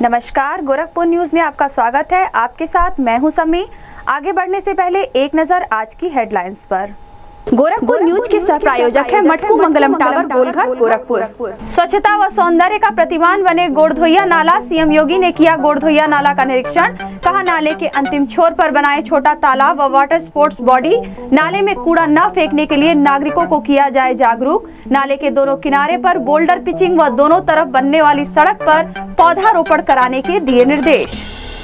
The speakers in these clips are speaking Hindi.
नमस्कार, गोरखपुर न्यूज में आपका स्वागत है। आपके साथ मैं हूं सम्मी। आगे बढ़ने से पहले एक नजर आज की हेडलाइंस पर। गोरखपुर न्यूज के सह प्रायोजक है मटकू मंगलम टावर, गोलघर, गोरखपुर। स्वच्छता व सौंदर्य का प्रतिमान बने गोड़धोइया नाला। सीएम योगी ने किया गोड़धोइया नाला का निरीक्षण। कहा, नाले के अंतिम छोर पर बनाए छोटा तालाब व वाटर स्पोर्ट्स बॉडी। नाले में कूड़ा न फेंकने के लिए नागरिकों को किया जाए जागरूक। नाले के दोनों किनारे पर बोल्डर पिचिंग व दोनों तरफ बनने वाली सड़क पर पौधारोपण कराने के दिए निर्देश।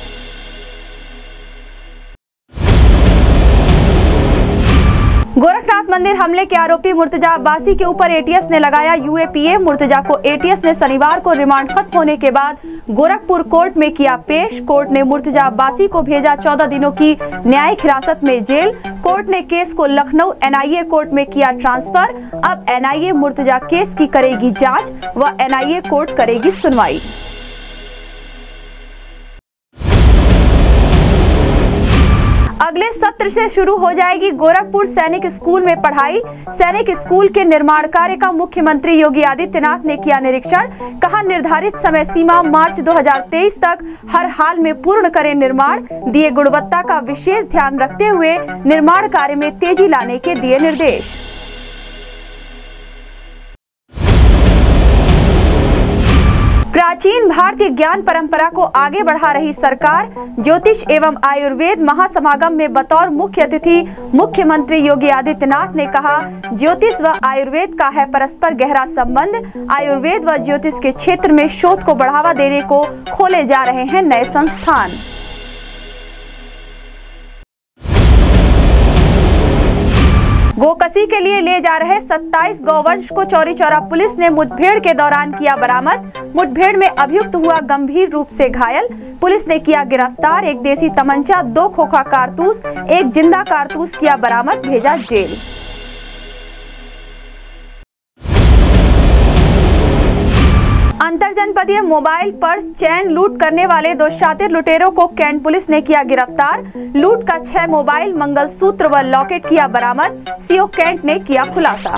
गोरखनाथ मंदिर हमले के आरोपी मुर्तजा अब्बासी के ऊपर एटीएस ने लगाया यूएपीए। मुर्तजा को एटीएस ने शनिवार को रिमांड खत्म होने के बाद गोरखपुर कोर्ट में किया पेश। कोर्ट ने मुर्तजा अब्बासी को भेजा 14 दिनों की न्यायिक हिरासत में जेल। कोर्ट ने केस को लखनऊ एनआईए कोर्ट में किया ट्रांसफर। अब एनआईए मुर्तजा केस की करेगी जांच व एनआईए कोर्ट करेगी सुनवाई। अगले सत्र से शुरू हो जाएगी गोरखपुर सैनिक स्कूल में पढ़ाई। सैनिक स्कूल के निर्माण कार्य का मुख्यमंत्री योगी आदित्यनाथ ने किया निरीक्षण। कहा, निर्धारित समय सीमा मार्च 2023 तक हर हाल में पूर्ण करें निर्माण। दिए गुणवत्ता का विशेष ध्यान रखते हुए निर्माण कार्य में तेजी लाने के दिए निर्देश। प्राचीन भारतीय ज्ञान परंपरा को आगे बढ़ा रही सरकार। ज्योतिष एवं आयुर्वेद महासमागम में बतौर मुख्य अतिथि मुख्यमंत्री योगी आदित्यनाथ ने कहा, ज्योतिष व आयुर्वेद का है परस्पर गहरा संबंध। आयुर्वेद व ज्योतिष के क्षेत्र में शोध को बढ़ावा देने को खोले जा रहे हैं नए संस्थान। गोकसी के लिए ले जा रहे 27 गौवंश को चौरी चौरा पुलिस ने मुठभेड़ के दौरान किया बरामद। मुठभेड़ में अभियुक्त हुआ गंभीर रूप से घायल। पुलिस ने किया गिरफ्तार। एक देसी तमंचा, 2 खोखा कारतूस, एक जिंदा कारतूस किया बरामद, भेजा जेल। अंतरजनपदीय मोबाइल पर्स चैन लूट करने वाले 2 शातिर लुटेरों को कैंट पुलिस ने किया गिरफ्तार। लूट का 6 मोबाइल, मंगलसूत्र व लॉकेट किया बरामद। सीओ कैंट ने किया खुलासा।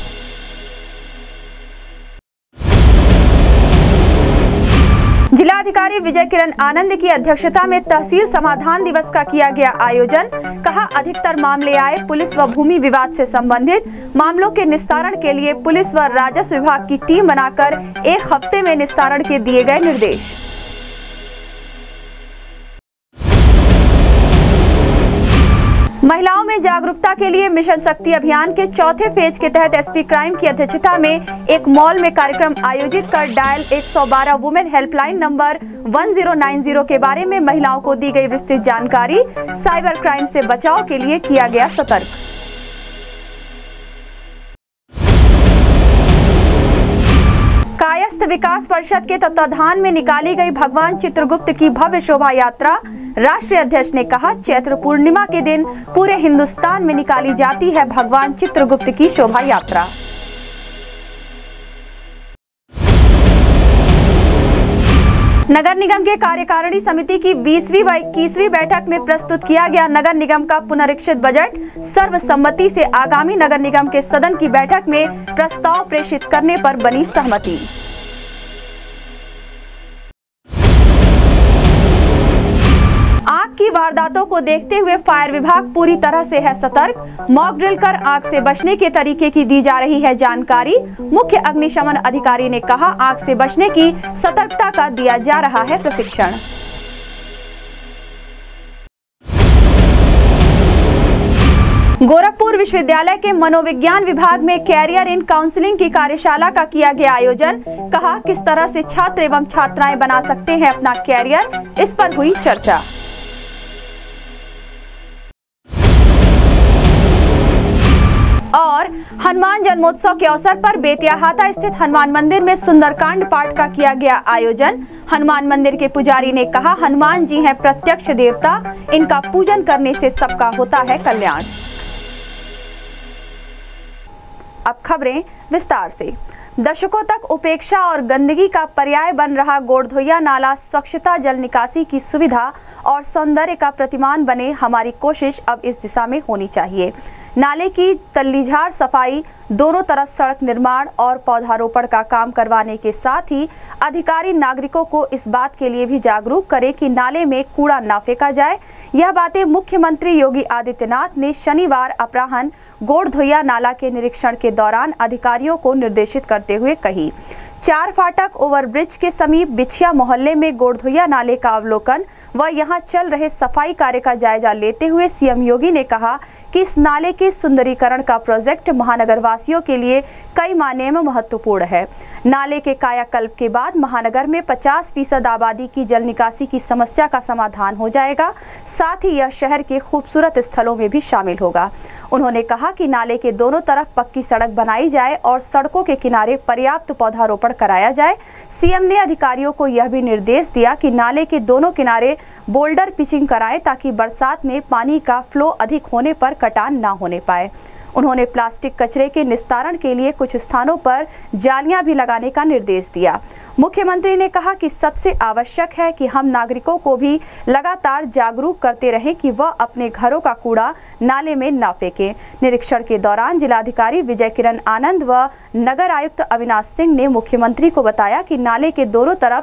जिलाधिकारी विजय किरण आनंद की अध्यक्षता में तहसील समाधान दिवस का किया गया आयोजन। कहा, अधिकतर मामले आए पुलिस व भूमि विवाद से संबंधित। मामलों के निस्तारण के लिए पुलिस व राजस्व विभाग की टीम बनाकर 1 हफ्ते में निस्तारण के दिए गए निर्देश। महिलाओं में जागरूकता के लिए मिशन शक्ति अभियान के चौथे फेज के तहत एसपी क्राइम की अध्यक्षता में एक मॉल में कार्यक्रम आयोजित कर डायल 112 वुमेन हेल्पलाइन नंबर 1090 के बारे में महिलाओं को दी गई विस्तृत जानकारी। साइबर क्राइम से बचाव के लिए किया गया सतर्क। कायस्थ विकास परिषद के तत्वाधान में निकाली गई भगवान चित्रगुप्त की भव्य शोभा यात्रा। राष्ट्रीय अध्यक्ष ने कहा, चैत्र पूर्णिमा के दिन पूरे हिंदुस्तान में निकाली जाती है भगवान चित्रगुप्त की शोभा यात्रा। नगर निगम के कार्यकारिणी समिति की 20वीं व 21वीं बैठक में प्रस्तुत किया गया नगर निगम का पुनरीक्षित बजट। सर्वसम्मति से आगामी नगर निगम के सदन की बैठक में प्रस्ताव प्रेषित करने पर बनी सहमति। आग की वारदातों को देखते हुए फायर विभाग पूरी तरह से है सतर्क। मॉक ड्रिल कर आग से बचने के तरीके की दी जा रही है जानकारी। मुख्य अग्निशमन अधिकारी ने कहा, आग से बचने की सतर्कता का दिया जा रहा है प्रशिक्षण। गोरखपुर विश्वविद्यालय के मनोविज्ञान विभाग में कैरियर इन काउंसलिंग की कार्यशाला का किया गया आयोजन। कहा, किस तरह से छात्र एवं छात्राएं बना सकते हैं अपना कैरियर, इस पर हुई चर्चा। और हनुमान जन्मोत्सव के अवसर पर बेतियाहाता स्थित हनुमान मंदिर में सुंदरकांड पाठ का किया गया आयोजन। हनुमान मंदिर के पुजारी ने कहा, हनुमान जी हैं प्रत्यक्ष देवता, इनका पूजन करने से सबका होता है कल्याण। अब खबरें विस्तार से। दशकों तक उपेक्षा और गंदगी का पर्याय बन रहा गोड़धोइया नाला स्वच्छता, जल निकासी की सुविधा और सौंदर्य का प्रतिमान बने। हमारी कोशिश अब इस दिशा में होनी चाहिए। नाले की तल्लीझार सफाई, दोनों तरफ सड़क निर्माण और पौधारोपण का काम करवाने के साथ ही अधिकारी नागरिकों को इस बात के लिए भी जागरूक करें कि नाले में कूड़ा न फेंका जाए। यह बातें मुख्यमंत्री योगी आदित्यनाथ ने शनिवार अपराह्न गोड़धोइया नाला के निरीक्षण के दौरान अधिकारियों को निर्देशित करते हुए कही। 4 फाटक ओवरब्रिज के समीप बिछिया मोहल्ले में गोड़धोइया नाले का अवलोकन व यहां चल रहे सफाई कार्य का जायजा लेते हुए सीएम योगी ने कहा कि इस नाले के सुंदरीकरण का प्रोजेक्ट महानगर वासियों के लिए कई मायने में महत्वपूर्ण है। नाले के कायाकल्प के बाद महानगर में 50% आबादी की जल निकासी की समस्या का समाधान हो जाएगा, साथ ही यह शहर के खूबसूरत स्थलों में भी शामिल होगा। उन्होंने कहा कि नाले के दोनों तरफ पक्की सड़क बनाई जाए और सड़कों के किनारे पर्याप्त पौधारोपण कराया जाए। सीएम ने अधिकारियों को यह भी निर्देश दिया कि नाले के दोनों किनारे बोल्डर पिचिंग कराएं ताकि बरसात में पानी का फ्लो अधिक होने पर कटान न होने पाए। उन्होंने प्लास्टिक कचरे के निस्तारण के लिए कुछ स्थानों पर जालियां भी लगाने का निर्देश दिया। मुख्यमंत्री ने कहा कि सबसे आवश्यक है कि हम नागरिकों को भी लगातार जागरूक करते रहें कि वह अपने घरों का कूड़ा नाले में न फेंकें। निरीक्षण के दौरान जिलाधिकारी विजय किरण आनंद व नगर आयुक्त अविनाश सिंह ने मुख्यमंत्री को बताया कि नाले के दोनों तरफ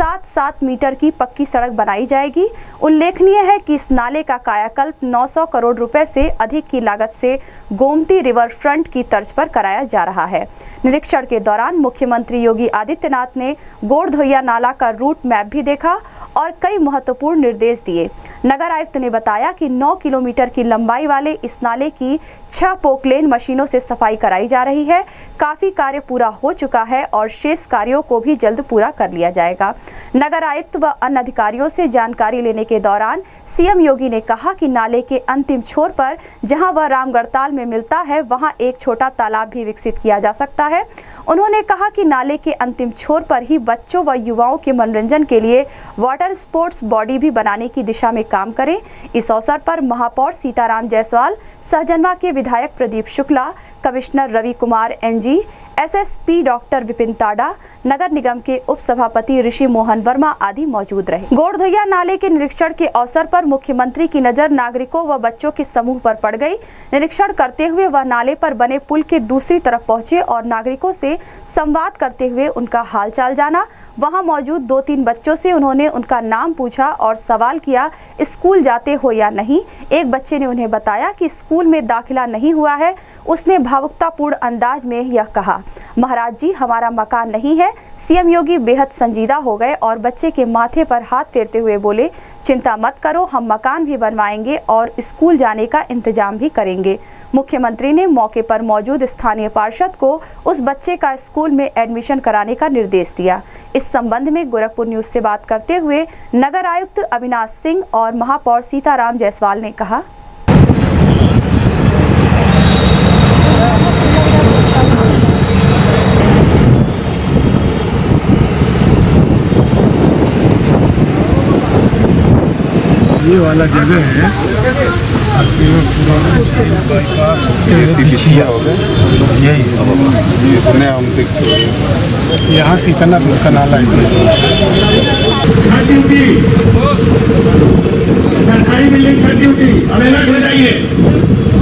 7-7 मीटर की पक्की सड़क बनाई जाएगी। उल्लेखनीय है कि इस नाले का कायाकल्प 900 करोड़ रुपए से अधिक की लागत से गोमती रिवर फ्रंट की तर्ज पर कराया जा रहा है। निरीक्षण के दौरान मुख्यमंत्री योगी आदित्यनाथ ने गोड़धोइया नाला का रूट मैप भी देखा और कई महत्वपूर्ण निर्देश दिए। नगर आयुक्त ने बताया कि 9 किलोमीटर की लंबाई वाले इस नाले की 6 पोकलेन मशीनों से सफाई कराई जा रही है। काफी कार्य पूरा हो चुका है और शेष कार्यों को भी जल्द पूरा कर लिया जाएगा। नगर आयुक्त व अन्य अधिकारियों से जानकारी लेने के दौरान सीएम योगी ने कहा कि नाले के अंतिम छोर पर जहां वह रामगढ़ताल में मिलता है वहां एक छोटा तालाब भी विकसित किया जा सकता है। उन्होंने कहा कि नाले के अंतिम छोर पर ही बच्चों व युवाओं के मनोरंजन के लिए वाटर स्पोर्ट्स बॉडी भी बनाने की दिशा में काम करें। इस अवसर पर महापौर सीताराम जायसवाल, सहजनवा के विधायक Pradeep Shukla, commissioner Ravi Kumar NG, SSP doctor Vipin Tada, नगर निगम के उप सभापति ऋषि मोहन वर्मा आदि मौजूद रहे। गोड़धोइया नाले के निरीक्षण के अवसर पर मुख्यमंत्री की नजर नागरिकों व बच्चों के समूह पर पड़ गई। निरीक्षण करते हुए वह नाले पर बने पुल के दूसरी तरफ पहुंचे और नागरिकों से संवाद करते हुए उनका हालचाल जाना। वहां मौजूद 2-3 बच्चों से उन्होंने उनका नाम पूछा और सवाल किया, स्कूल जाते हो या नहीं। एक बच्चे ने उन्हें बताया कि स्कूल में दाखिला नहीं हुआ है। उसने भावुकतापूर्ण अंदाज में यह कहा, महाराज जी हमारा मकान नहीं है। सीएम योगी बेहद संजीदा हो गए और बच्चे के माथे पर हाथ फेरते हुए बोले, चिंता मत करो, हम मकान भी बनवाएंगे और स्कूल जाने का इंतजाम भी करेंगे। मुख्यमंत्री ने मौके पर मौजूद स्थानीय पार्षद को उस बच्चे का स्कूल में एडमिशन कराने का निर्देश दिया। इस संबंध में गोरखपुर न्यूज से बात करते हुए नगर आयुक्त अविनाश सिंह और महापौर सीताराम जायसवाल ने कहा, ये वाला जगह है बाईपास बिछिया यही यहाँ सीतना का नाला है। सरकारी बिल्डिंग छत ड्यूटी अब अलर्ट हो जाइए।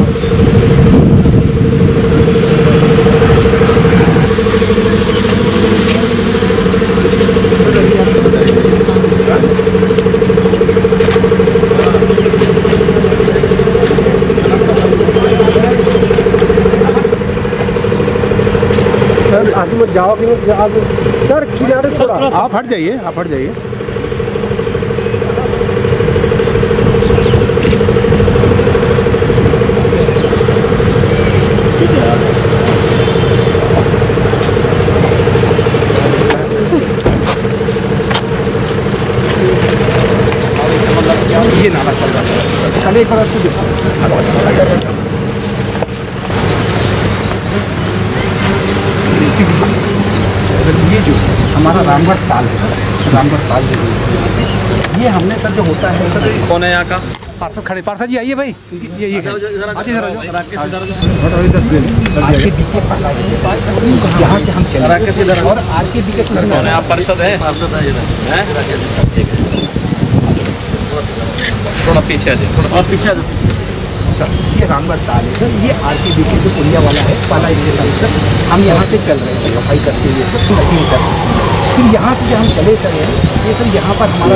आगे मत जाओ, सर किनारे थोड़ा आप हट जाइए, आप हट जाइए। ये नाला चल रहा है, कल एक बार ये जो हमारा रामगढ़ ताल है, रामगढ़ ताल ये हमने सर जो होता है सर। कौन है यहाँ का? पार्षद खड़े, पार्षद जी आइए भाई, ये यहाँ से हम चले और आरके बीके कौन है? आप पार्षद हैं? थोड़ा पीछे आ जाए, थोड़ा और पीछे आ जाए। सर ये रामगढ़ ताल है सर, ये आरटीबीसी जो पुलिया वाला है पाला स्टेशन सर, हम यहाँ से चल रहे हैं सफाई करते हुए सर नहीं सर। फिर यहाँ से जब हम चले सर ये सर यहाँ पर हमारा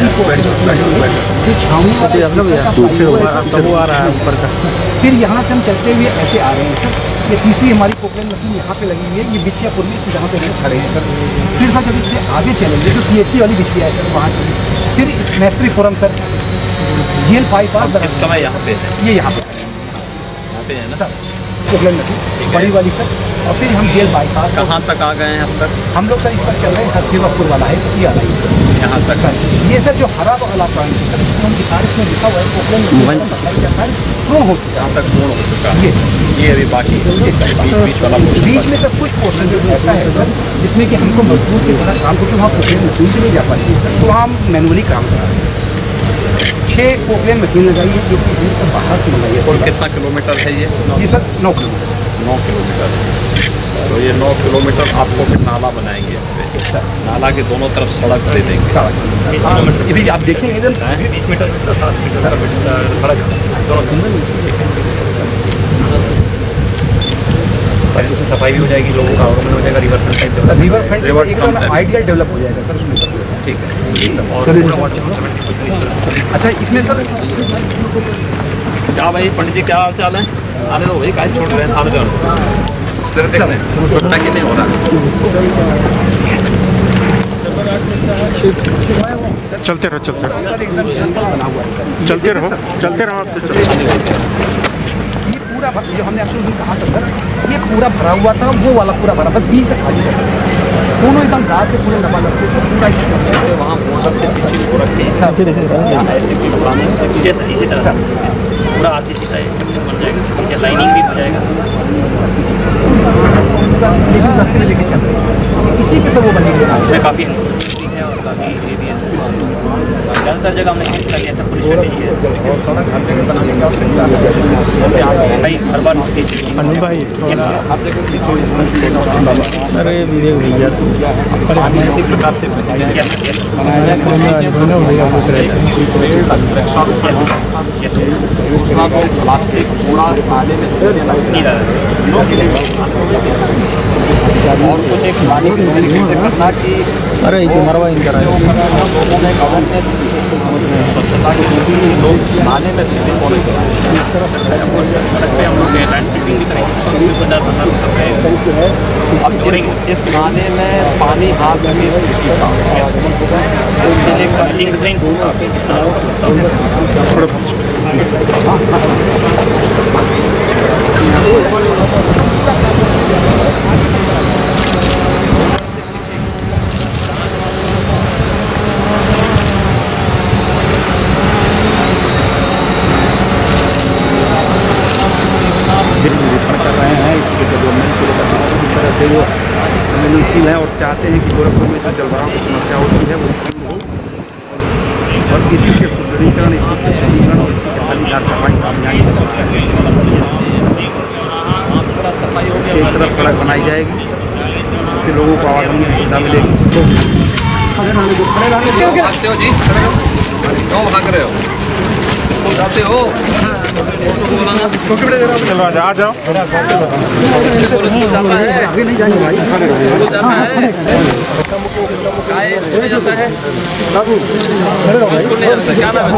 जो छावनी वो आ रहा है ऊपर का, फिर यहाँ से हम चलते हुए ऐसे आ रहे हैं सर। ये तीसरी हमारी पोखरण मशीन यहाँ पे लगी हुई है, ये बिछियापुर में जहाँ पे हम खड़े हैं सर। फिर सर जब इससे आगे चलेंगे तो CSC वाली बिछिया है सर, वहाँ से फिर मैत्रीपुरम सर जेल 5 पास इस समय यहाँ पे ये यहाँ पे है ना सर पोखरण मशीन बड़ी वाली सर। और फिर हम जेल 5 पास कहाँ तक आ गए हैं अब तक? हम लोग सर इस पर चल रहे हैं हरसेवापुर वाला है ये आ रही है यहाँ तक सर। ये सर जो हरा वाला पॉइंट है सर, इसमें हम दिखा रहे इसमें लिखा हुआ है पोखरण मशीन पूर्ण हो चुका यहाँ तक पूर्ण हो चुका है। है। ये अभी बाकी है, बीच वाला बीच में सब कुछ पोर्शन जो ऐसा है सर जिसमें कि हमको मजदूर की तरह काम क्योंकि वहाँ पोखरण मशीन से नहीं जा पाती है सर, तो वहाँ हम मैनुअली काम करा रहे हैं। 6 पोखरण मशीन लगाई है जो कि तो बाहर से मंगाई है। और कितना किलोमीटर है ये सर 9 किलोमीटर 9 किलोमीटर। तो ये 9 किलोमीटर आपको फिर नाला बनाएंगे इस पर, नाला के दोनों तरफ सड़क दे देंगे। ये भी आप देखेंगे इधर 20 मीटर 7 मीटर सड़क दोनों सफाई भी हो जाएगी, लोगों का आवागमन हो जाएगा, रिवर फ्रंट एकदम आइडियल डेवलप हो जाएगा सर उसमें। ठीक है। अच्छा इसमें सर क्या भाई पंडित जी क्या हाल चाल है? आने दो भाई, काहे छोड़ रहे हैं, आने दो देख रहे हैं छोटा कि नहीं हो रहा। चलते रहो चलते रहो सर एकदम सिंपल बना हुआ है। चलते रहो आप तो ये पूरा जो हमने आपको कहा था सर, ये पूरा भरा हुआ था, वो वाला पूरा भरा, बस बीच में खाली था। दोनों एकदम रात से पूरे लबा लगते थे पूरा जैसे वहाँ बॉर्डर से पीछे को रखे ऐसे भी बनाने जैसे इसी तरह पूरा RCC का स्ट्रक्चर बन जाएगा, नीचे लाइनिंग भी हो जाएगा। लेके चल रहे हैं इसी पे सब वो बनेगा। इसमें काफ़ी है और काफ़ी एरिया ज़्यादातर जगह हमने ऐसा पुलिस स्ट्रेटेजी है भाई हर बार भाई अरे वीडियो भैया तू इसी प्रकार से प्लास्टिक कूड़ा खाने में नहीं और कुछ एक पानी की तरीके से करना कि अरे मरवा इनका लोगों में अवेयरनेस स्वच्छता की लोग नाले में सीधे फॉलो सड़क पे हम लोग लैंडस्केपिंग भी करेंगे अब जोड़ेंगे इस नाले में पानी आ सके इसके लिए कटिंग संवेदनशील है और चाहते हैं कि गोरखपुर में जो जलवायु की समस्या होती है वो हो और इसी के सुदृढ़ीकरण, इसी के चौड़ीकरण और इसी के फलीदार कार्रवाई का अभियान इसके एक तरफ सड़क बनाई जाएगी, उससे लोगों को आवागमन की सुविधा मिलेगी। क्यों भाग रहे हो? स्कूल जाते हो? चलो आ जाओ स्कूल जाता है? आगे नहीं जाएंगे भाई, स्कूल जाता है? काय स्कूल जाता है? स्कूल नहीं जाता, क्या नाम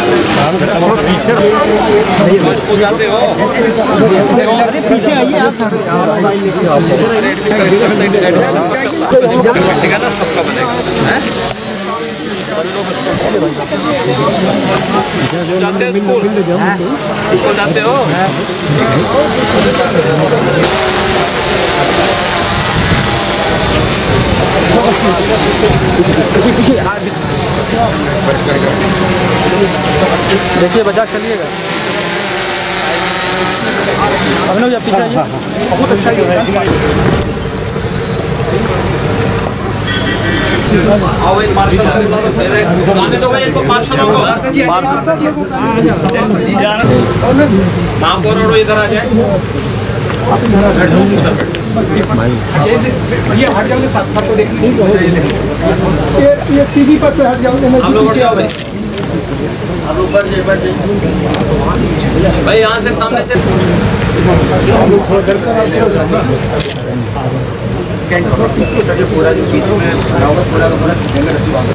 है? स्कूल जाते हो? पीछे आइए आप ठीक है ना, सबका बनेगा। जाते हो स्कूल? स्कूल जाते हो? देखिए बचा चलिएगा अभिनव जी पीछे आइए। बहुत अच्छा आओ एक मार्शल आने दो भाई इनको, मार्शलों को महापौर और इधर आ जाए। ये हट जाओगे साथ को देखने ये टीवी पर से हट जाओगे हम लोग ऊपर भाई यहाँ से सामने से पूरा जो बीच में भरा होगा पूरा का पूरा जंगल रस्सी वहाँ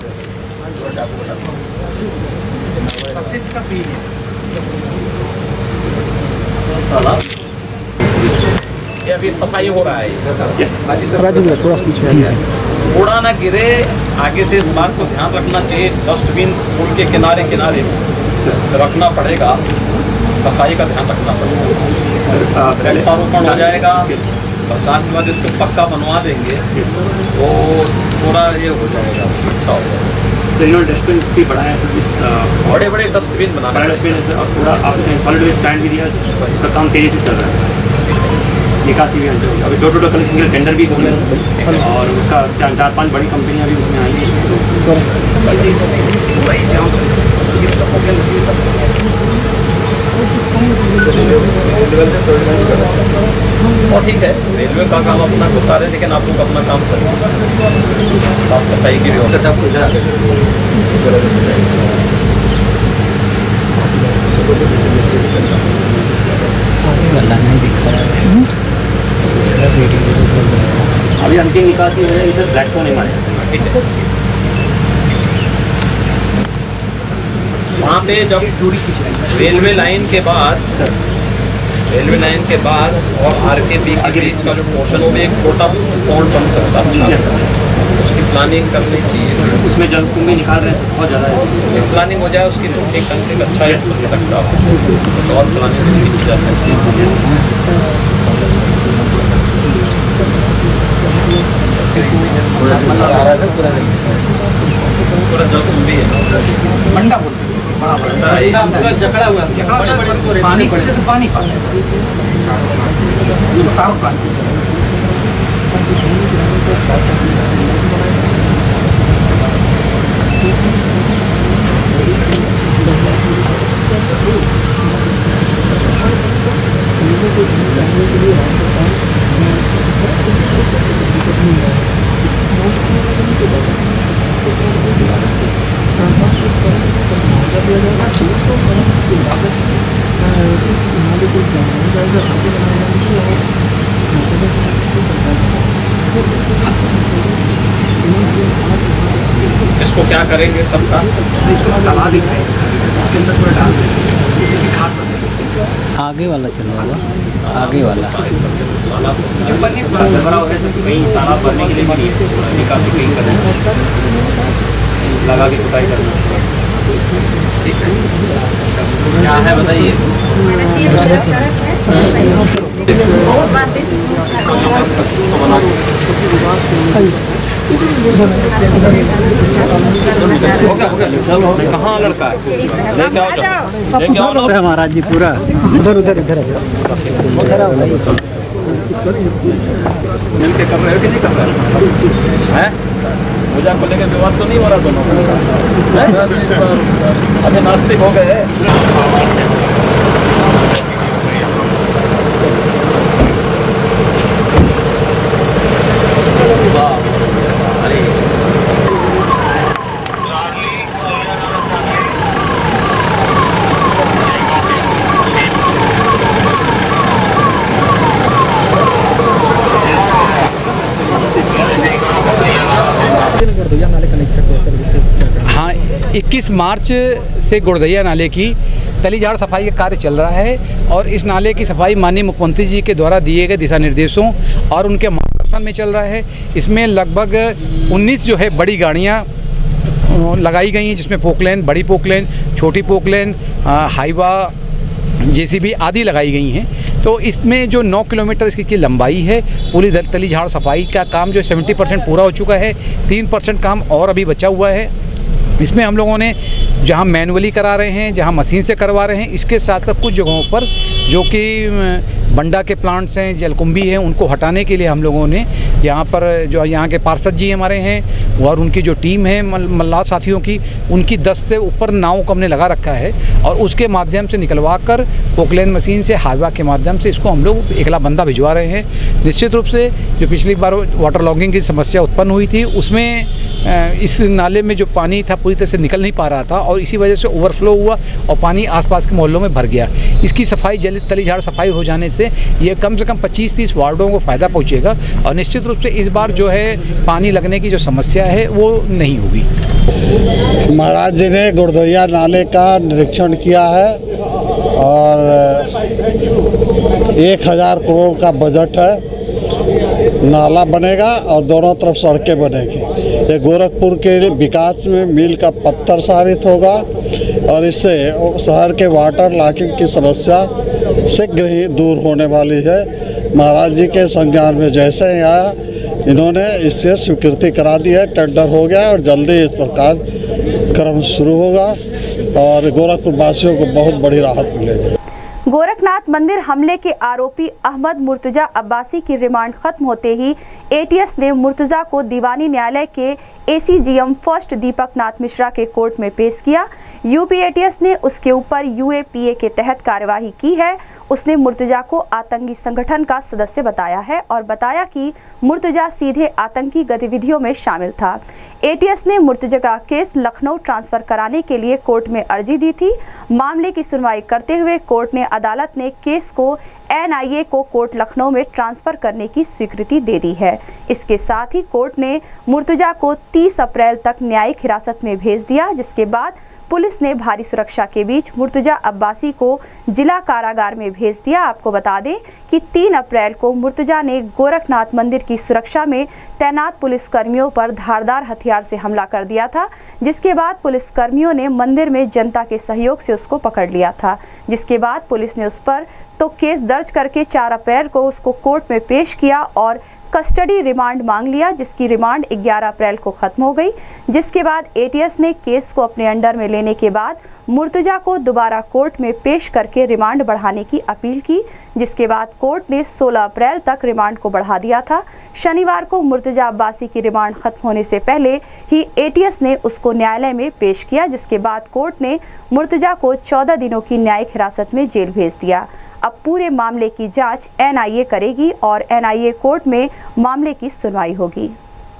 ये अभी सफाई हो रहा है। राजीव थोड़ा स्पीच है। कूड़ा ना गिरे, आगे से इस बात को ध्यान रखना चाहिए। डस्टबिन पुल के किनारे किनारे रखना पड़ेगा, सफाई का ध्यान रखना पड़ेगा। वृक्षारोपण हो जाएगा, बरसात के बाद इसको पक्का बनवा देंगे तो थोड़ा ये हो जाएगा, अच्छा हो जाएगा। तो इन्होंने डस्टबिन भी बढ़ाया है, बड़े बड़े डस्टबिन बनाना है। डस्टबिन और पूरा आपने सॉलिड वेस्ट स्टैंड भी दिया, इसका काम तेजी से चल रहा है। निकासी भी अभी डोर टू डोर कलेक्शन का टेंडर भी हो गया और उसका 4-5 बड़ी कंपनियां भी उसमें आई हैं। और ठीक है, रेलवे का काम अपना को करे, लेकिन आप लोग अपना काम करें। साफ सफाई की व्यवस्था नहीं दिख रहा है। दूसरा वीडियो अभी अंतिम निकासी हो रही है, इधर ब्लैक नहीं मारे। ठीक है, वहाँ पे जब रेलवे लाइन के बाद और आरकेपी के बीच का जो पोर्शन हो, एक छोटा पॉन्ड बन सकता है, उसकी प्लानिंग करनी चाहिए। उसमें जल कुंभी निकाल रहे हैं, बहुत ज़्यादा है। प्लानिंग हो जाए उसकी, तो एक ढंग से अच्छा है बन सकता है, और प्लानिंग उसकी की जा सकती है। पूरा जल कुंभी है, मंडा बोलते हैं, पूरा जकड़ा हुआ पानी पानी इसको क्या करेंगे सबका दबा दिखाए, उसके अंदर थोड़ा डाल देंगे, जिससे कि खाद बन जाए। आगे वाला चलवागा, आगे वाला जो बनने पूरा गड़बड़ा हो गया, तो कहीं तालाब भरने के लिए भी निकासी कहीं करना, लगा के कुटाई करना। ठीक है, क्या है बताइए। कहाँ लड़का है, लेके आओ महाराज जी पूरा उधर उधर इधर मिल के कर रहे हो कि नहीं कर रहे हैं? पूजा को लेकर विवाद तो नहीं हो रहा दोनों? अभी नास्तिक हो गए। हाँ, 21 मार्च से गुड़दैया नाले की तलीझाड़ सफाई का कार्य चल रहा है और इस नाले की सफाई माननीय मुख्यमंत्री जी के द्वारा दिए गए दिशा निर्देशों और उनके मार्गदर्शन में चल रहा है। इसमें लगभग 19 जो है बड़ी गाड़ियाँ लगाई गई हैं, जिसमें पोकलेन, बड़ी पोकलेन, छोटी पोकलेन, हाइवा, जेसीबी आदि लगाई गई हैं। तो इसमें जो 9 किलोमीटर इसकी लंबाई है, पूरी तलीझाड़ सफाई का काम जो 70% पूरा हो चुका है, 3% काम और अभी बचा हुआ है। इसमें हम लोगों ने जहां मैनुअली करा रहे हैं, जहां मशीन से करवा रहे हैं, इसके साथ साथ कुछ जगहों पर जो कि बंडा के प्लांट्स हैं, जलकुंभी हैं, उनको हटाने के लिए हम लोगों ने यहाँ पर जो यहाँ के पार्षद जी हमारे हैं और उनकी जो टीम है मल्लाह साथियों की, उनकी 10 से ऊपर नावों को हमने लगा रखा है और उसके माध्यम से निकलवा कर पोकलेन मशीन से हाईवा के माध्यम से इसको हम लोग एकला बंदा भिजवा रहे हैं। निश्चित रूप से जो पिछली बार वाटर लॉगिंग की समस्या उत्पन्न हुई थी उसमें इस नाले में जो पानी था पूरी तरह से निकल नहीं पा रहा था और इसी वजह से ओवरफ्लो हुआ और पानी आसपास के मोहल्लों में भर गया। इसकी सफाई तली झाड़ सफाई हो जाने से ये कम से कम 25-30 वार्डों को फ़ायदा पहुँचेगा और निश्चित रूप से इस बार जो है पानी लगने की जो समस्या है वो नहीं होगी। महाराज जी ने गुरदैया नाले का निरीक्षण किया है और 1000 करोड़ का बजट है। नाला बनेगा और दोनों तरफ सड़कें बनेगी। ये गोरखपुर के विकास में मील का पत्थर साबित होगा और इससे शहर के वाटर लॉगिंग की समस्या शीघ्र ही दूर होने वाली है। महाराज जी के संज्ञान में जैसे ही आया इन्होंने इससे स्वीकृति करा दी है, टेंडर हो गया और जल्दी इस प्रकार क्रम शुरू होगा और गोरखपुर वासियों को बहुत बड़ी राहत मिलेगी। गोरखनाथ मंदिर हमले के आरोपी अहमद मुर्तजा अब्बासी की रिमांड खत्म होते ही एटीएस ने मुर्तजा को दीवानी न्यायालय के एसीजीएम फर्स्ट दीपक नाथ मिश्रा के कोर्ट में पेश किया। यूपी एटीएस ने उसके ऊपर यूएपीए के तहत कार्यवाही की है। उसने मुर्तजा को आतंकी संगठन का सदस्य बताया है और बताया कि मुर्तजा सीधे आतंकी गतिविधियों में शामिल था। एटीएस ने मुर्तजा का केस लखनऊ ट्रांसफर कराने के लिए कोर्ट में अर्जी दी थी। मामले की सुनवाई करते हुए कोर्ट ने अदालत ने केस को एनआईए को कोर्ट लखनऊ में ट्रांसफर करने की स्वीकृति दे दी है। इसके साथ ही कोर्ट ने मुर्तजा को 30 अप्रैल तक न्यायिक हिरासत में भेज दिया, जिसके बाद पुलिस ने भारी सुरक्षा के बीच मुर्तजा अब्बासी को जिला कारागार में भेज दिया। आपको बता दें कि 3 अप्रैल को मुर्तजा ने गोरखनाथ मंदिर की सुरक्षा में तैनात पुलिस कर्मियों पर धारदार हथियार से हमला कर दिया था, जिसके बाद पुलिस कर्मियों ने मंदिर में जनता के सहयोग से उसको पकड़ लिया था। जिसके बाद पुलिस ने उस पर तो केस दर्ज करके 4 अप्रैल को उसको कोर्ट में पेश किया और कस्टडी रिमांड मांग लिया, जिसकी रिमांड 11 अप्रैल को खत्म हो गई। जिसके बाद एटीएस ने केस को अपने अंडर में लेने के बाद मुर्तजा को दोबारा कोर्ट में पेश करके रिमांड बढ़ाने की अपील की, जिसके बाद कोर्ट ने 16 अप्रैल तक रिमांड को बढ़ा दिया था। शनिवार को मुर्तजा अब्बासी की रिमांड खत्म होने से पहले ही एटीएस ने उसको न्यायालय में पेश किया, जिसके बाद कोर्ट ने मुर्तजा को 14 दिनों की न्यायिक हिरासत में जेल भेज दिया। अब पूरे मामले की जांच एनआईए करेगी और एनआईए कोर्ट में मामले की सुनवाई होगी।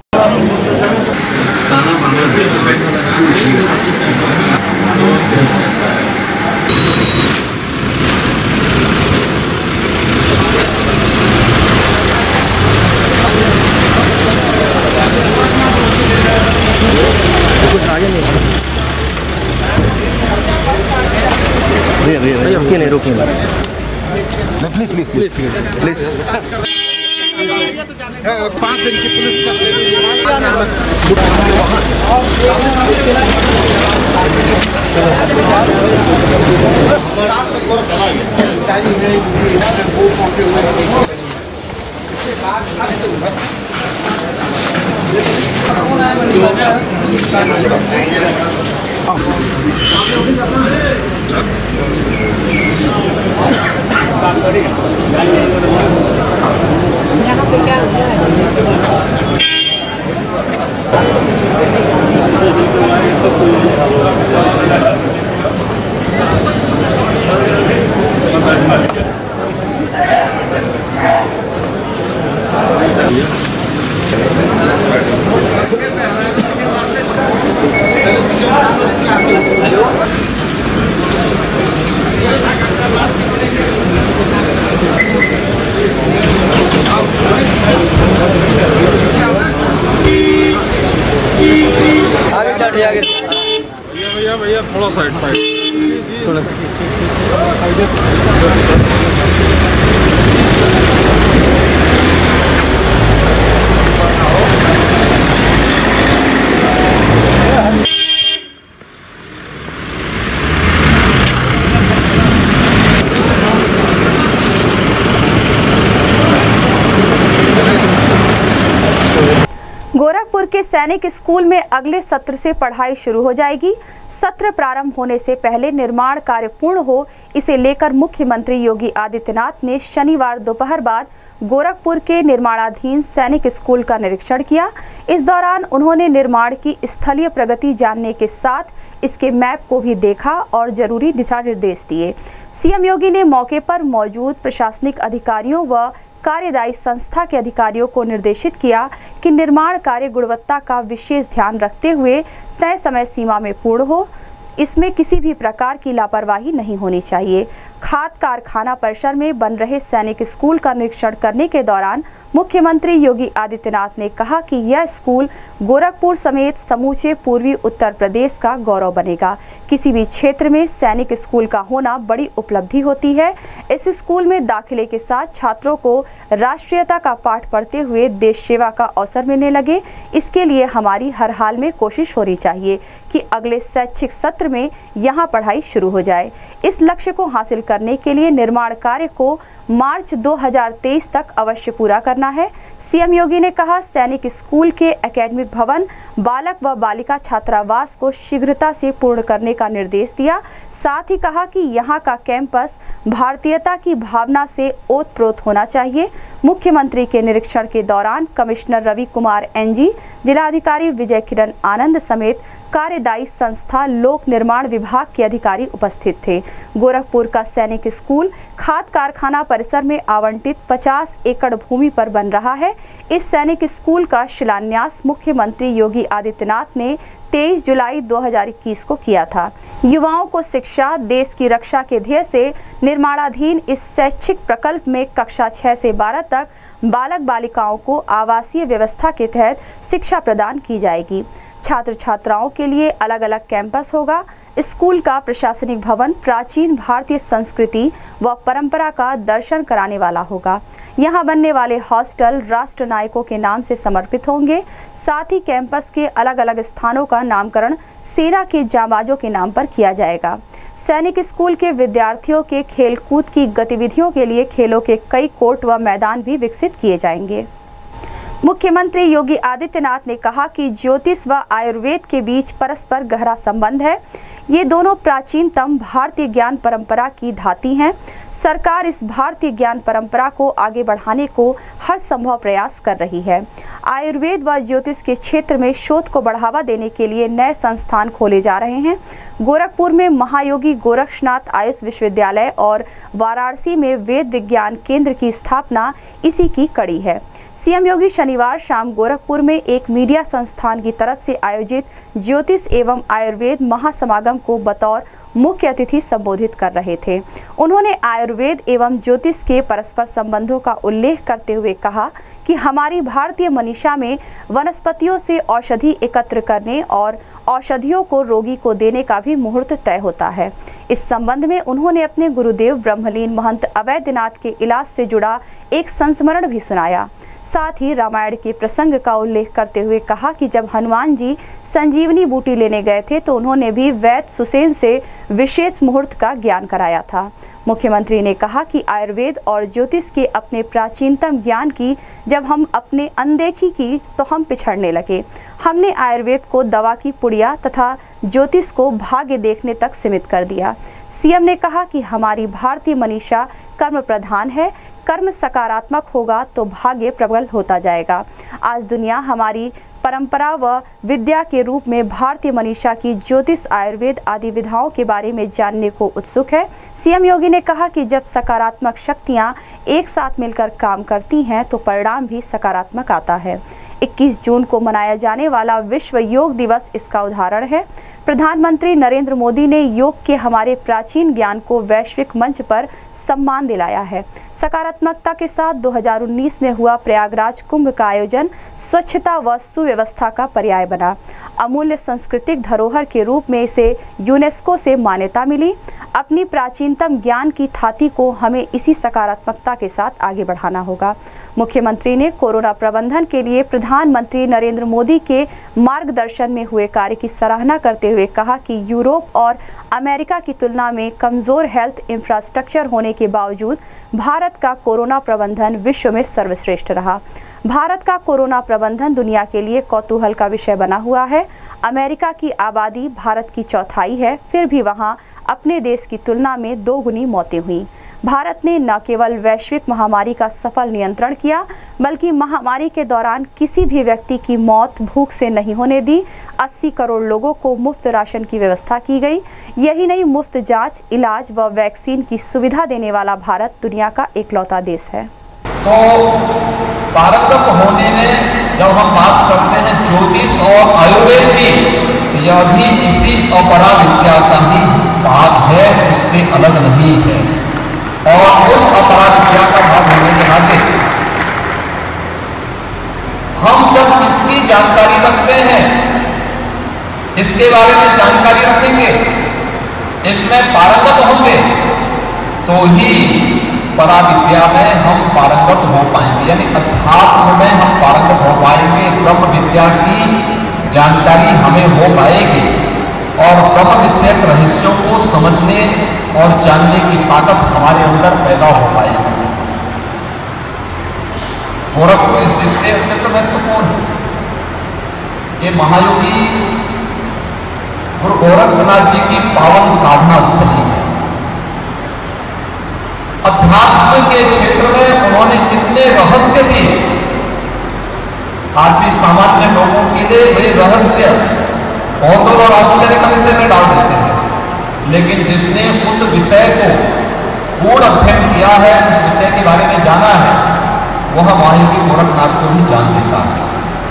प्लीज प्लीज प्लीज प्लीज 5 दिन की पुलिस भैया भैया थोड़ा साइड थोड़ा गोरखपुर के के सैनिक स्कूल में अगले सत्र से पढ़ाई शुरू हो जाएगी। सत्र प्रारंभ होने से पहले निर्माण कार्य पूर्ण हो, इसे लेकर मुख्यमंत्री योगी आदित्यनाथ ने शनिवार दोपहर बाद गोरखपुर के निर्माणाधीन सैनिक स्कूल का निरीक्षण किया। इस दौरान उन्होंने निर्माण की स्थलीय प्रगति जानने के साथ इसके मैप को भी देखा और जरूरी दिशा निर्देश दिए। सीएम योगी ने मौके पर मौजूद प्रशासनिक अधिकारियों व कार्यदायी संस्था के अधिकारियों को निर्देशित किया कि निर्माण कार्य गुणवत्ता का विशेष ध्यान रखते हुए तय समय सीमा में पूर्ण हो, इसमें किसी भी प्रकार की लापरवाही नहीं होनी चाहिए। खाद कारखाना परिसर में बन रहे सैनिक स्कूल का निरीक्षण करने के दौरान मुख्यमंत्री योगी आदित्यनाथ ने कहा कि यह स्कूल गोरखपुर समेत समूचे पूर्वी उत्तर प्रदेश का गौरव बनेगा। किसी भी क्षेत्र में सैनिक स्कूल का होना बड़ी उपलब्धि होती है। इस स्कूल में दाखिले के साथ छात्रों को राष्ट्रीयता का पाठ पढ़ते हुए देश सेवा का अवसर मिलने लगे। इसके लिए हमारी हर हाल में कोशिश होनी चाहिए कि अगले शैक्षिक सत्र में यहाँ पढ़ाई शुरू हो जाए। इस लक्ष्य को हासिल करने के लिए निर्माण कार्य को मार्च 2023 तक अवश्य पूरा करना है। सीएम योगी ने कहा, सैनिक स्कूल के एकेडमिक भवन, बालक व बालिका छात्रावास को शीघ्रता से पूर्ण करने का निर्देश दिया। साथ ही कहा कि यहाँ का कैंपस भारतीयता की भावना से ओतप्रोत होना चाहिए। मुख्यमंत्री के निरीक्षण के दौरान कमिश्नर रवि कुमार एनजी, जिलाधिकारी विजय किरण आनंद समेत कार्यदायी संस्था लोक निर्माण विभाग के अधिकारी उपस्थित थे। गोरखपुर का सैनिक स्कूल खाद कारखाना परिसर में आवंटित 50 एकड़ भूमि पर बन रहा है। इस सैनिक स्कूल का शिलान्यास मुख्यमंत्री योगी आदित्यनाथ ने 23 जुलाई 2021 को किया था। युवाओं को शिक्षा, देश की रक्षा के ध्येय से निर्माणाधीन इस शैक्षिक प्रकल्प में कक्षा 6 से 12 तक बालक बालिकाओं को आवासीय व्यवस्था के तहत शिक्षा प्रदान की जाएगी। छात्र छात्राओं के लिए अलग अलग कैंपस होगा। स्कूल का प्रशासनिक भवन प्राचीन भारतीय संस्कृति व परंपरा का दर्शन कराने वाला होगा। यहाँ बनने वाले हॉस्टल राष्ट्र नायकों के नाम से समर्पित होंगे। साथ ही कैंपस के अलग अलग स्थानों का नामकरण सेना के जांबाजों के नाम पर किया जाएगा। सैनिक स्कूल के विद्यार्थियों के खेलकूद की गतिविधियों के लिए खेलों के कई कोर्ट व मैदान भी विकसित किए जाएंगे। मुख्यमंत्री योगी आदित्यनाथ ने कहा कि ज्योतिष व आयुर्वेद के बीच परस्पर गहरा संबंध है। ये दोनों प्राचीनतम भारतीय ज्ञान परंपरा की धाती हैं। सरकार इस भारतीय ज्ञान परंपरा को आगे बढ़ाने को हर संभव प्रयास कर रही है। आयुर्वेद व ज्योतिष के क्षेत्र में शोध को बढ़ावा देने के लिए नए संस्थान खोले जा रहे हैं। गोरखपुर में महायोगी गोरक्षनाथ आयुष विश्वविद्यालय और वाराणसी में वेद विज्ञान केंद्र की स्थापना इसी की कड़ी है। सीएम योगी शनिवार शाम गोरखपुर में एक मीडिया संस्थान की तरफ से आयोजित ज्योतिष एवं आयुर्वेद महासमागम को बतौर मुख्य अतिथि संबोधित कर रहे थे। उन्होंने आयुर्वेद एवं ज्योतिष के परस्पर संबंधों का उल्लेख करते हुए कहा कि हमारी भारतीय मनीषा में वनस्पतियों से औषधि एकत्र करने और औषधियों को रोगी को देने का भी मुहूर्त तय होता है। इस संबंध में उन्होंने अपने गुरुदेव ब्रह्मलीन महंत अवैधनाथ के इलाज से जुड़ा एक संस्मरण भी सुनाया। साथ ही रामायण के प्रसंग का उल्लेख करते हुए कहा कि जब हनुमान जी संजीवनी बूटी लेने गए थे तो उन्होंने भी वैद्य सुसेन से विशेष मुहूर्त का ज्ञान कराया था। मुख्यमंत्री ने कहा कि आयुर्वेद और ज्योतिष के अपने प्राचीनतम ज्ञान की जब हम अपने अनदेखी की तो हम पिछड़ने लगे। हमने आयुर्वेद को दवा की पुड़िया तथा ज्योतिष को भाग्य देखने तक सीमित कर दिया। सीएम ने कहा कि हमारी भारतीय मनीषा कर्म प्रधान है। कर्म सकारात्मक होगा तो भाग्य प्रबल होता जाएगा। आज दुनिया हमारी परंपरा व विद्या के रूप में भारतीय मनीषा की ज्योतिष, आयुर्वेद आदि विधाओं के बारे में जानने को उत्सुक है। सीएम योगी ने कहा कि जब सकारात्मक शक्तियां एक साथ मिलकर काम करती हैं तो परिणाम भी सकारात्मक आता है। 21 जून को मनाया जाने वाला विश्व योग दिवस इसका उदाहरण है। प्रधानमंत्री नरेंद्र मोदी ने योग के हमारे प्राचीन ज्ञान को वैश्विक मंच पर सम्मान दिलाया है। सकारात्मकता के साथ 2019 में हुआ प्रयागराज कुंभ का आयोजन स्वच्छता व सुव्यवस्था का पर्याय बना। अमूल्य सांस्कृतिक धरोहर के रूप में इसे यूनेस्को से मान्यता मिली। अपनी प्राचीनतम ज्ञान की थाती को हमें इसी सकारात्मकता के साथ आगे बढ़ाना होगा। मुख्यमंत्री ने कोरोना प्रबंधन के लिए प्रधानमंत्री नरेंद्र मोदी के मार्गदर्शन में हुए कार्य की सराहना करते हुए हुए कहा कि यूरोप और अमेरिका की तुलना में कमज़ोर हेल्थ इंफ्रास्ट्रक्चर होने के बावजूद भारत का कोरोना प्रबंधन विश्व में सर्वश्रेष्ठ रहा। भारत का कोरोना प्रबंधन दुनिया के लिए कौतूहल का विषय बना हुआ है। अमेरिका की आबादी भारत की चौथाई है, फिर भी वहां अपने देश की तुलना में 2 गुनी मौतें हुई। भारत ने न केवल वैश्विक महामारी का सफल नियंत्रण किया, बल्कि महामारी के दौरान किसी भी व्यक्ति की मौत भूख से नहीं होने दी। 80 करोड़ लोगों को मुफ्त राशन की व्यवस्था की गई। यही नहीं, मुफ्त जांच, इलाज व वैक्सीन की सुविधा देने वाला भारत दुनिया का एकलौता देश है। तो पारंगत होने में जब हम बात करते हैं ज्योतिष और आयुर्वेद की, तो यह भी इसी अपरा विद्या का ही भाग है, उससे अलग नहीं है। और उस अपरा विद्या का भाग होने के नाते हम जब इसकी जानकारी रखते हैं, इसके बारे में जानकारी रखेंगे, इसमें पारंगत होंगे, तो ही परा विद्या में हम पारंगत हो पाएंगे, यानी अध्यात्म में हम पारंगत हो पाएंगे। ब्रह्म विद्या की जानकारी हमें हो पाएगी और ब्रह्म विषयक रहस्यों को समझने और जानने की ताकत हमारे अंदर पैदा हो पाएगी। गोरखपुर इस दृष्टि से अत्यंत महत्वपूर्ण है। ये महायोगी गुरु गोरक्षनाथ जी की पावन साधना स्थली है। अध्यात्म के क्षेत्र में उन्होंने कितने रहस्य दिए, आज भी सामान्य लोगों के लिए वे रहस्य बहुत और आश्चर्य का विषय में डाल देते हैं, लेकिन जिसने उस विषय को पूर्ण अध्ययन किया है, उस विषय के बारे में जाना है, वह महायोगी गोरखनाथ को भी जान लेता है।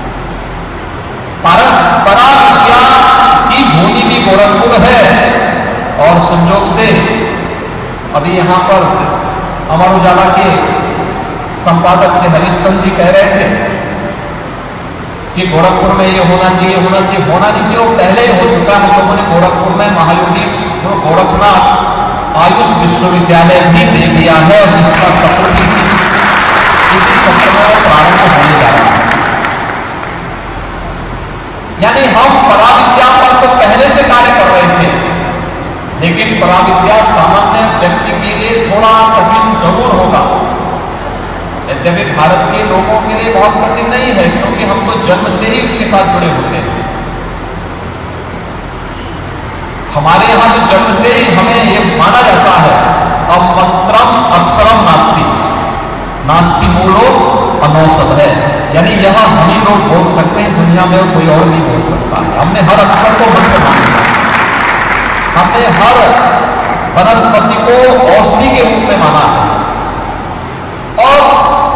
परा विद्या की भूमि भी गोरखपुर है और संयोग से अभी यहां पर अमर उजाला के संपादक से हरीशचंद्र जी कह रहे थे कि गोरखपुर में ये होना चाहिए, होना नहीं चाहिए, वो पहले ही हो चुका है। लोगों ने गोरखपुर में महायोगी गोरखनाथ आयुष विश्वविद्यालय भी दे दिया है और इसका सत्र भी इसी सत्र में प्रारंभ होने जा रहा है। यानी हम पराविद्या पर तो पहले से कार्य कर रहे थे, लेकिन पराविद्या सामान्य व्यक्ति के लिए थोड़ा कठिन जरूर होगा। यद्यपि भारत के लोगों के लिए बहुत कठिन नहीं है, क्योंकि हम तो जन्म से ही इसके साथ जुड़े होते हैं। हमारे यहां तो जन्म से ही हमें यह माना जाता है, अब मंत्रम अक्षरम नास्ति, नास्ति मूलो अनौषध है, यानी यह हम ही लोग बोल सकते हैं, दुनिया में कोई और नहीं बोल सकता है। हमने हर अक्षर को मंत्र माना, हमने हर वनस्पति को औषधि के रूप में माना है। और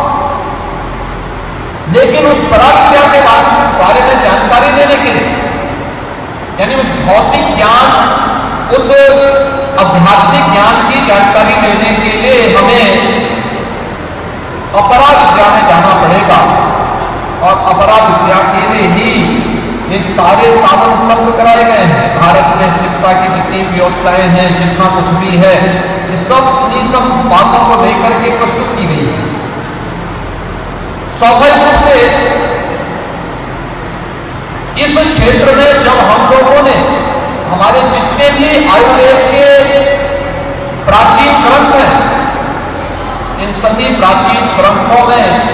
लेकिन उस पराविद्या के बारे में जानकारी देने के लिए, यानी उस भौतिक ज्ञान, उस आध्यात्मिक ज्ञान की जानकारी लेने के लिए हमें अपरा विद्या में जाना पड़ेगा। और अपरा विद्या के लिए ही ये सारे साधन उपलब्ध कराए गए हैं। भारत में शिक्षा की जितनी व्यवस्थाएं हैं, जितना कुछ भी है, ये सब इन्हीं सब बातों को लेकर के प्रस्तुत की गई है। स्वाभाविक रूप से इस क्षेत्र में जब हम लोगों ने हमारे जितने भी आयुर्वेद के प्राचीन ग्रंथ हैं, इन सभी प्राचीन ग्रंथों में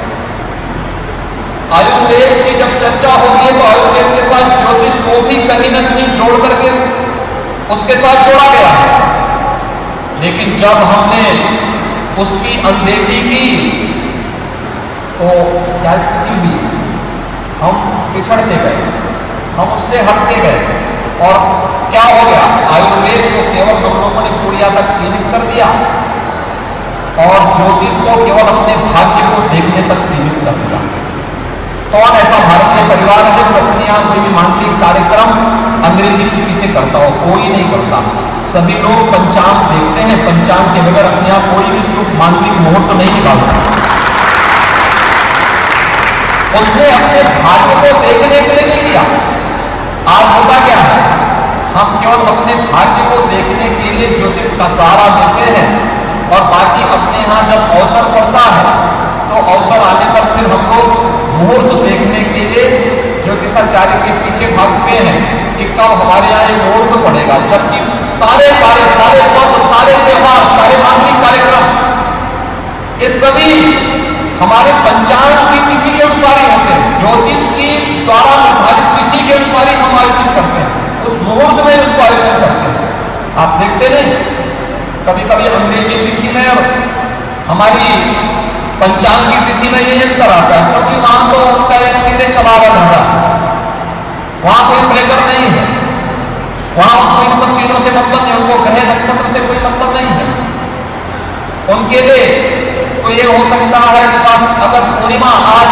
आयुर्वेद की जब चर्चा होती है तो आयुर्वेद के साथ ज्योतिष को भी कहीं न कहीं जोड़ करके उसके साथ जोड़ा गया है। लेकिन जब हमने उसकी अनदेखी की तो क्या स्थिति हुई, हम पिछड़ते गए, हम उससे हटते गए और क्या हो गया, आयुर्वेद को केवल हम लोगों ने कुड़िया तक सीमित कर दिया और ज्योतिष को केवल अपने भाग्य को देखने तक सीमित कर दिया। कौन ऐसा भारतीय परिवार है जो अपने यहां कोई भी मानसिक कार्यक्रम अंग्रेजी लिपि से करता हो? कोई नहीं करता। सभी लोग पंचांग देखते हैं, पंचांग के बगैर अपने आप कोई भी शुभ मानसिक मुहूर्त नहीं निकालता। उसने अपने भाग्य को देखने के लिए नहीं किया। आज होता क्या है, हम केवल अपने भाग्य को देखने के लिए ज्योतिष का सहारा लेते हैं और बाकी अपने यहां जब अवसर पड़ता है तो अवसर आने पर फिर हम लोग मुहूर्त देखने के लिए ज्योतिषाचार्य के पीछे भागते हैं कि कब हमारे यहाँ एक मुहूर्त पड़ेगा, जबकि सारे कार्य, सारे पर्व, सारे त्योहार, सारे मांगलिक कार्यक्रम ये सभी हमारे पंचांग की तिथि के अनुसार ही होते हैं, ज्योतिष की द्वारा निर्धारित तिथि के अनुसार ही हम आयोजित करते हैं, उस मुहूर्त में उसको आयोजन करते हैं। आप देखते नहीं, कभी कभी अंग्रेजी तिथि में और हमारी पंचांग की तिथि में ये अंतर आता है, क्योंकि वहां तो उनका एक सीधे चलावा रहता है, वहां कोई ब्रेकर नहीं है, वहां उनको इन सब चीजों से मतलब नहीं, उनको ग्रह नक्षत्र से कोई मतलब नहीं है। उनके लिए तो ये हो सकता है कि साहब अगर पूर्णिमा आज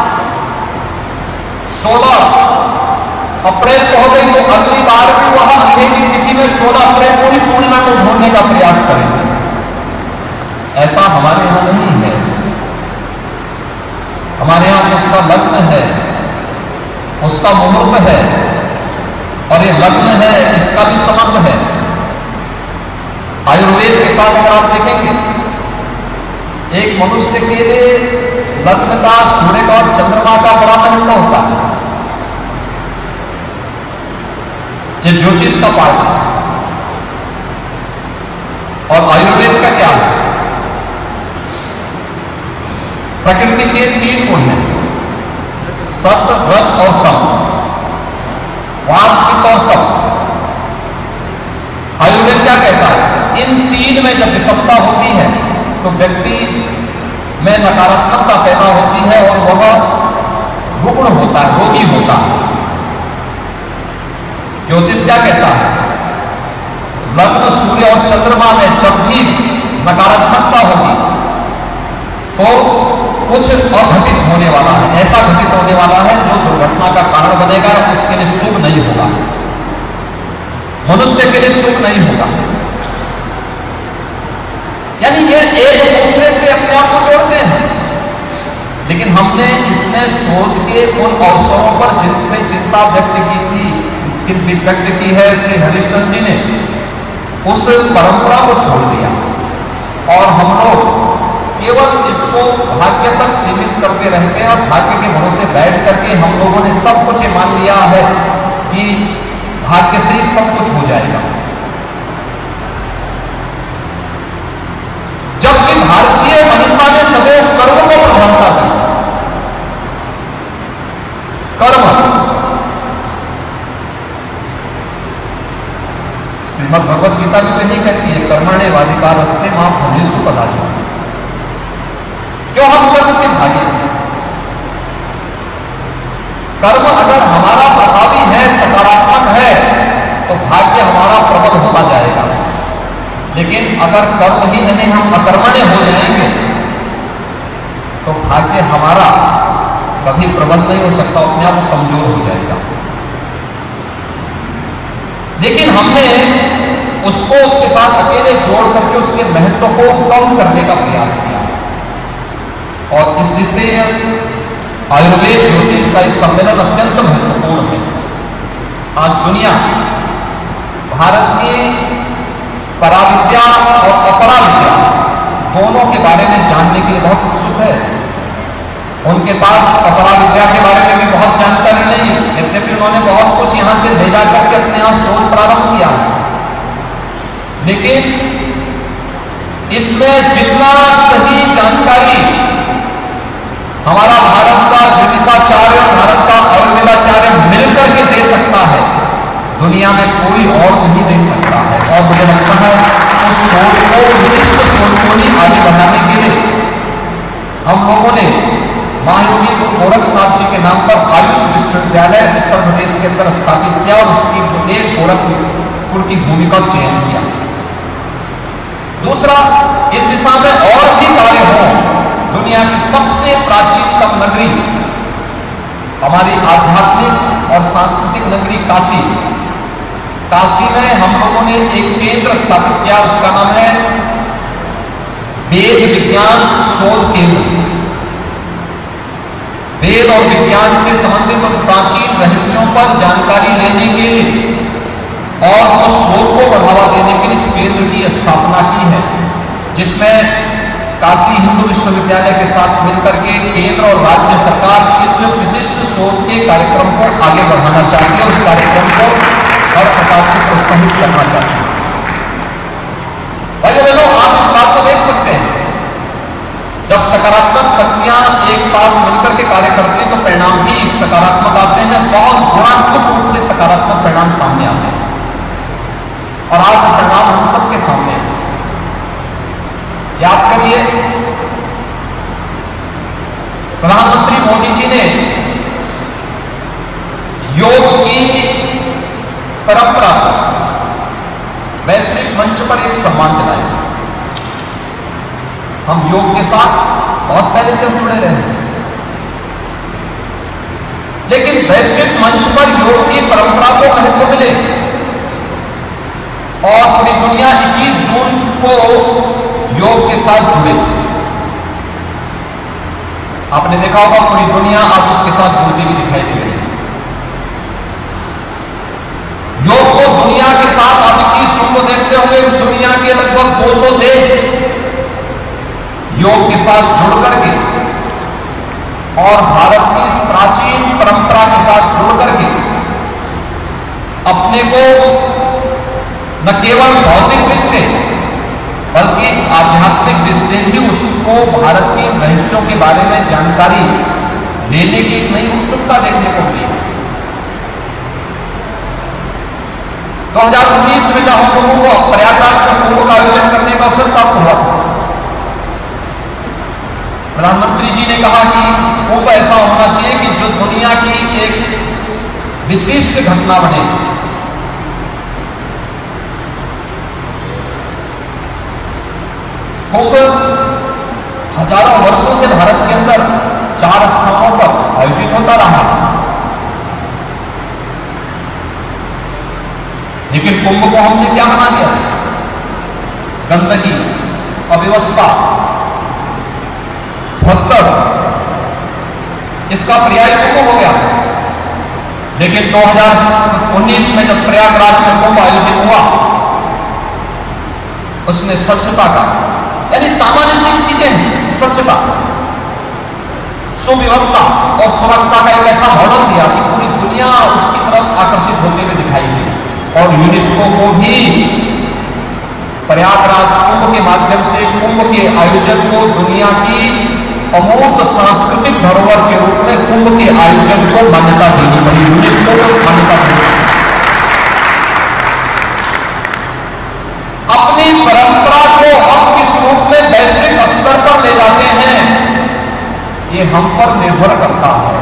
16 अप्रैल को हो गई तो अगली बार भी वह अंग्रेजी तिथि में 16 अप्रैल को ही पूर्णिमा को ढूंढने का प्रयास करेंगे। ऐसा हमारे यहां नहीं है। हमारे यहां उसका लग्न है, उसका मुहूर्त है, और ये लग्न है, इसका भी संबंध है। आयुर्वेद के साथ अगर आप देखेंगे, एक मनुष्य के लिए लग्न का, सूर्य का और चंद्रमा का बड़ा महत्व होता है। ये ज्योतिष का पार्ट है। और आयुर्वेद का क्या है? प्रकृति के 3 गुण हैं, सत्व, रज और तम, वात, पित्त और कफ। आयुर्वेद क्या कहता है? इन 3 में जब विषमता होती है तो व्यक्ति में नकारात्मकता पैदा होती है और वह रुग्ण होता है, रोगी होता है। ज्योतिष क्या कहता है? लग्न, सूर्य और चंद्रमा में जब भी नकारात्मकता होगी तो कुछ अघटित होने वाला है, ऐसा घटित होने वाला है जो दुर्घटना का कारण बनेगा, उसके लिए शुभ नहीं होगा, मनुष्य के लिए शुभ नहीं होगा। यानी ये एक दूसरे से अपने आप को जोड़ते हैं। लेकिन हमने इसमें शोध के उन अवसरों पर जिनमें चिंता व्यक्त की थी, व्यक्त की है श्री हरिश्चंद्र जी ने, उस परंपरा को छोड़ दिया और हम लोग केवल इसको भाग्य तक सीमित करके रहते हैं। और भाग्य के भरोसे बैठ करके हम लोगों ने सब कुछ मान लिया है कि भाग्य से ही सब कुछ हो जाएगा, जबकि भारतीय मनीषा ने सदैव कर्म को प्रधानता दी। कर्म, श्रीमद् भगवद गीता भी यही कहती है, कर्मण्ये वाधिकारस्ते मां फलेषु कदाचन। क्यों हम कर्म से भागे? कर्म अगर हमारा प्रभावी है, सकारात्मक है, तो भाग्य हमारा प्रबल होता जाएगा। लेकिन अगर कर्म ही नहीं, हम अकर्मण्य हो जाएंगे तो भाग्य हमारा कभी प्रबल नहीं हो सकता, अपने आप कमजोर हो जाएगा। लेकिन हमने उसको उसके साथ अकेले जोड़ करके उसके महत्व को कम करने का प्रयास किया और इस दिशा आयुर्वेद ज्योतिष का इस सम्मेलन अत्यंत महत्वपूर्ण है। आज दुनिया भारत की पराविद्या और अपराविद्या दोनों के बारे में जानने के लिए बहुत उत्सुक है। उनके पास अपराविद्या के बारे में भी बहुत जानकारी नहीं, यद्यपि उन्होंने बहुत कुछ यहां से भेजा करके अपने यहां शोध प्रारंभ किया है। लेकिन इसमें जितना सही जानकारी हमारा भारत का ज्योतिषाचार्य और भारत का आयुर्वेदाचार्य मिलकर के दे सकता है, दुनिया में कोई और नहीं दे सकता है। और मुझे लगता है उस शोध को, विशिष्ट शोध को ही आगे बढ़ाने के लिए हम लोगों ने महायोगी गोरक्षनाथ जी के नाम पर आयुष विश्वविद्यालय उत्तर प्रदेश के अंदर स्थापित किया और उसकी एक गोरखपुर की भूमि का चयन किया। दूसरा, इस दिशा में और भी कार्य हों। दुनिया की सबसे प्राचीनतम नगरी, हमारी आध्यात्मिक और सांस्कृतिक नगरी काशी, काशी में हम लोगों ने एक केंद्र स्थापित किया, उसका नाम है वेद विज्ञान शोध केंद्र। वेद और विज्ञान से संबंधित प्राचीन रहस्यों पर जानकारी लेने के लिए और उस शोध को बढ़ावा देने के लिए इस केंद्र की स्थापना की है, जिसमें काशी हिंदू विश्वविद्यालय के साथ मिलकर के केंद्र और राज्य सरकार इस विशिष्ट शोध के कार्यक्रम को आगे बढ़ाना चाहती है, उस कार्यक्रम को हर प्रकार से प्रोत्साहित करना चाहती है। भाइयों बहनों, आप इस बात को देख सकते हैं, जब सकारात्मक शक्तियां एक साथ मिलकर के कार्य करती हैं तो परिणाम भी सकारात्मक आते हैं, बहुत गुणात्मक रूप से सकारात्मक परिणाम सामने आते हैं। और आज वो परिणाम हम सबके सामने है। याद करिए, प्रधानमंत्री मोदी जी ने योग की परंपरा वैश्विक मंच पर एक सम्मान दिलाया। हम योग के साथ बहुत पहले से जुड़े रहे हैं, लेकिन वैश्विक मंच पर योग की परंपरा को महत्व मिले और पूरी दुनिया 21 जून को योग के साथ जुड़े। आपने देखा होगा पूरी दुनिया आज उसके साथ जुड़ती हुई दिखाई दे रही है। योग को दुनिया के साथ आप 21 जून को देखते होंगे, दुनिया के लगभग 200 देश योग के साथ जुड़ करके और भारत की इस प्राचीन परंपरा के साथ जुड़ करके अपने को न केवल भौतिक दृष्टि बल्कि आध्यात्मिक दृष्टि से भी उसको भारत के रहस्यों के बारे में जानकारी लेने की एक नई उत्सुकता देखने को मिली। 2019 में जब हम लोगों को प्रयागराज में कुंभ का आयोजन करने का अवसर प्राप्त हुआ, प्रधानमंत्री जी ने कहा कि कुंभ ऐसा होना चाहिए कि जो दुनिया की एक विशिष्ट घटना बने। कुंभ हजारों वर्षों से भारत के अंदर 4 स्थानों पर आयोजित होता रहा, लेकिन कुंभ को हमने क्या बना दिया? गंदगी, अव्यवस्था, भगदड़, इसका पर्याय कुंभ हो गया। लेकिन 2019 में जब प्रयागराज में कुंभ आयोजित हुआ, उसने स्वच्छता का, यानी सामान्य सी चीजें हैं, स्वच्छता, सुव्यवस्था और सुरक्षा का एक ऐसा मॉडल दिया कि पूरी दुनिया उसकी तरफ आकर्षित होते हुए दिखाई दी। और यूनेस्को को भी प्रयागराज कुंभ के माध्यम से कुंभ के आयोजन को दुनिया की अमूर्त सांस्कृतिक धरोहर के रूप में कुंभ के आयोजन को मान्यता देनी पड़ी, यूनेस्को को मान्यता देनी पड़ी। अपनी परंपरा को हम किस रूप में वैश्विक स्तर पर ले जाते हैं, ये हम पर निर्भर करता है।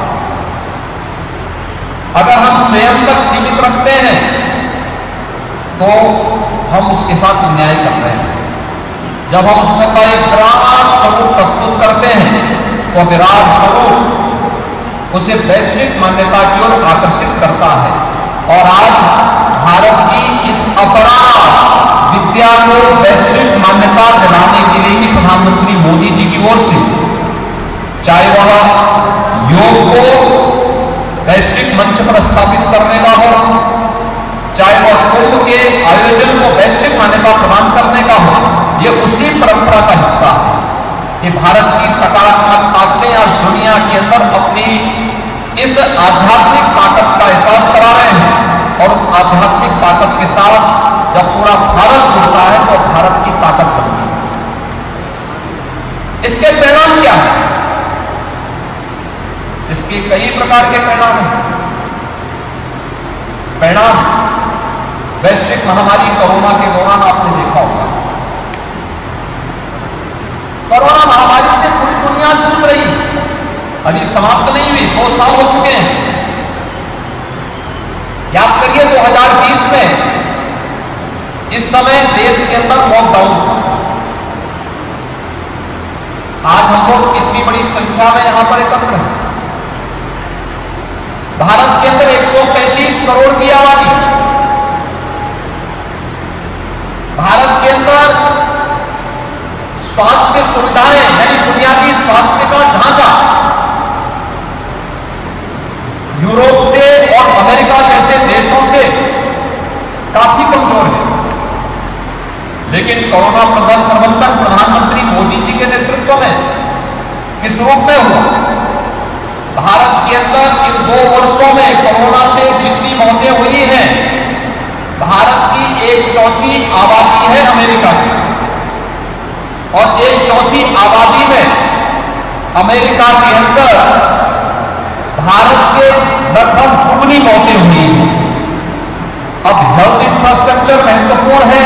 अगर हम स्वयं तक सीमित रखते हैं तो हम उसके साथ न्याय कर रहे हैं। जब हम उसमें का एक विराट स्वरूप प्रस्तुत करते हैं तो विराट स्वरूप उसे वैश्विक मान्यता की ओर आकर्षित करता है। और आज भारत की इस अपराध विद्या को वैश्विक मान्यता दिलाने के लिए ही प्रधानमंत्री मोदी जी की ओर से, चाहे वह योग को वैश्विक मंच पर स्थापित करने का हो, चाहे वह कुंभ के आयोजन को वैश्विक मान्यता प्रदान करने का हो, यह उसी परंपरा का हिस्सा है कि भारत की सकारात्मक ताकतें आज दुनिया के अंदर अपनी इस आध्यात्मिक ताकत का एहसास करा रहे हैं। और उस आध्यात्मिक ताकत के साथ जब पूरा भारत जुड़ता है तो भारत की ताकत बनती है। इसके परिणाम क्या है? इसके कई प्रकार के परिणाम हैं। परिणाम वैश्विक महामारी कोरोना के दौरान आपने देखा होगा, कोरोना महामारी से पूरी दुनिया जूझ रही है, अभी समाप्त नहीं हुई, 2 साल हो चुके हैं। याद करिए 2020 में इस समय देश के अंदर लॉकडाउन था। आज हम लोग इतनी बड़ी संख्या में यहां पर एकत्र हैं। भारत के अंदर 135 करोड़ की आबादी, भारत के अंदर स्वास्थ्य सुविधाएं यानी बुनियादी स्वास्थ्य का ढांचा यूरोप से और अमेरिका जैसे देशों से काफी कमजोर है। लेकिन कोरोना प्रबंधन प्रधानमंत्री मोदी जी के नेतृत्व किस रूप में हुआ? भारत के अंदर इन 2 वर्षों में कोरोना से जितनी मौतें हुई हैं, भारत की 1/4 आबादी है अमेरिका की, और 1/4 आबादी में अमेरिका के अंदर भारत से लगभग दुगनी मौतें हुई हैं। अब हेल्थ इंफ्रास्ट्रक्चर महत्वपूर्ण है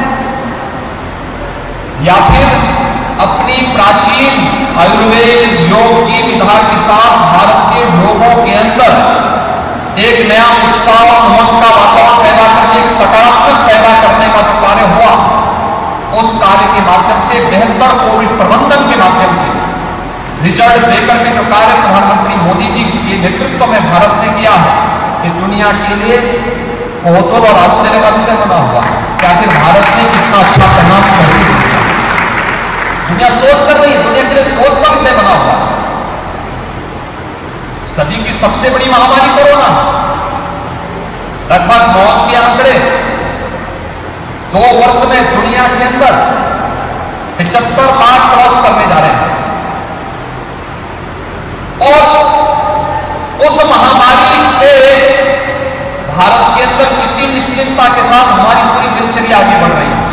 या फिर अपनी प्राचीन आयुर्वेद योग की विधा के साथ भारत के लोगों के अंदर एक नया उत्साह उमंग का वातावरण पैदा करके, एक सकारात्मक पैदा करने का जो कार्य हुआ, उस कार्य के माध्यम से, बेहतर कोविड प्रबंधन के माध्यम से रिजल्ट देकर के जो कार्य प्रधानमंत्री मोदी जी के नेतृत्व में भारत ने किया है, कि दुनिया के लिए कौतूहल और आश्चर्य का विषय बना हुआ है कि आखिर भारत ने कितना अच्छा परिणाम कैसे दिया। दुनिया शोध कर रही है, दुनिया के लिए शोध का विषय बना हुआ है। सदी की सबसे बड़ी महामारी कोरोना, लगभग मौत के आंकड़े 2 वर्ष में दुनिया के अंदर 75 लाख क्रॉस करने जा रहे हैं। और उस महामारी से भारत के अंदर कितनी निश्चिंतता के साथ हमारी पूरी दिनचर्या आगे बढ़ रही है।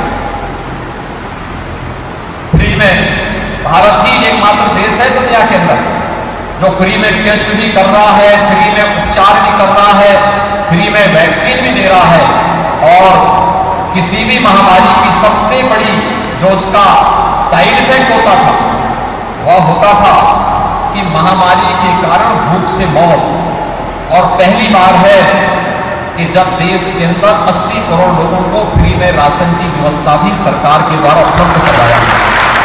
फ्री में भारत ही एकमात्र देश है दुनिया के अंदर जो फ्री में टेस्ट भी कर रहा है, फ्री में उपचार भी कर रहा है, फ्री में वैक्सीन भी दे रहा है। और किसी भी महामारी की सबसे बड़ी जो उसका साइड इफेक्ट होता था, वह होता था कि महामारी के कारण भूख से मौत। और पहली बार है कि जब देश के अंदर 80 करोड़ लोगों को फ्री में राशन की व्यवस्था भी सरकार के द्वारा उपलब्ध करवाया गया।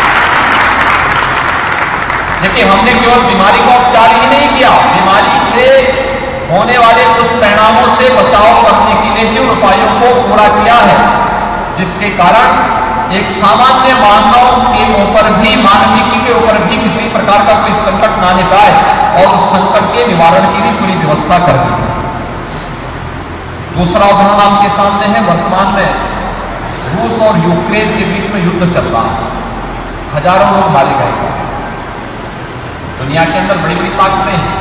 देखिए, हमने केवल बीमारी का उपचार ही नहीं किया, बीमारी के होने वाले दुष्परिणामों से बचाव करने के लिए भी उन उपायों को पूरा किया है, जिसके कारण एक सामान्य मानव के ऊपर भी, मानविकी के ऊपर भी किसी प्रकार का कोई संकट ना आने पाए, और उस संकट के निवारण की भी पूरी व्यवस्था कर दी है। दूसरा उदाहरण आपके सामने है, वर्तमान में रूस और यूक्रेन के बीच में युद्ध चल रहा है, हजारों लोग मारे गए हैं। दुनिया के अंदर बड़ी बड़ी ताकतें हैं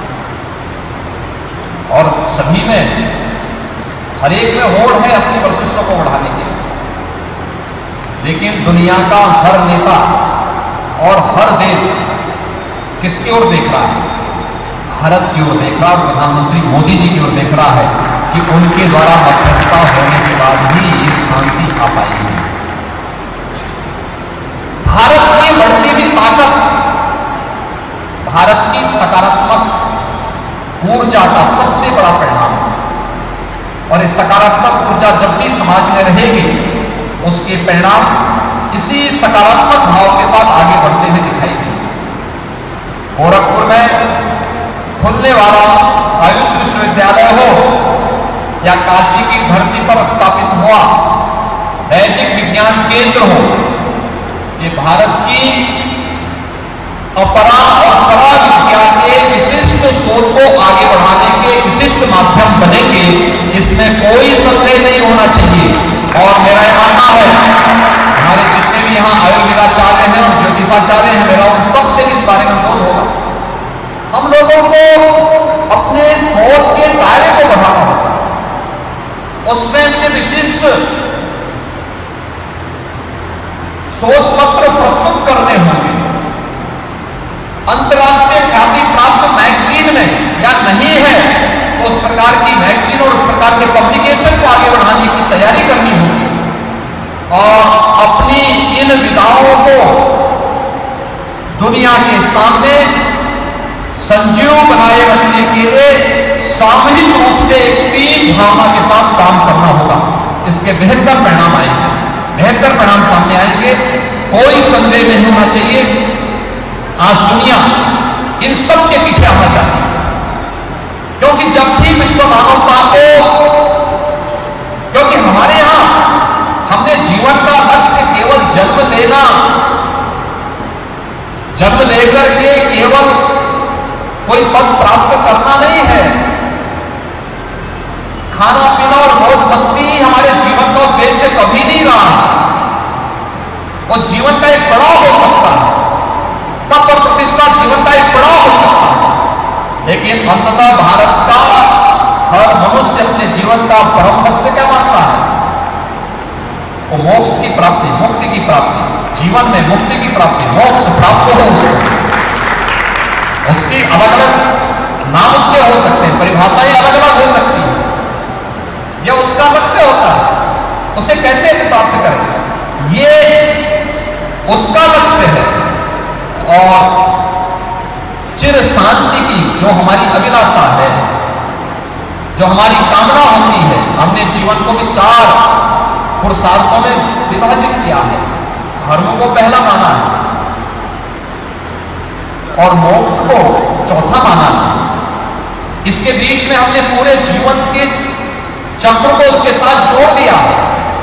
और सभी में, हर एक में होड़ है अपनी वर्चस्व को बढ़ाने के लिए, लेकिन दुनिया का हर नेता और हर देश किसकी ओर देख रहा है? भारत की ओर देख रहा है, प्रधानमंत्री मोदी जी की ओर देख रहा है कि उनके द्वारा मध्यस्थता होने के बाद ही ये शांति आ पाएगी। भारत की बढ़ती हुई ताकत, भारत की सकारात्मक ऊर्जा का सबसे बड़ा परिणाम है, और इस सकारात्मक ऊर्जा जब भी समाज में रहेगी, उसके परिणाम इसी सकारात्मक भाव के साथ आगे बढ़ते हुए दिखाई देंगे। गोरखपुर में खुलने वाला आयुष विश्वविद्यालय हो या काशी की धरती पर स्थापित हुआ वैदिक विज्ञान केंद्र हो, ये भारत की अपरा और परा विद्या के विशिष्ट शोध को आगे बढ़ाने के विशिष्ट माध्यम बनेंगे, इसमें कोई संदेह नहीं होना चाहिए। और मेरा यह मानना है, हमारे जितने भी यहां आयुर्वेदाचार्य हैं और ज्योतिषाचार्य हैं, मेरा उन सबसे इस बारे में बोध होगा। हम लोगों को अपने शोध के दायरे को बढ़ाना होगा, उसमें अपने विशिष्ट शोध पत्र प्रस्तुत करने होंगे। अंतर्राष्ट्रीय ख्याति प्राप्त मैगजीन में या नहीं है तो उस प्रकार की मैगजीन और उस प्रकार के पब्लिकेशन को आगे बढ़ाने की तैयारी करनी होगी, और अपनी इन विधाओं को दुनिया के सामने संजीव बनाए रखने के लिए सामूहिक रूप से एक टीम भावना के साथ काम करना होगा। इसके बेहतर परिणाम आएंगे, बेहतर परिणाम सामने आएंगे, कोई संदेह नहीं होना चाहिए। आज दुनिया इन सब के पीछे आना चाहती है, क्योंकि जब भी विश्व मानवता को, क्योंकि हमारे यहां हमने जीवन का लक्ष्य केवल जन्म लेना, जन्म लेकर के केवल कोई पद प्राप्त करना नहीं है। खाना पीना और मौज मस्ती ही हमारे जीवन का उद्देश्य कभी नहीं रहा। वो जीवन का एक पड़ाव हो सकता है, तब और प्रतिष्ठा लेकिन अंततः भारत का हर मनुष्य अपने जीवन का परम लक्ष्य क्या मानता है? वो मोक्ष की प्राप्ति, मुक्ति की प्राप्ति, जीवन में मुक्ति की प्राप्ति, मोक्ष प्राप्त हो उसको। उसकी अलग अलग नाम उसके हो सकते हैं, परिभाषाएं अलग अलग हो सकती हैं, यह उसका लक्ष्य होता है। उसे कैसे प्राप्त करें, ये उसका लक्ष्य है। और चिर शांति की जो हमारी अभिलाषा है, जो हमारी कामना होती है, हमने जीवन को भी 4 पुरुषार्थों में विभाजित किया है। धर्म को पहला माना है और मोक्ष को चौथा माना है। इसके बीच में हमने पूरे जीवन के चक्र को उसके साथ जोड़ दिया है।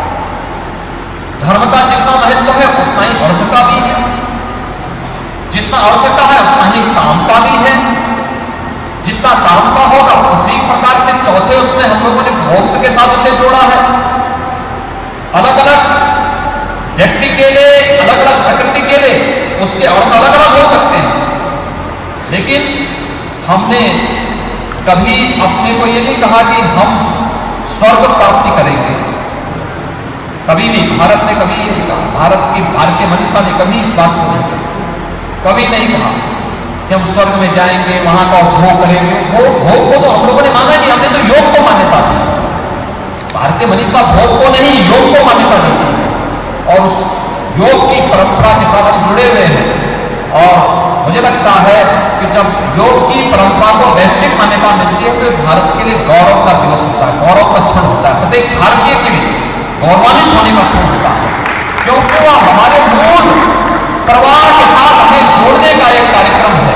धर्म का जितना महत्व है उतना ही अर्थ का भी है, जितना अर्थ का है उतना ही काम का भी है, जितना काम का होगा उसी प्रकार से चौथे उसमें हम लोगों ने मोक्ष के साथ उसे जोड़ा है। अलग अलग व्यक्ति के लिए, अलग अलग प्रकृति के लिए उसके अर्थ अलग अलग हो सकते हैं, लेकिन हमने कभी अपने को ये नहीं कहा कि हम स्वर्ग प्राप्ति करेंगे, कभी नहीं। भारत ने कभी ये नहीं कहा, भारतीय मंशा ने कभी इस बात को नहीं कहा, कभी नहीं कहा कि हम स्वर्ग में जाएंगे, वहां का भोग करेंगे। भोग को तो हम लोगों ने माना नहीं, हमने तो योग को मान्यता दी। भारतीय मंशा भोग को नहीं, योग को मान्यता देती है और उस योग की परंपरा के साथ हम जुड़े हुए हैं। और मुझे लगता है कि जब योग की परंपरा को वैश्विक मान्यता मिलती है तो भारत के लिए गौरव का दिवस होता है, गौरव का क्षण होता है, प्रत्येक भारतीय के लिए गौरवान्वित होने का क्षण होता है, क्योंकि वह हमारे मूल प्रवाह के साथ हमें जोड़ने का एक कार्यक्रम है।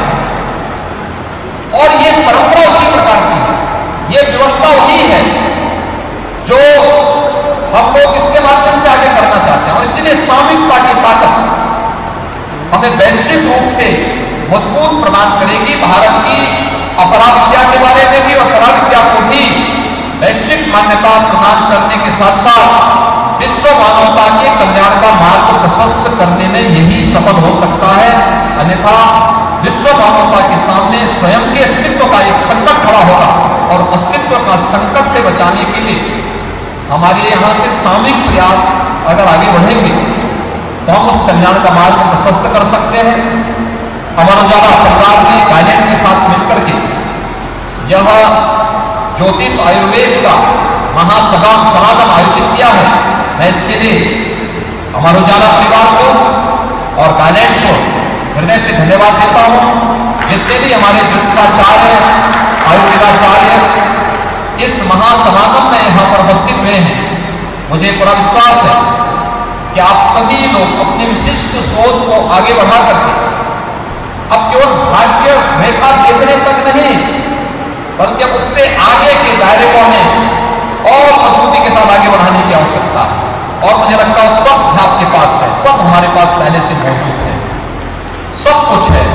और ये परंपरा उसी प्रकार की है, ये व्यवस्था वही है जो हम लोग इसके माध्यम से आगे करना चाहते हैं। और इसीलिए सामूहिकता की ताकत हमें वैश्विक रूप से मजबूत प्रदान करेगी। भारत की अपराविद्या के बारे में भी और पराविद्या को भी वैश्विक मान्यता प्रदान करने के साथ साथ विश्व मानवता के कल्याण का मार्ग प्रशस्त करने में यही सफल हो सकता है। अन्यथा विश्व मानवता के सामने स्वयं के अस्तित्व का एक संकट खड़ा होगा और अस्तित्व का संकट से बचाने के लिए हमारे यहां से सामूहिक प्रयास अगर आगे बढ़ेंगे तो हम उस कल्याण का मार्ग प्रशस्त कर सकते हैं। अमर उजाला परिवार ने गाइडेंस के साथ मिलकर के यह ज्योतिष आयुर्वेद का महासमागम आयोजित किया है। मैं इसके लिए अमर उजाला परिवार को और गाइडेंस को हृदय से धन्यवाद देता हूं। जितने भी हमारे ज्योतिषाचार्य, आयुर्वेदाचार्य इस महासमागम में यहां पर उपस्थित हुए हैं, मुझे पूरा विश्वास है कि आप सभी लोग अपने विशिष्ट शोध को आगे बढ़ा करके अब केवल भाग्य रेखा देखने तक नहीं, बल्कि अब उससे आगे के दायरे को हमें और मजबूती के साथ आगे बढ़ाने की आवश्यकता है। और मुझे लगता है सब आपके पास है, सब हमारे पास पहले से मौजूद है, सब कुछ है।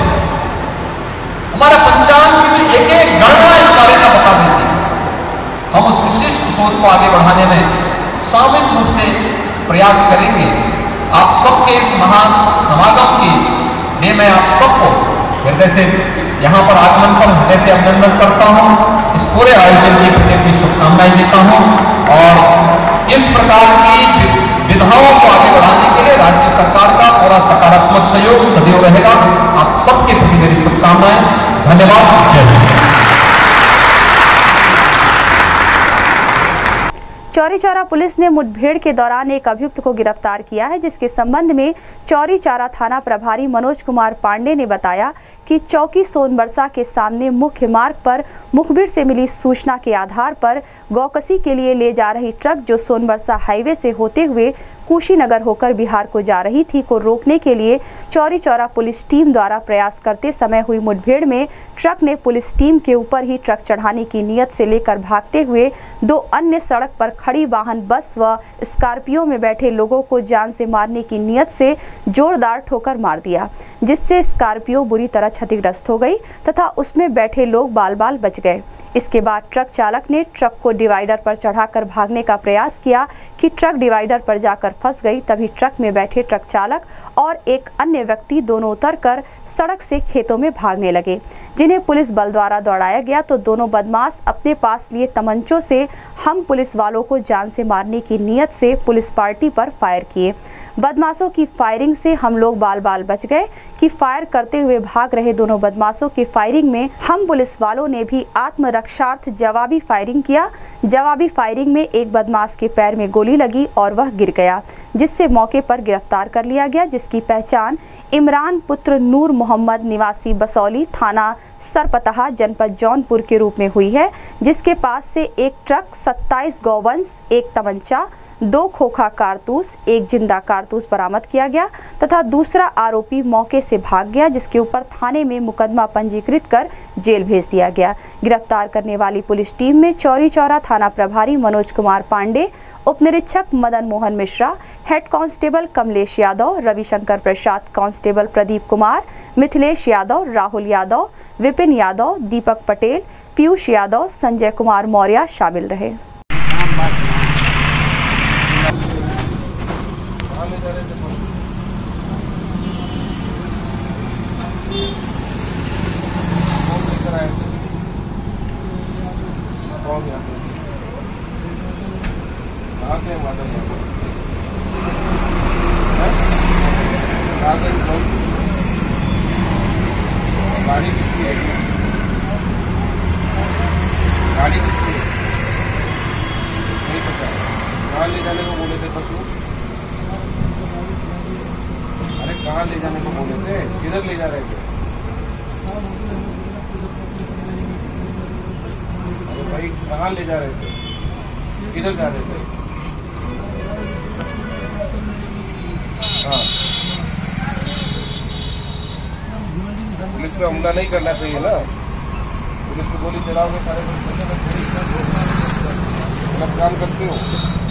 हमारा पंचांग की भी एक एक गणना इस बारे में बता देती है। हम उस विशिष्ट शोध को आगे बढ़ाने में सामूहिक रूप से प्रयास करेंगे। आप सबके इस महासमागम की लिए मैं आप सबको हृदय से यहां पर आगमन पर हृदय से अभिनंदन करता हूं। इस पूरे आयोजन की प्रति अपनी शुभकामनाएं देता हूं और इस प्रकार की विधाओं को आगे बढ़ाने के लिए राज्य सरकार का पूरा सकारात्मक सहयोग सदैव रहेगा। आप सबके प्रति मेरी शुभकामनाएं। धन्यवाद। जय हिंद। चौरी चौरा पुलिस ने मुठभेड़ के दौरान एक अभियुक्त को गिरफ्तार किया है, जिसके संबंध में चौरी चौरा थाना प्रभारी मनोज कुमार पांडे ने बताया कि चौकी सोनबरसा के सामने मुख्य मार्ग पर मुखबिर से मिली सूचना के आधार पर गौकसी के लिए ले जा रही ट्रक जो सोनबरसा हाईवे से होते हुए कुशीनगर होकर बिहार को जा रही थी को रोकने के लिए चौरी चौरा पुलिस टीम द्वारा प्रयास करते समय हुई मुठभेड़ में ट्रक ने पुलिस टीम के ऊपर ही ट्रक चढ़ाने की नीयत से लेकर भागते हुए 2 अन्य सड़क पर खड़ी वाहन बस व स्कॉर्पियो में बैठे लोगों को जान से मारने की नीयत से जोरदार ठोकर मार दिया, जिससे स्कॉर्पियो बुरी तरह क्षतिग्रस्त हो गई तथा उसमें बैठे लोग बाल बाल बच गए। इसके बाद ट्रक चालक ने ट्रक को डिवाइडर पर चढ़ाकर भागने का प्रयास किया कि ट्रक डिवाइडर पर जाकर फंस गई, तभी ट्रक में बैठे ट्रक चालक और एक अन्य व्यक्ति दोनों उतरकर सड़क से खेतों में भागने लगे, जिन्हें पुलिस बल द्वारा दौड़ाया गया तो दोनों बदमाश अपने पास लिए तमंचों से हम पुलिस वालों को जान से मारने की नीयत से पुलिस पार्टी पर फायर किए। बदमाशों की फायरिंग से हम लोग बाल बाल बच गए कि फायर करते हुए भाग रहे दोनों बदमाशों की फायरिंग में हम पुलिस वालों ने भी आत्मरक्षार्थ जवाबी फायरिंग किया। जवाबी फायरिंग में एक बदमाश के पैर में गोली लगी और वह गिर गया, जिससे मौके पर गिरफ्तार कर लिया गया, जिसकी पहचान इमरान पुत्र नूर मोहम्मद निवासी बसौली थाना सरपतहा जनपद जौनपुर के रूप में हुई है, जिसके पास से एक ट्रक, 27 गौवंश, एक तमंचा, 2 खोखा कारतूस, एक जिंदा कारतूस बरामद किया गया तथा दूसरा आरोपी मौके से भाग गया, जिसके ऊपर थाने में मुकदमा पंजीकृत कर जेल भेज दिया गया। गिरफ्तार करने वाली पुलिस टीम में चौरी चौरा थाना प्रभारी मनोज कुमार पांडे, उप निरीक्षक Madan Mohan Mishra, head constable Kamlesh Yadav, Ravishankar Prasad, constable Pradeep Kumar, Mithilesh Yadav, Rahul Yadav, Vipin Yadav, Deepak Patel, Piyush Yadav, Sanjay Kumar Maurya शामिल रहे। गाड़ी किसकी है? गाड़ी किसकी है? नहीं पता। कहाँ ले जाने को बोले थे पशु? अरे कहाँ ले जाने को बोले थे? किधर ले जा रहे थे? अरे भाई कहाँ ले जा रहे थे? किधर जा रहे थे? हाँ, पुलिस पे हमला नहीं करना चाहिए ना। पुलिस को गोली चलाओगे सारे गलत काम करते हो।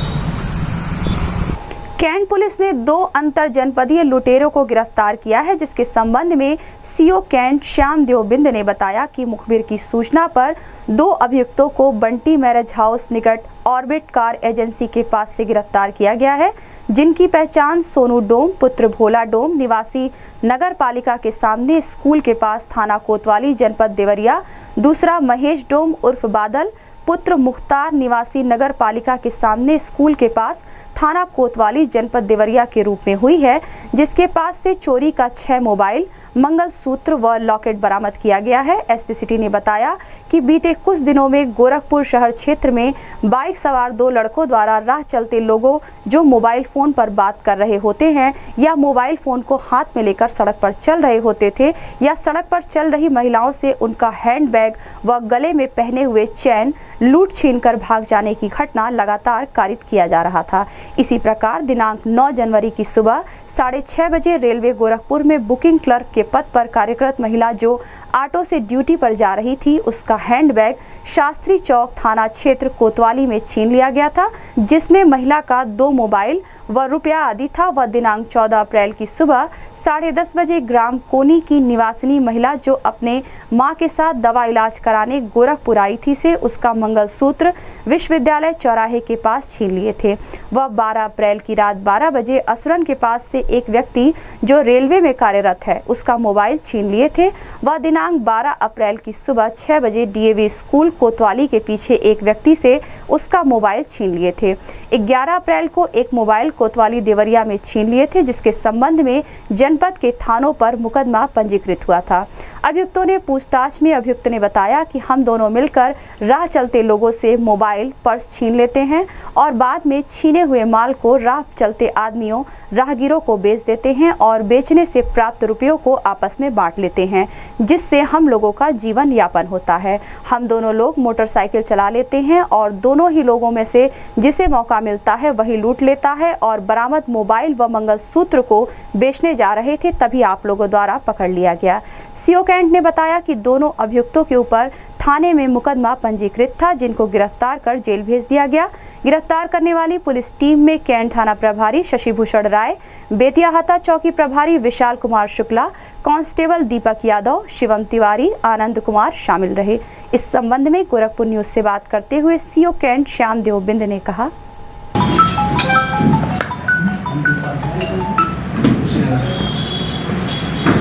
कैंट पुलिस ने 2 अंतर जनपदीय लुटेरों को गिरफ्तार किया है, जिसके संबंध में सीओ कैंट श्याम देवबिंद ने बताया कि मुखबिर की सूचना पर 2 अभियुक्तों को बंटी मैरिज हाउस निकट ऑर्बिट कार एजेंसी के पास से गिरफ्तार किया गया है, जिनकी पहचान सोनू डोम पुत्र भोला डोम निवासी नगर पालिका के सामने स्कूल के पास थाना कोतवाली जनपद देवरिया, दूसरा महेश डोम उर्फ बादल पुत्र मुख्तार निवासी नगर पालिका के सामने स्कूल के पास थाना कोतवाली जनपद देवरिया के रूप में हुई है, जिसके पास से चोरी का 6 मोबाइल, मंगलसूत्र व लॉकेट बरामद किया गया है। एसपी सिटी ने बताया कि बीते कुछ दिनों में गोरखपुर शहर क्षेत्र में बाइक सवार 2 लड़कों द्वारा राह चलते लोगों जो मोबाइल फोन पर बात कर रहे होते हैं या मोबाइल फोन को हाथ में लेकर सड़क पर चल रहे होते थे या सड़क पर चल रही महिलाओं से उनका हैंडबैग व गले में पहने हुए चैन लूट छीन कर भाग जाने की घटना लगातार कारित किया जा रहा था। इसी प्रकार दिनांक 9 जनवरी की सुबह 6:30 बजे रेलवे गोरखपुर में बुकिंग क्लर्क के पद पर कार्यरत महिला जो ऑटो से ड्यूटी पर जा रही थी, उसका हैंडबैग शास्त्री चौक थाना क्षेत्र कोतवाली में छीन लिया गया था, जिसमें महिला का 2 मोबाइल व रुपया आदि था। वह दिनांक 14 अप्रैल की सुबह 10:30 बजे ग्राम कोनी की निवासिनी महिला जो अपने मां के साथ दवा इलाज कराने गोरखपुर आई थी से उसका मंगलसूत्र विश्वविद्यालय चौराहे के पास छीन लिए थे। वह 12 अप्रैल की रात 12 बजे असुरन के पास से एक व्यक्ति जो रेलवे में कार्यरत है उसका मोबाइल छीन लिए थे। वह दिनांक 12 अप्रैल की सुबह 6 बजे डीएवी स्कूल कोतवाली के पीछे एक व्यक्ति से उसका मोबाइल छीन लिए थे। 11 अप्रैल को एक मोबाइल कोतवाली देवरिया में छीन लिए थे, जिसके संबंध में जनपद के थानों पर मुकदमा पंजीकृत हुआ था। अभियुक्तों ने पूछताछ में अभियुक्त ने बताया कि हम दोनों मिलकर राह चलते लोगों से मोबाइल पर्स छीन लेते हैं और बाद में छीने हुए माल को राह चलते आदमियों राहगीरों को बेच देते हैं और बेचने से प्राप्त रुपयों को आपस में बांट लेते हैं, जिससे हम लोगों का जीवन यापन होता है। हम दोनों लोग मोटरसाइकिल चला लेते हैं और दोनों ही लोगों में से जिसे मौका मिलता है वही लूट लेता है और बरामद मोबाइल व मंगलसूत्र को बेचने जा रहे थे, तभी आप लोगों द्वारा पकड़ लिया गया। सीओ कैंट ने बताया कि दोनों अभियुक्तों के ऊपर थाने में मुकदमा पंजीकृत था, जिनको गिरफ्तार कर जेल भेज दिया गया। गिरफ्तार करने वाली पुलिस टीम में कैंट थाना प्रभारी शशिभूषण राय, बेतियाहाता चौकी प्रभारी विशाल कुमार शुक्ला, कांस्टेबल दीपक यादव, शिवम तिवारी, आनंद कुमार शामिल रहे। इस संबंध में गोरखपुर न्यूज से बात करते हुए सीओ कैंट श्याम देवबिंद ने कहा।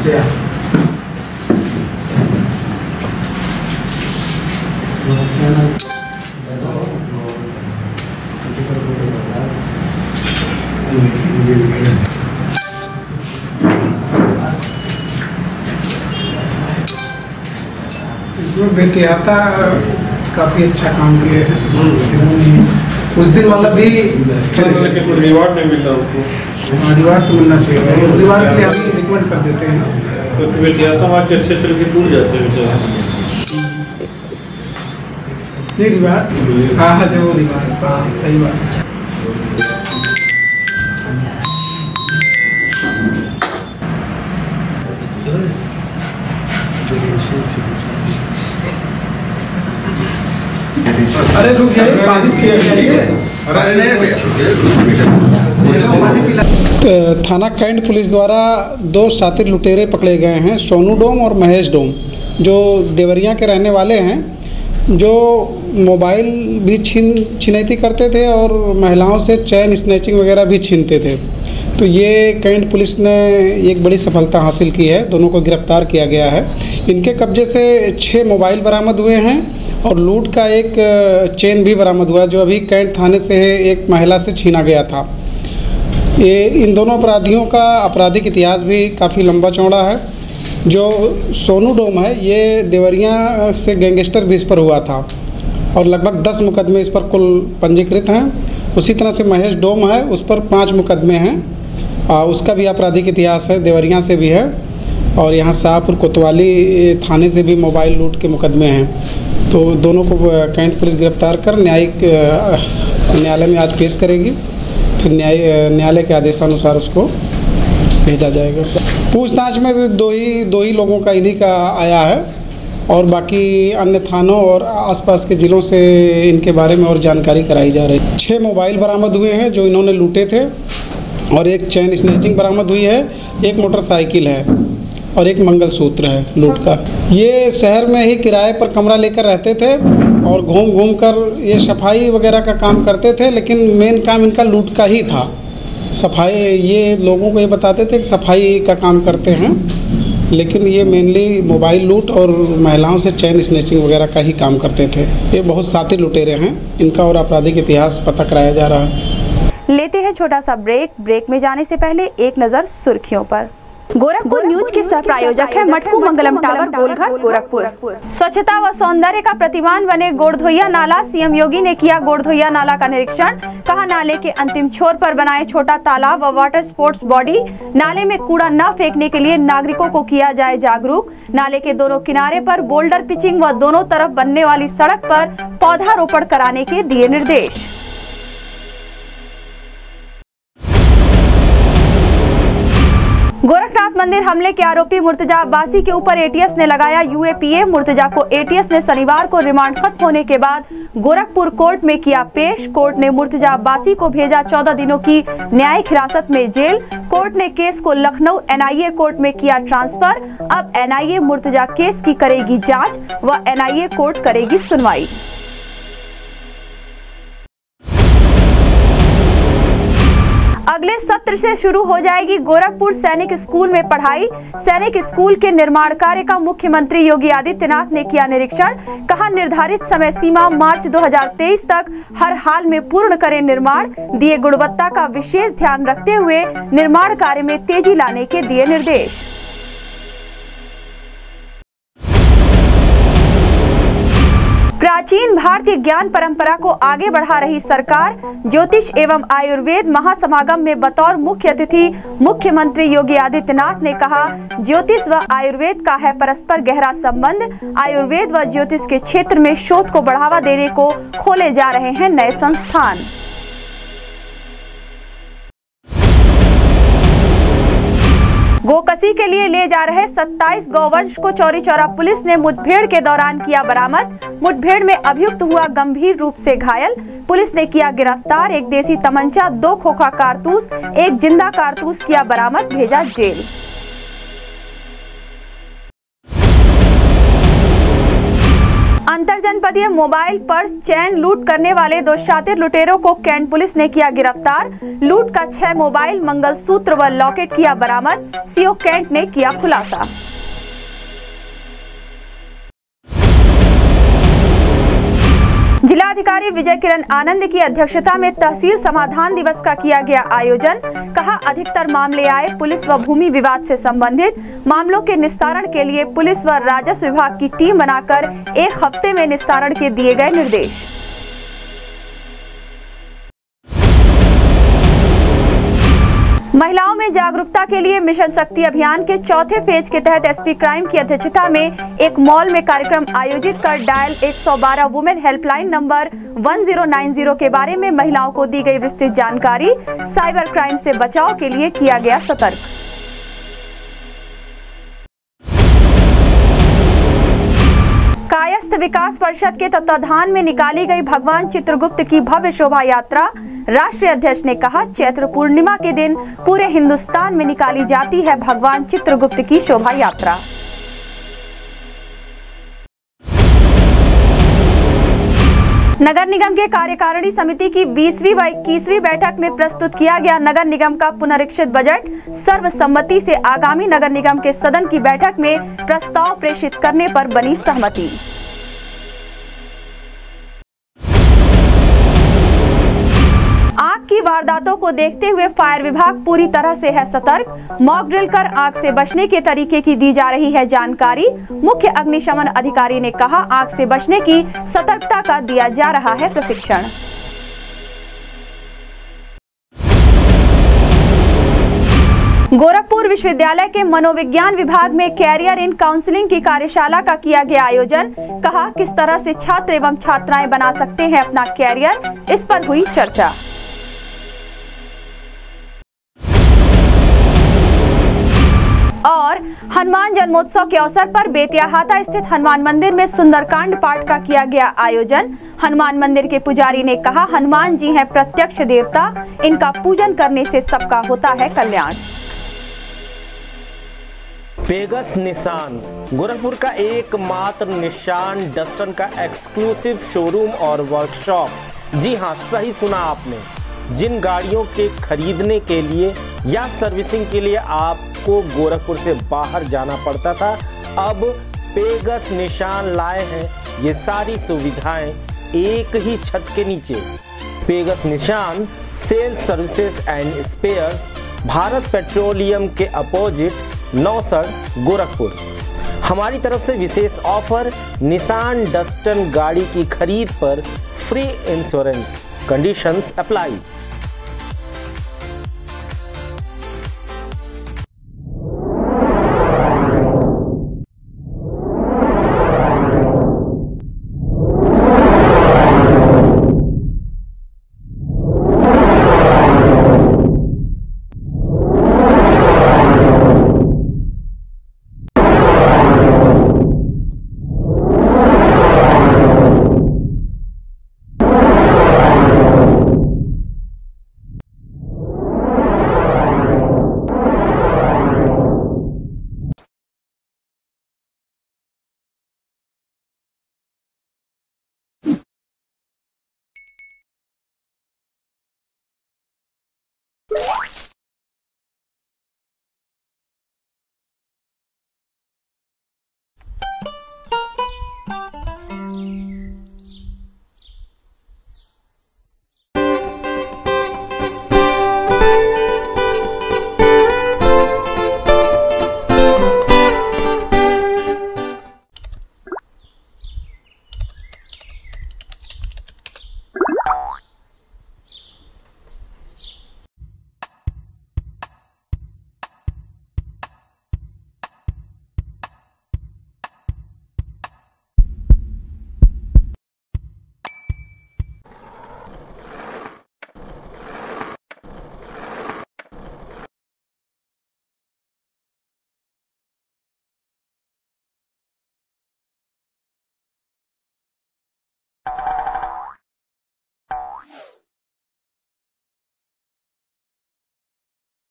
से इसमें बेतियाता काफी अच्छा काम किए हैं। उस दिन वाला भी रिवार्ड नहीं मिल रहा उनको। रिवार्ड तो मिलना चाहिए, रिवार्ड के लिए हम रिकमेंड कर देते हैं। तो बेतियाता वहाँ के अच्छे चल के टूट जाते हैं बेचारे। नहीं रिवार्ड, हाँ हाँ वो रिवार्ड, हाँ सही बात। अरे रुक जाइए, पानी थाना कैंट पुलिस द्वारा 2 शातिर लुटेरे पकड़े गए हैं, सोनू डोम और महेश डोम, जो देवरिया के रहने वाले हैं, जो मोबाइल भी छिनैती करते थे और महिलाओं से चैन स्नैचिंग वगैरह भी छीनते थे। तो ये कैंट पुलिस ने एक बड़ी सफलता हासिल की है, दोनों को गिरफ्तार किया गया है। इनके कब्जे से 6 मोबाइल बरामद हुए हैं और लूट का एक चेन भी बरामद हुआ, जो अभी कैंट थाने से एक महिला से छीना गया था। ये इन दोनों अपराधियों का आपराधिक इतिहास भी काफ़ी लंबा चौड़ा है। जो सोनू डोम है, ये देवरिया से गैंगस्टर भी इस पर हुआ था और लगभग 10 मुकदमे इस पर कुल पंजीकृत हैं। उसी तरह से महेश डोम है, उस पर 5 मुकदमे हैं, उसका भी आपराधिक इतिहास है, देवरिया से भी है और यहाँ शाहपुर कोतवाली थाने से भी मोबाइल लूट के मुकदमे हैं। तो दोनों को कैंट पुलिस गिरफ्तार कर न्यायिक न्यायालय में आज पेश करेगी, फिर न्यायालय के आदेशानुसार उसको भेजा जाएगा। पूछताछ में भी दो ही लोगों का इन्हीं का आया है और बाकी अन्य थानों और आसपास के ज़िलों से इनके बारे में और जानकारी कराई जा रही है। 6 मोबाइल बरामद हुए हैं जो इन्होंने लूटे थे और एक चैन स्नैचिंग बरामद हुई है, एक मोटरसाइकिल है और एक मंगलसूत्र है लूट का। ये शहर में ही किराए पर कमरा लेकर रहते थे और घूम कर ये सफाई वगैरह का काम करते थे, लेकिन मेन काम इनका लूट का ही था। सफाई, ये लोगों को ये बताते थे कि सफाई का काम करते हैं, लेकिन ये मेनली मोबाइल लूट और महिलाओं से चैन स्नैचिंग वगैरह का ही काम करते थे। ये बहुत शातिर लुटेरे हैं, इनका और आपराधिक इतिहास पता कराया जा रहा है। लेते हैं छोटा सा ब्रेक में जाने से पहले एक नज़र सुर्खियों पर। गोरखपुर न्यूज के सह प्रायोजक है मटकू मंगलम टावर गोलघर गोरखपुर। स्वच्छता व सौंदर्य का प्रतिमान बने गोरधोइया नाला, सीएम योगी ने किया गोरधोइया नाला का निरीक्षण। कहा नाले के अंतिम छोर पर बनाए छोटा तालाब व वाटर स्पोर्ट्स बॉडी, नाले में कूड़ा न फेंकने के लिए नागरिकों को किया जाए जागरूक। नाले के दोनों किनारे पर बोल्डर पिचिंग व दोनों तरफ बनने वाली सड़क पर पौधारोपण कराने के दिए निर्देश। गोरखनाथ मंदिर हमले के आरोपी मुर्तजा अब्बासी के ऊपर एटीएस ने लगाया यूएपीए। मुर्तजा को एटीएस ने शनिवार को रिमांड खत्म होने के बाद गोरखपुर कोर्ट में किया पेश। कोर्ट ने मुर्तजा अब्बासी को भेजा 14 दिनों की न्यायिक हिरासत में जेल। कोर्ट ने केस को लखनऊ एनआईए कोर्ट में किया ट्रांसफर। अब एनआईए मुर्तजा केस की करेगी जांच व एनआईए कोर्ट करेगी सुनवाई। अगले सत्र से शुरू हो जाएगी गोरखपुर सैनिक स्कूल में पढ़ाई। सैनिक स्कूल के निर्माण कार्य का मुख्यमंत्री योगी आदित्यनाथ ने किया निरीक्षण। कहा निर्धारित समय सीमा मार्च 2023 तक हर हाल में पूर्ण करें निर्माण। दिए गुणवत्ता का विशेष ध्यान रखते हुए निर्माण कार्य में तेजी लाने के दिए निर्देश। प्राचीन भारतीय ज्ञान परंपरा को आगे बढ़ा रही सरकार। ज्योतिष एवं आयुर्वेद महासमागम में बतौर मुख्य अतिथि मुख्यमंत्री योगी आदित्यनाथ ने कहा, ज्योतिष व आयुर्वेद का है परस्पर गहरा संबंध। आयुर्वेद व ज्योतिष के क्षेत्र में शोध को बढ़ावा देने को खोले जा रहे हैं नए संस्थान। गोकसी के लिए ले जा रहे 27 गौवंश को चौरी चौरा पुलिस ने मुठभेड़ के दौरान किया बरामद। मुठभेड़ में अभियुक्त हुआ गंभीर रूप से घायल। पुलिस ने किया गिरफ्तार। एक देसी तमंचा, 2 खोखा कारतूस, 1 जिंदा कारतूस किया बरामद, भेजा जेल। अंतर अंतर जनपदीय मोबाइल पर्स चैन लूट करने वाले 2 शातिर लुटेरों को कैंट पुलिस ने किया गिरफ्तार। लूट का 6 मोबाइल, मंगलसूत्र व लॉकेट किया बरामद। सीओ कैंट ने किया खुलासा। जिलाधिकारी विजय किरण आनंद की अध्यक्षता में तहसील समाधान दिवस का किया गया आयोजन। कहा, अधिकतर मामले आए पुलिस व भूमि विवाद से संबंधित मामलों के निस्तारण के लिए पुलिस व राजस्व विभाग की टीम बनाकर 1 हफ्ते में निस्तारण के दिए गए निर्देश। महिलाओं में जागरूकता के लिए मिशन शक्ति अभियान के 4थे फेज के तहत एसपी क्राइम की अध्यक्षता में एक मॉल में कार्यक्रम आयोजित कर डायल 112 वुमेन हेल्पलाइन नंबर 1090 के बारे में महिलाओं को दी गई विस्तृत जानकारी। साइबर क्राइम से बचाव के लिए किया गया सतर्क। कायस्थ विकास परिषद के तत्वाधान में निकाली गई भगवान चित्रगुप्त की भव्य शोभा यात्रा। राष्ट्रीय अध्यक्ष ने कहा, चैत्र पूर्णिमा के दिन पूरे हिंदुस्तान में निकाली जाती है भगवान चित्रगुप्त की शोभा यात्रा। नगर निगम के कार्यकारिणी समिति की 20वीं व 21वीं बैठक में प्रस्तुत किया गया नगर निगम का पुनरीक्षित बजट। सर्वसम्मति से आगामी नगर निगम के सदन की बैठक में प्रस्ताव प्रेषित करने पर बनी सहमति। आग की वारदातों को देखते हुए फायर विभाग पूरी तरह से है सतर्क। मॉक ड्रिल कर आग से बचने के तरीके की दी जा रही है जानकारी। मुख्य अग्निशमन अधिकारी ने कहा, आग से बचने की सतर्कता का दिया जा रहा है प्रशिक्षण। गोरखपुर विश्वविद्यालय के मनोविज्ञान विभाग में कैरियर इन काउंसलिंग की कार्यशाला का किया गया आयोजन। कहा, किस तरह से छात्र एवं छात्राएं बना सकते हैं अपना कैरियर, इस पर हुई चर्चा। और हनुमान जन्मोत्सव के अवसर पर बेतियाहाता स्थित हनुमान मंदिर में सुंदरकांड पाठ का किया गया आयोजन। हनुमान मंदिर के पुजारी ने कहा, हनुमान जी हैं प्रत्यक्ष देवता, इनका पूजन करने से सबका होता है कल्याण। पेगस निशान गोरखपुर का एकमात्र निशान डस्टन का एक्सक्लूसिव शोरूम और वर्कशॉप। जी हां, सही सुना आपने। जिन गाड़ियों के खरीदने के लिए या सर्विसिंग के लिए आपको गोरखपुर से बाहर जाना पड़ता था, अब पेगस निशान लाए हैं ये सारी सुविधाएं एक ही छत के नीचे। पेगस Nissan sales services and spares, Bharat Petroleum के अपोजिट नौसड़ गोरखपुर। हमारी तरफ से विशेष ऑफर, निशान डस्टन गाड़ी की खरीद पर free insurance, conditions apply.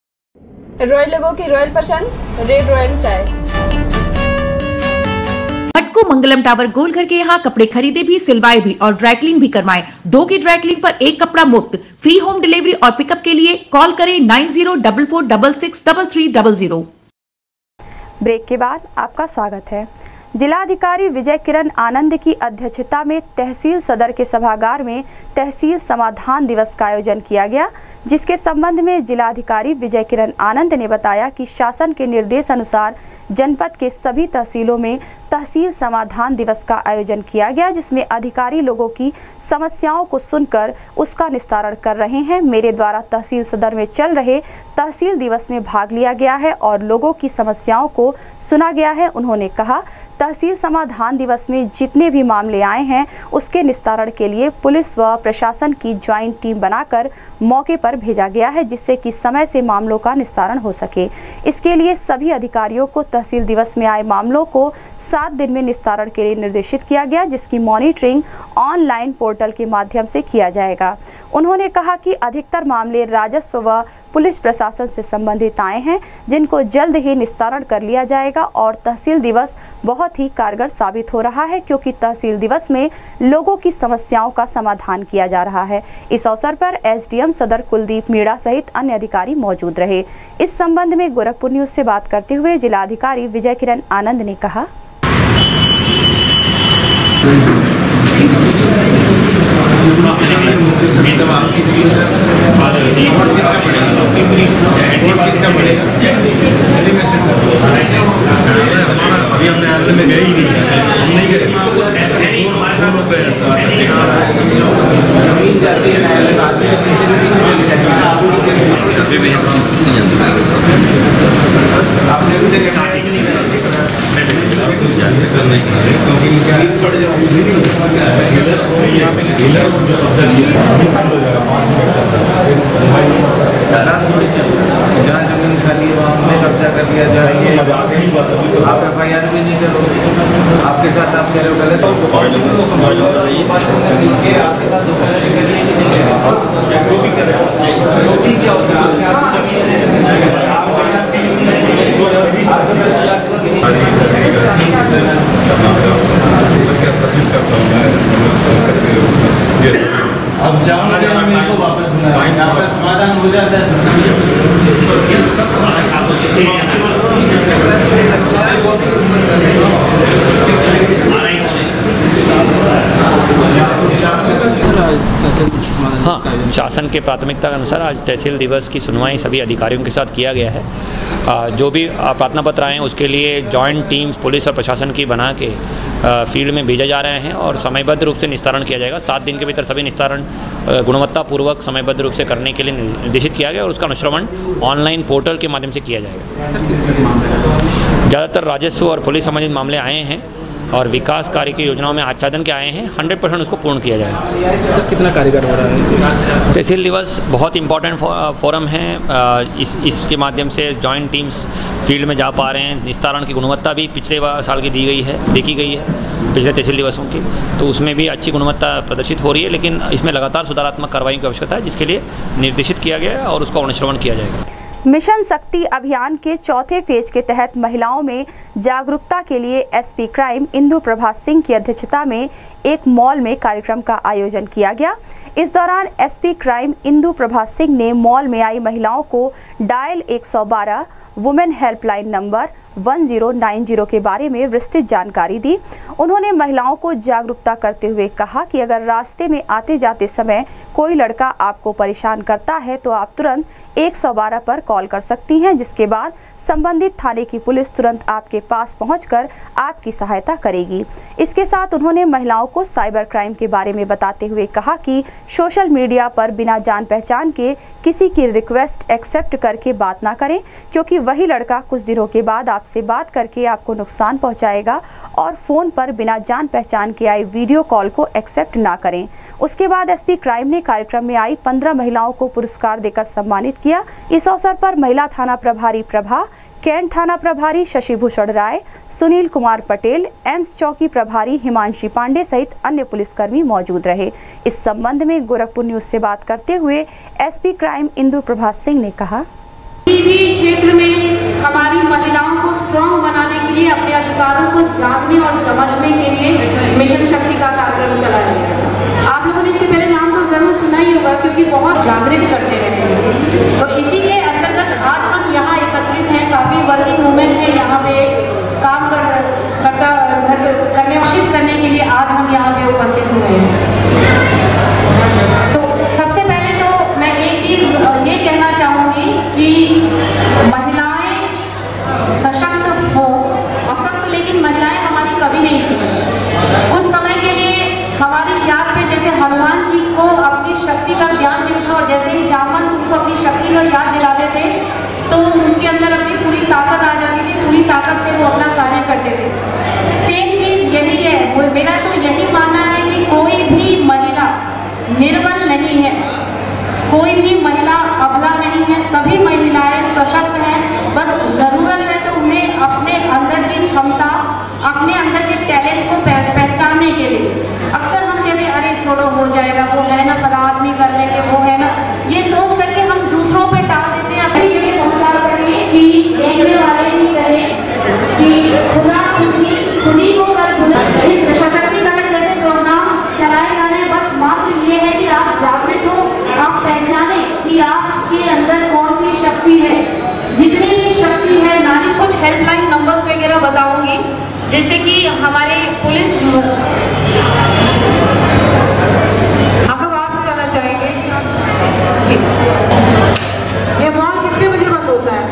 Royal लोगों की रॉयल पसंद, रेड रॉयल चाय। मटकू मंगलम टावर गोलघर के यहाँ कपड़े खरीदे भी, सिलवाए भी और ड्राई क्लीन भी करवाएं। 2 की ड्राई क्लीन पर 1 कपड़ा मुफ्त। फ्री होम डिलीवरी और पिकअप के लिए कॉल करें 9044663300। ब्रेक के बाद आपका स्वागत है। जिलाधिकारी विजय किरण आनंद की अध्यक्षता में तहसील सदर के सभागार में तहसील समाधान दिवस का आयोजन किया गया, जिसके संबंध में जिलाधिकारी विजय किरण आनंद ने बताया कि शासन के निर्देश अनुसार जनपद के सभी तहसीलों में तहसील समाधान दिवस का आयोजन किया गया, जिसमें अधिकारी लोगों की समस्याओं को सुनकर उसका निस्तारण कर रहे हैं। मेरे द्वारा तहसील सदर में चल रहे तहसील दिवस में भाग लिया गया है और लोगों की समस्याओं को सुना गया है। उन्होंने कहा, तहसील समाधान दिवस में जितने भी मामले आए हैं उसके निस्तारण के लिए पुलिस व प्रशासन की ज्वाइंट टीम बनाकर मौके पर भेजा गया है, जिससे कि समय से मामलों का निस्तारण हो सके। इसके लिए सभी अधिकारियों को तहसील दिवस में आए मामलों को 7 दिन में निस्तारण के लिए निर्देशित किया गया, जिसकी मॉनिटरिंग ऑनलाइन पोर्टल के माध्यम से किया जाएगा। उन्होंने कहा कि अधिकतर मामले राजस्व व पुलिस प्रशासन से संबंधित आए हैं, जिनको जल्द ही निस्तारण कर लिया जाएगा और तहसील दिवस बहुत ही कारगर साबित हो रहा है, क्योंकि तहसील दिवस में लोगों की समस्याओं का समाधान किया जा रहा है। इस अवसर पर एसडीएम सदर कुलदीप मीणा सहित अन्य अधिकारी मौजूद रहे। इस संबंध में गोरखपुर न्यूज से बात करते हुए जिलाधिकारी विजय किरण आनंद ने कहा, अभी हमने हाल में गए ही नहीं, हम नहीं गए, जमीन जाती है आदमी पीछे चले जाती है, आपने भी जहाँ जमीन खाली है वहाँ हमने कब्जा कर लिया जाए, आप FIR भी नहीं करोगे, आपके साथ आप कह रहे हो गलत, आपके साथ धोखाधड़ी करिए कि नहीं करें, जो भी करें, जो भी क्या होता है आपके हाथ में जमीन है, आपके हाथ 3 अब जाना मेरे को वापस समाधान हो जाता है। हाँ, शासन के प्राथमिकता के अनुसार आज तहसील दिवस की सुनवाई सभी अधिकारियों के साथ किया गया है। जो भी प्रार्थना पत्र आए हैं उसके लिए जॉइंट टीम्स पुलिस और प्रशासन की बना के फील्ड में भेजे जा रहे हैं और समयबद्ध रूप से निस्तारण किया जाएगा। 7 दिन के भीतर सभी निस्तारण गुणवत्तापूर्वक समयबद्ध रूप से करने के लिए निर्देशित किया गया और उसका अनुश्रवण ऑनलाइन पोर्टल के माध्यम से किया जाएगा। ज़्यादातर राजस्व और पुलिस संबंधित मामले आए हैं और विकास कार्य की योजनाओं में आच्छादन के आए हैं, 100% उसको पूर्ण किया जाएगा। सर कितना कार्यगर हो रहा है? तहसील दिवस बहुत इंपॉर्टेंट फोरम है, इसके माध्यम से जॉइंट टीम्स फील्ड में जा पा रहे हैं। निस्तारण की गुणवत्ता भी पिछले साल की देखी गई है पिछले तहसील दिवसों की, तो उसमें भी अच्छी गुणवत्ता प्रदर्शित हो रही है, लेकिन इसमें लगातार सुधारात्मक कार्रवाई की आवश्यकता है, जिसके लिए निर्देशित किया गया है और उसका अनुश्रवण किया जाएगा। मिशन शक्ति अभियान के चौथे फेज के तहत महिलाओं में जागरूकता के लिए एसपी क्राइम इंदु प्रभा सिंह की अध्यक्षता में एक मॉल में कार्यक्रम का आयोजन किया गया। इस दौरान एसपी क्राइम इंदु प्रभा सिंह ने मॉल में आई महिलाओं को डायल 112 वुमेन हेल्पलाइन नंबर 1090 के बारे में विस्तृत जानकारी दी। उन्होंने महिलाओं को जागरूकता करते हुए कहा कि अगर रास्ते में आते जाते समय कोई लड़का आपको परेशान करता है तो आप तुरंत 112 पर कॉल कर सकती हैं, जिसके बाद संबंधित थाने की पुलिस तुरंत आपके पास पहुंचकर आपकी सहायता करेगी। इसके साथ उन्होंने महिलाओं को साइबर क्राइम के बारे में बताते हुए कहा कि सोशल मीडिया पर बिना जान पहचान के किसी की रिक्वेस्ट एक्सेप्ट करके बात ना करें, क्योंकि वही लड़का कुछ दिनों के बाद आपसे बात करके आपको नुकसान पहुंचाएगा, और फोन पर बिना जान पहचान के आई वीडियो कॉल को एक्सेप्ट ना करें। उसके बाद एसपी क्राइम ने कार्यक्रम में आई 15 महिलाओं को पुरस्कार देकर सम्मानित किया। इस अवसर पर महिला थाना प्रभारी प्रभा, कैंट थाना प्रभारी शशिभूषण राय, सुनील कुमार पटेल, एम्स चौकी प्रभारी हिमांशी पांडे सहित अन्य पुलिसकर्मी मौजूद रहे। इस संबंध में गोरखपुर न्यूज से बात करते हुए एसपी क्राइम इंदु प्रभा सिंह ने कहा, किसी भी क्षेत्र में हमारी महिलाओं को स्ट्रॉन्ग बनाने के लिए लिए अपने अधिकारों को जानने और समझने के लिए मिशन शक्ति का कार्यक्रम चलाया गया था। आप लोगों ने इसके पहले नाम तो जरूर सुना ही होगा, क्योंकि बहुत जागृत करते रहते हैं। तो इसी के अंतर्गत आज हम यहाँ एकत्रित हैं, काफी वर्किंग वुमेन है यहाँ पे काम करने के लिए आज हम यहाँ पे उपस्थित हुए हैं। तो सबसे पहले तो मैं एक चीज ये कहना चाहूंगी कि महिलाएं सशक्त हो, असक्त लेकिन महिलाएं हमारी कभी नहीं थी। कुछ समय के लिए हमारी याद पे जैसे हनुमान जी को अपनी शक्ति का ज्ञान मिलता और जैसे ही जामवंत उनको अपनी शक्ति का याद दिलाते थे तो उनके अंदर अपनी पूरी ताकत आ जाती थी, पूरी ताकत से वो अपना कार्य करते थे। सेम चीज यही है, मेरा तो यही मानना है कि कोई भी महिला निर्बल नहीं है, कोई भी महिला अबला नहीं है, सभी महिलाएं सशक्त हैं। बस जरूरत है तो उन्हें अपने अंदर की क्षमता, अपने अंदर के टैलेंट को पहचानने के लिए। अक्सर हम कहते हैं अरे छोड़ो हो जाएगा, वो है ना पता आदमी कर लेंगे, वो है ना, ये सोच करके हम दूसरों पे टाल देते हैं। अपनी ये पहुंचा सकें कि देखने वाले ही कहें कि खुदा खुदी को कर खुदा। इस सशक्तिकरण जैसे प्रोग्राम चलाए जा रहे हैं, बस मात्र ये है कि आप जागृत हो, आप पहचाने कि आपके अंदर कौन सी शक्ति है। जितनी भी शक्ति है नारी। कुछ हेल्पलाइन नंबर्स वगैरह बताऊंगी, जैसे कि हमारे पुलिस, आप लोग आपसे जाना चाहेंगे जी, ये मॉल कितने बजे बंद होता है?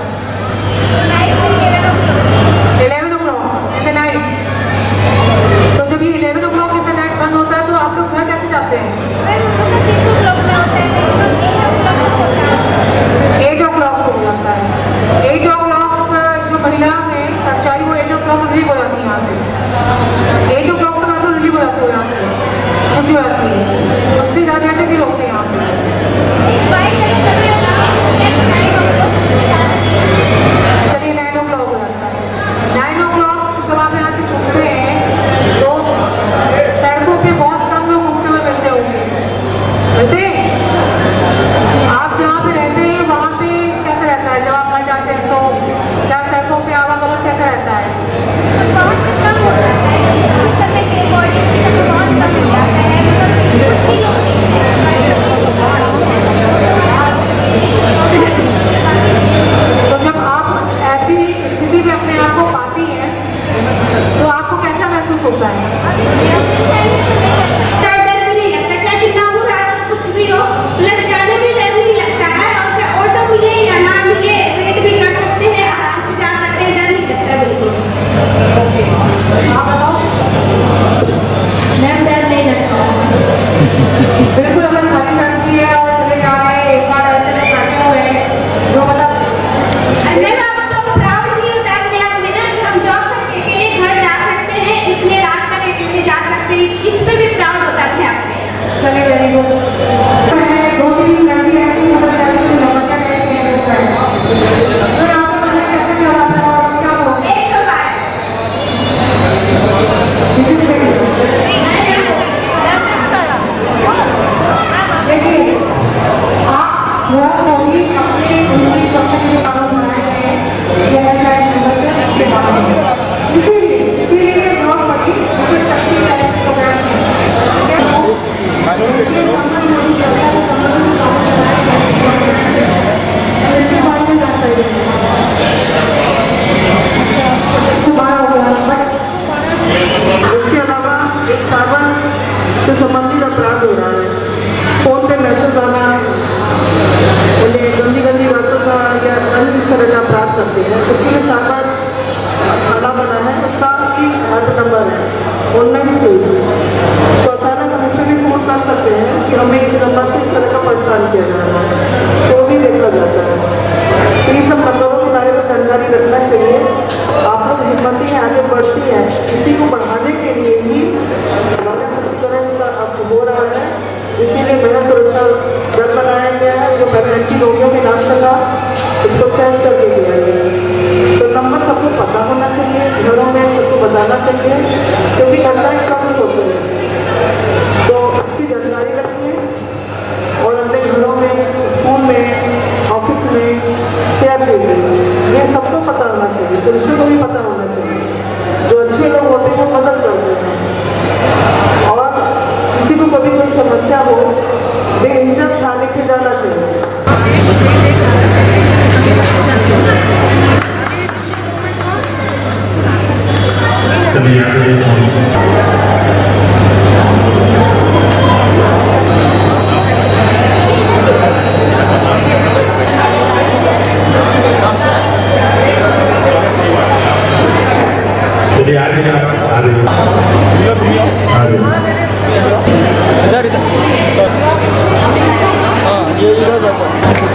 11 o'clock in the night। तो जब ये 11 o'clock in the night बंद होता है तो आप लोग घर कैसे जाते हैं? 8 o'clock हो जाता है। 8 o'clock जो महिला है कर्मचारी वो 8 o'clock रिलीव हो जाती है यहाँ से। 8 o'clock तक आप लोग रिलीव हो जाते हो यहाँ से, छुट्टी हो जाती है, उससे ज़्यादा घंटे नहीं रोकते यहाँ पे। चलिए 9 o'clock हो जाता है। 9 o'clock जब आप यहाँ से छूटते हैं तो सड़कों पे बहुत कम लोग घूमते हुए मिलते होंगे, मिलते हैं? आप जहाँ पे रहते हैं वहाँ पे कैसे रहता है? जब आप घर जाते हैं तो क्या सड़कों पे आवागमन कैसा रहता है? तो जब आप ऐसी स्थिति में अपने आप को पाती हैं तो आपको कैसा महसूस होता है? डर भी नहीं लगता, चाहे कितना हो रहा है कुछ भी हो, लग जाने में डर नहीं लगता है। और चाहे ऑटो मिले या ना मिले वेट भी कर सकते हैं, आराम से जा सकते हैं, डर नहीं लगता बिल्कुल। आप बताओ। मैम डर नहीं लगता बिल्कुल। अगर खाली सड़की है और चले जा रहे हैं, एक बार ऐसे लोग बैठे हुए हैं जो मतलब मैम आपको प्राउड भी होता है अपने आप में ना कि हम जॉब करके अकेले घर जा सकते हैं, इतने रात तक अकेले जा सकते हैं, इस पे भी प्राउड होता है अपने आप में। चलिए वेरी गुड। 2-3 लड़की ऐसी मतलब जाती है नौकरियां लेते हैं तो आपको पता कैसे क्या होता है और क्या होगा? 112 देखिए आप बहुत होगी अपने उनकी सुरक्षा के कानून बनाए गए हैं, ये हेल्पलाइन नंबर से आपके बारे में। इसीलिए जरूरत पड़ी मिशन शक्ति प्रोग्राम में। इसके बारे में जानकारी इसके अलावा एक साइबर से संबंधित अपराध हो रहा है। फोन पे मैसेज आना, उन्हें गंदी गंदी बातों का या अन्य इस तरह का अपराध करते हैं, उसके लिए साइबर थाना बना है, उसका भी हेल्प नंबर है 1923। तो अचानक हम इसमें भी फोन कर सकते हैं कि हमें इस नंबर से इस तरह का परेशान किया जा रहा है, तो भी देखा जाता है। तो ये सब नंबरों के बारे में जानकारी रखना चाहिए। आप लोग हिम्मती हैं, आगे बढ़ती हैं, इसी को बढ़ाने के लिए ही महिला शक्तिकरण का अब हो रहा है। इसीलिए महिला सुरक्षा दल बनाया गया है, जो पहले एंटी रोगियों के नाम से था, इसको चेंज करके दिया गया है। तो नंबर सबको पता होना चाहिए, घरों में सबको बताना चाहिए, क्योंकि घटनाएं कम ही होती हैं। तो इसकी जानकारी रखिए और अपने घरों में, स्कूल में, ऑफिस में शेयर कीजिए। ये सबको पता होना चाहिए, पुरुषों को भी पता होना चाहिए। चलिए आगे चलिए आगे इधर इधर हाँ ये इधर जाता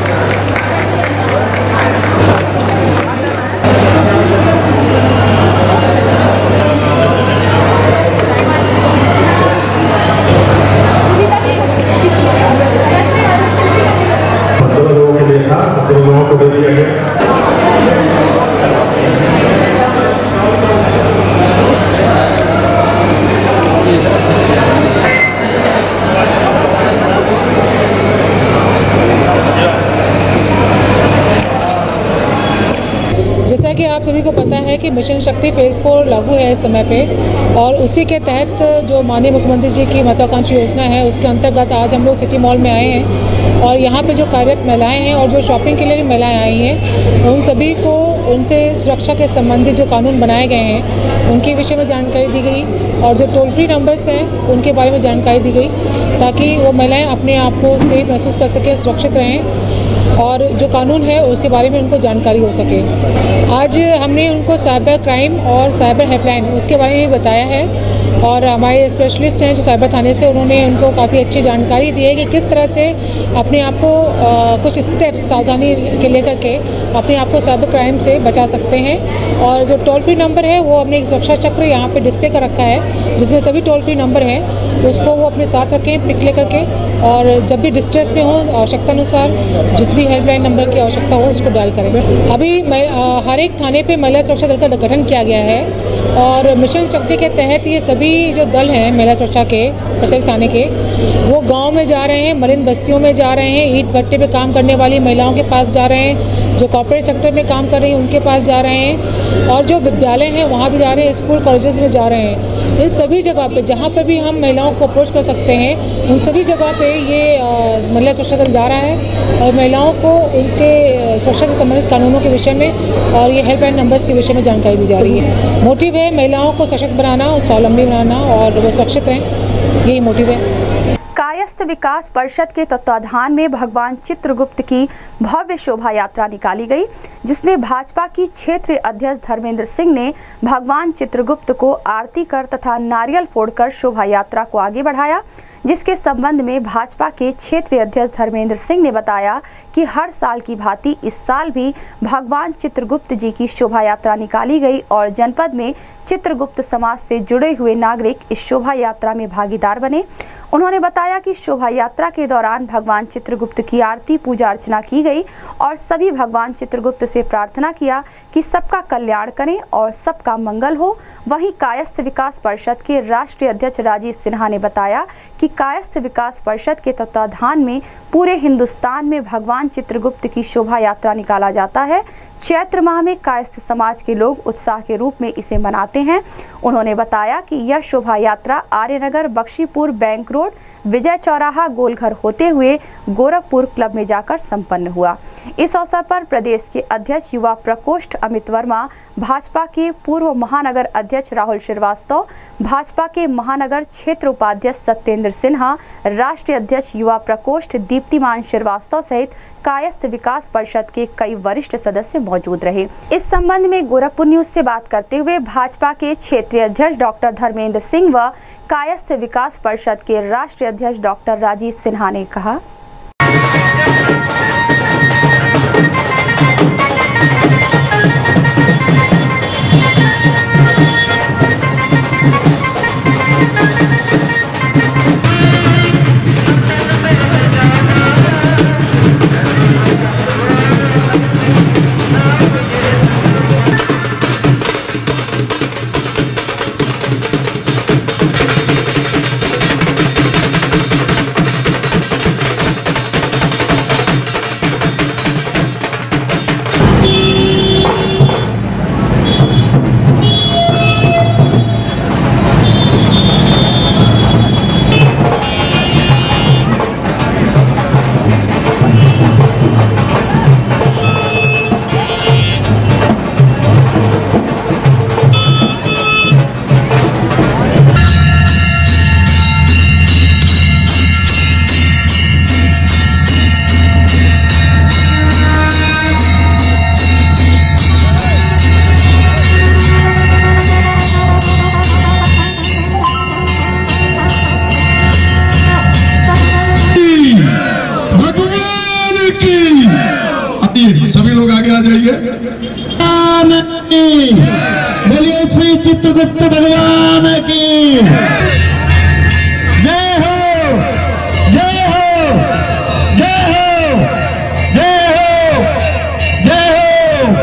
जैसा कि आप सभी को पता है कि मिशन शक्ति फेज़ 4 लागू है इस समय पे, और उसी के तहत जो माननीय मुख्यमंत्री जी की महत्वाकांक्षी योजना है उसके अंतर्गत आज हम लोग सिटी मॉल में आए हैं। और यहाँ पे जो कार्यरत महिलाएं हैं और जो शॉपिंग के लिए भी महिलाएं आई हैं, उन सभी को उनसे सुरक्षा के संबंधित जो कानून बनाए गए हैं उनके विषय में जानकारी दी गई, और जो टोल फ्री नंबर्स हैं उनके बारे में जानकारी दी गई, ताकि वो महिलाएँ अपने आप को सेफ महसूस कर सकें, सुरक्षित रहें, और जो कानून है उसके बारे में उनको जानकारी हो सके। आज हमने उनको साइबर क्राइम और साइबर हेल्पलाइन उसके बारे में बताया है, और हमारे स्पेशलिस्ट हैं जो साइबर थाने से, उन्होंने उनको काफ़ी अच्छी जानकारी दी है कि किस तरह से अपने आप को कुछ स्टेप्स सावधानी के लेकर के अपने आप को साइबर क्राइम से बचा सकते हैं। और जो टोल फ्री नंबर है वो हमने एक सुरक्षा चक्र यहाँ पे डिस्प्ले कर रखा है, जिसमें सभी टोल फ्री नंबर हैं, उसको वो अपने साथ रखें, पिक ले करके, और जब भी डिस्ट्रेस में हो आवश्यकता अनुसार जिस भी हेल्पलाइन नंबर की आवश्यकता हो उसको डायल करें। अभी हर एक थाने पे महिला सुरक्षा दल का गठन किया गया है, और मिशन शक्ति के तहत ये सभी जो दल हैं महिला सुरक्षा के प्रत्येक थाने के, वो गांव में जा रहे हैं, मलिन बस्तियों में जा रहे हैं, ईंट भट्टे पे काम करने वाली महिलाओं के पास जा रहे हैं, जो कॉर्पोरेट सेक्टर में काम कर रही हैं उनके पास जा रहे हैं, और जो विद्यालय हैं वहाँ भी जा रहे हैं, स्कूल कॉलेजेस में जा रहे हैं। इन सभी जगह पे जहाँ पर भी हम महिलाओं को अप्रोच कर सकते हैं उन सभी जगह पे ये महिला सुरक्षा दल जा रहा है, और महिलाओं को उसके सुरक्षा से संबंधित कानूनों के विषय में और ये हेल्पलाइन नंबर्स के विषय में जानकारी दी जा रही है। मोटिव है महिलाओं को सशक्त बनाना, स्वावलंबी बनाना, और वो सुरक्षित रहें, यही मोटिव है। कायस्थ विकास परिषद के तत्वाधान में भगवान चित्रगुप्त की भव्य शोभा यात्रा निकाली गई, जिसमें भाजपा की क्षेत्रीय अध्यक्ष धर्मेंद्र सिंह ने भगवान चित्रगुप्त को आरती कर तथा नारियल फोड़कर शोभा यात्रा को आगे बढ़ाया। जिसके संबंध में भाजपा के क्षेत्रीय अध्यक्ष धर्मेंद्र सिंह ने बताया कि हर साल की भांति इस साल भी भगवान चित्रगुप्त जी की शोभा यात्रा निकाली गई, और जनपद में चित्रगुप्त समाज से जुड़े हुए नागरिक इस शोभा यात्रा में भागीदार बने। उन्होंने बताया कि शोभा यात्रा के दौरान भगवान चित्रगुप्त की आरती पूजा अर्चना की गई, और सभी भगवान चित्रगुप्त से प्रार्थना किया कि सबका कल्याण करें और सबका मंगल हो। वहीं कायस्थ विकास परिषद के राष्ट्रीय अध्यक्ष राजीव सिन्हा ने बताया कि कायस्थ विकास परिषद के तत्वाधान में पूरे हिंदुस्तान में भगवान चित्रगुप्त की शोभा यात्रा निकाला जाता है। चैत्र माह में कायस्थ समाज के लोग उत्साह के रूप में इसे मनाते हैं। उन्होंने बताया कि यह शोभा यात्रा आर्यनगर, बख्शीपुर, बैंक रोड, विजय चौराहा, गोलघर होते हुए गोरखपुर क्लब में जाकर संपन्न हुआ। इस अवसर पर प्रदेश के अध्यक्ष युवा प्रकोष्ठ अमित वर्मा, भाजपा के पूर्व महानगर अध्यक्ष राहुल श्रीवास्तव, भाजपा के महानगर क्षेत्र उपाध्यक्ष सत्येंद्र सिन्हा, राष्ट्रीय अध्यक्ष युवा प्रकोष्ठ दीप्तिमान श्रीवास्तव सहित कायस्थ विकास परिषद के कई वरिष्ठ सदस्य मौजूद रहे। इस संबंध में गोरखपुर न्यूज से बात करते हुए भाजपा के क्षेत्रीय अध्यक्ष डॉक्टर धर्मेंद्र सिंह व कायस्थ विकास परिषद के राष्ट्रीय अध्यक्ष डॉक्टर राजीव सिन्हा ने कहा, चित्रगुप्त भगवान की जय हो, जय हो, जय हो, जय हो, जय हो।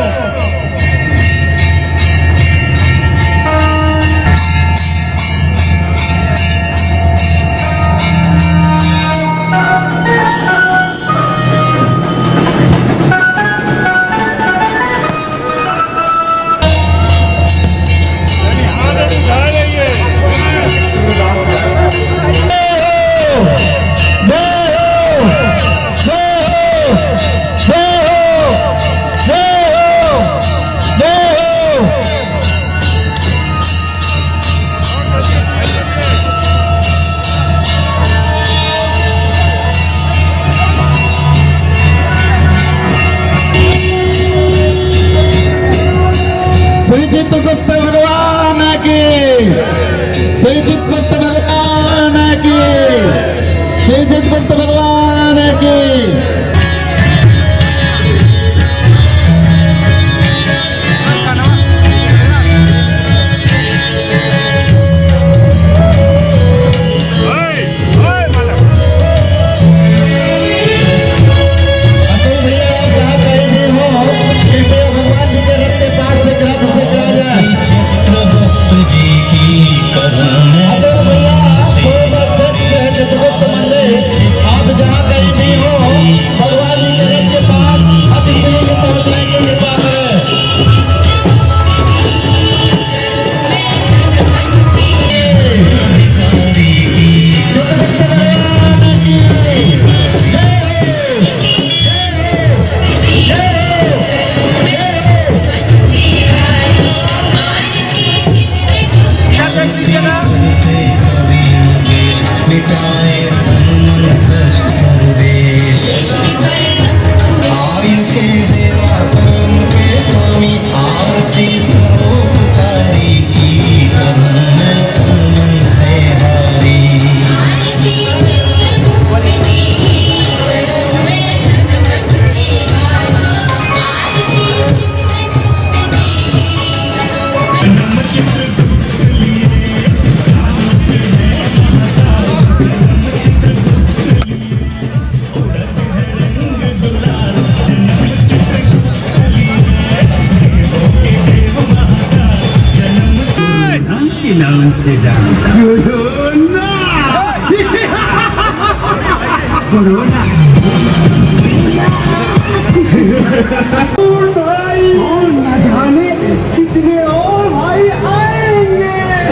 श्री चित्रगुप्त भगवान की, श्री चित्रगुप्त भगवान की, श्री चित्रगुप्त भगवान की। नाम से जानता कोरोना भाई और न जाने कितने और भाई आएंगे।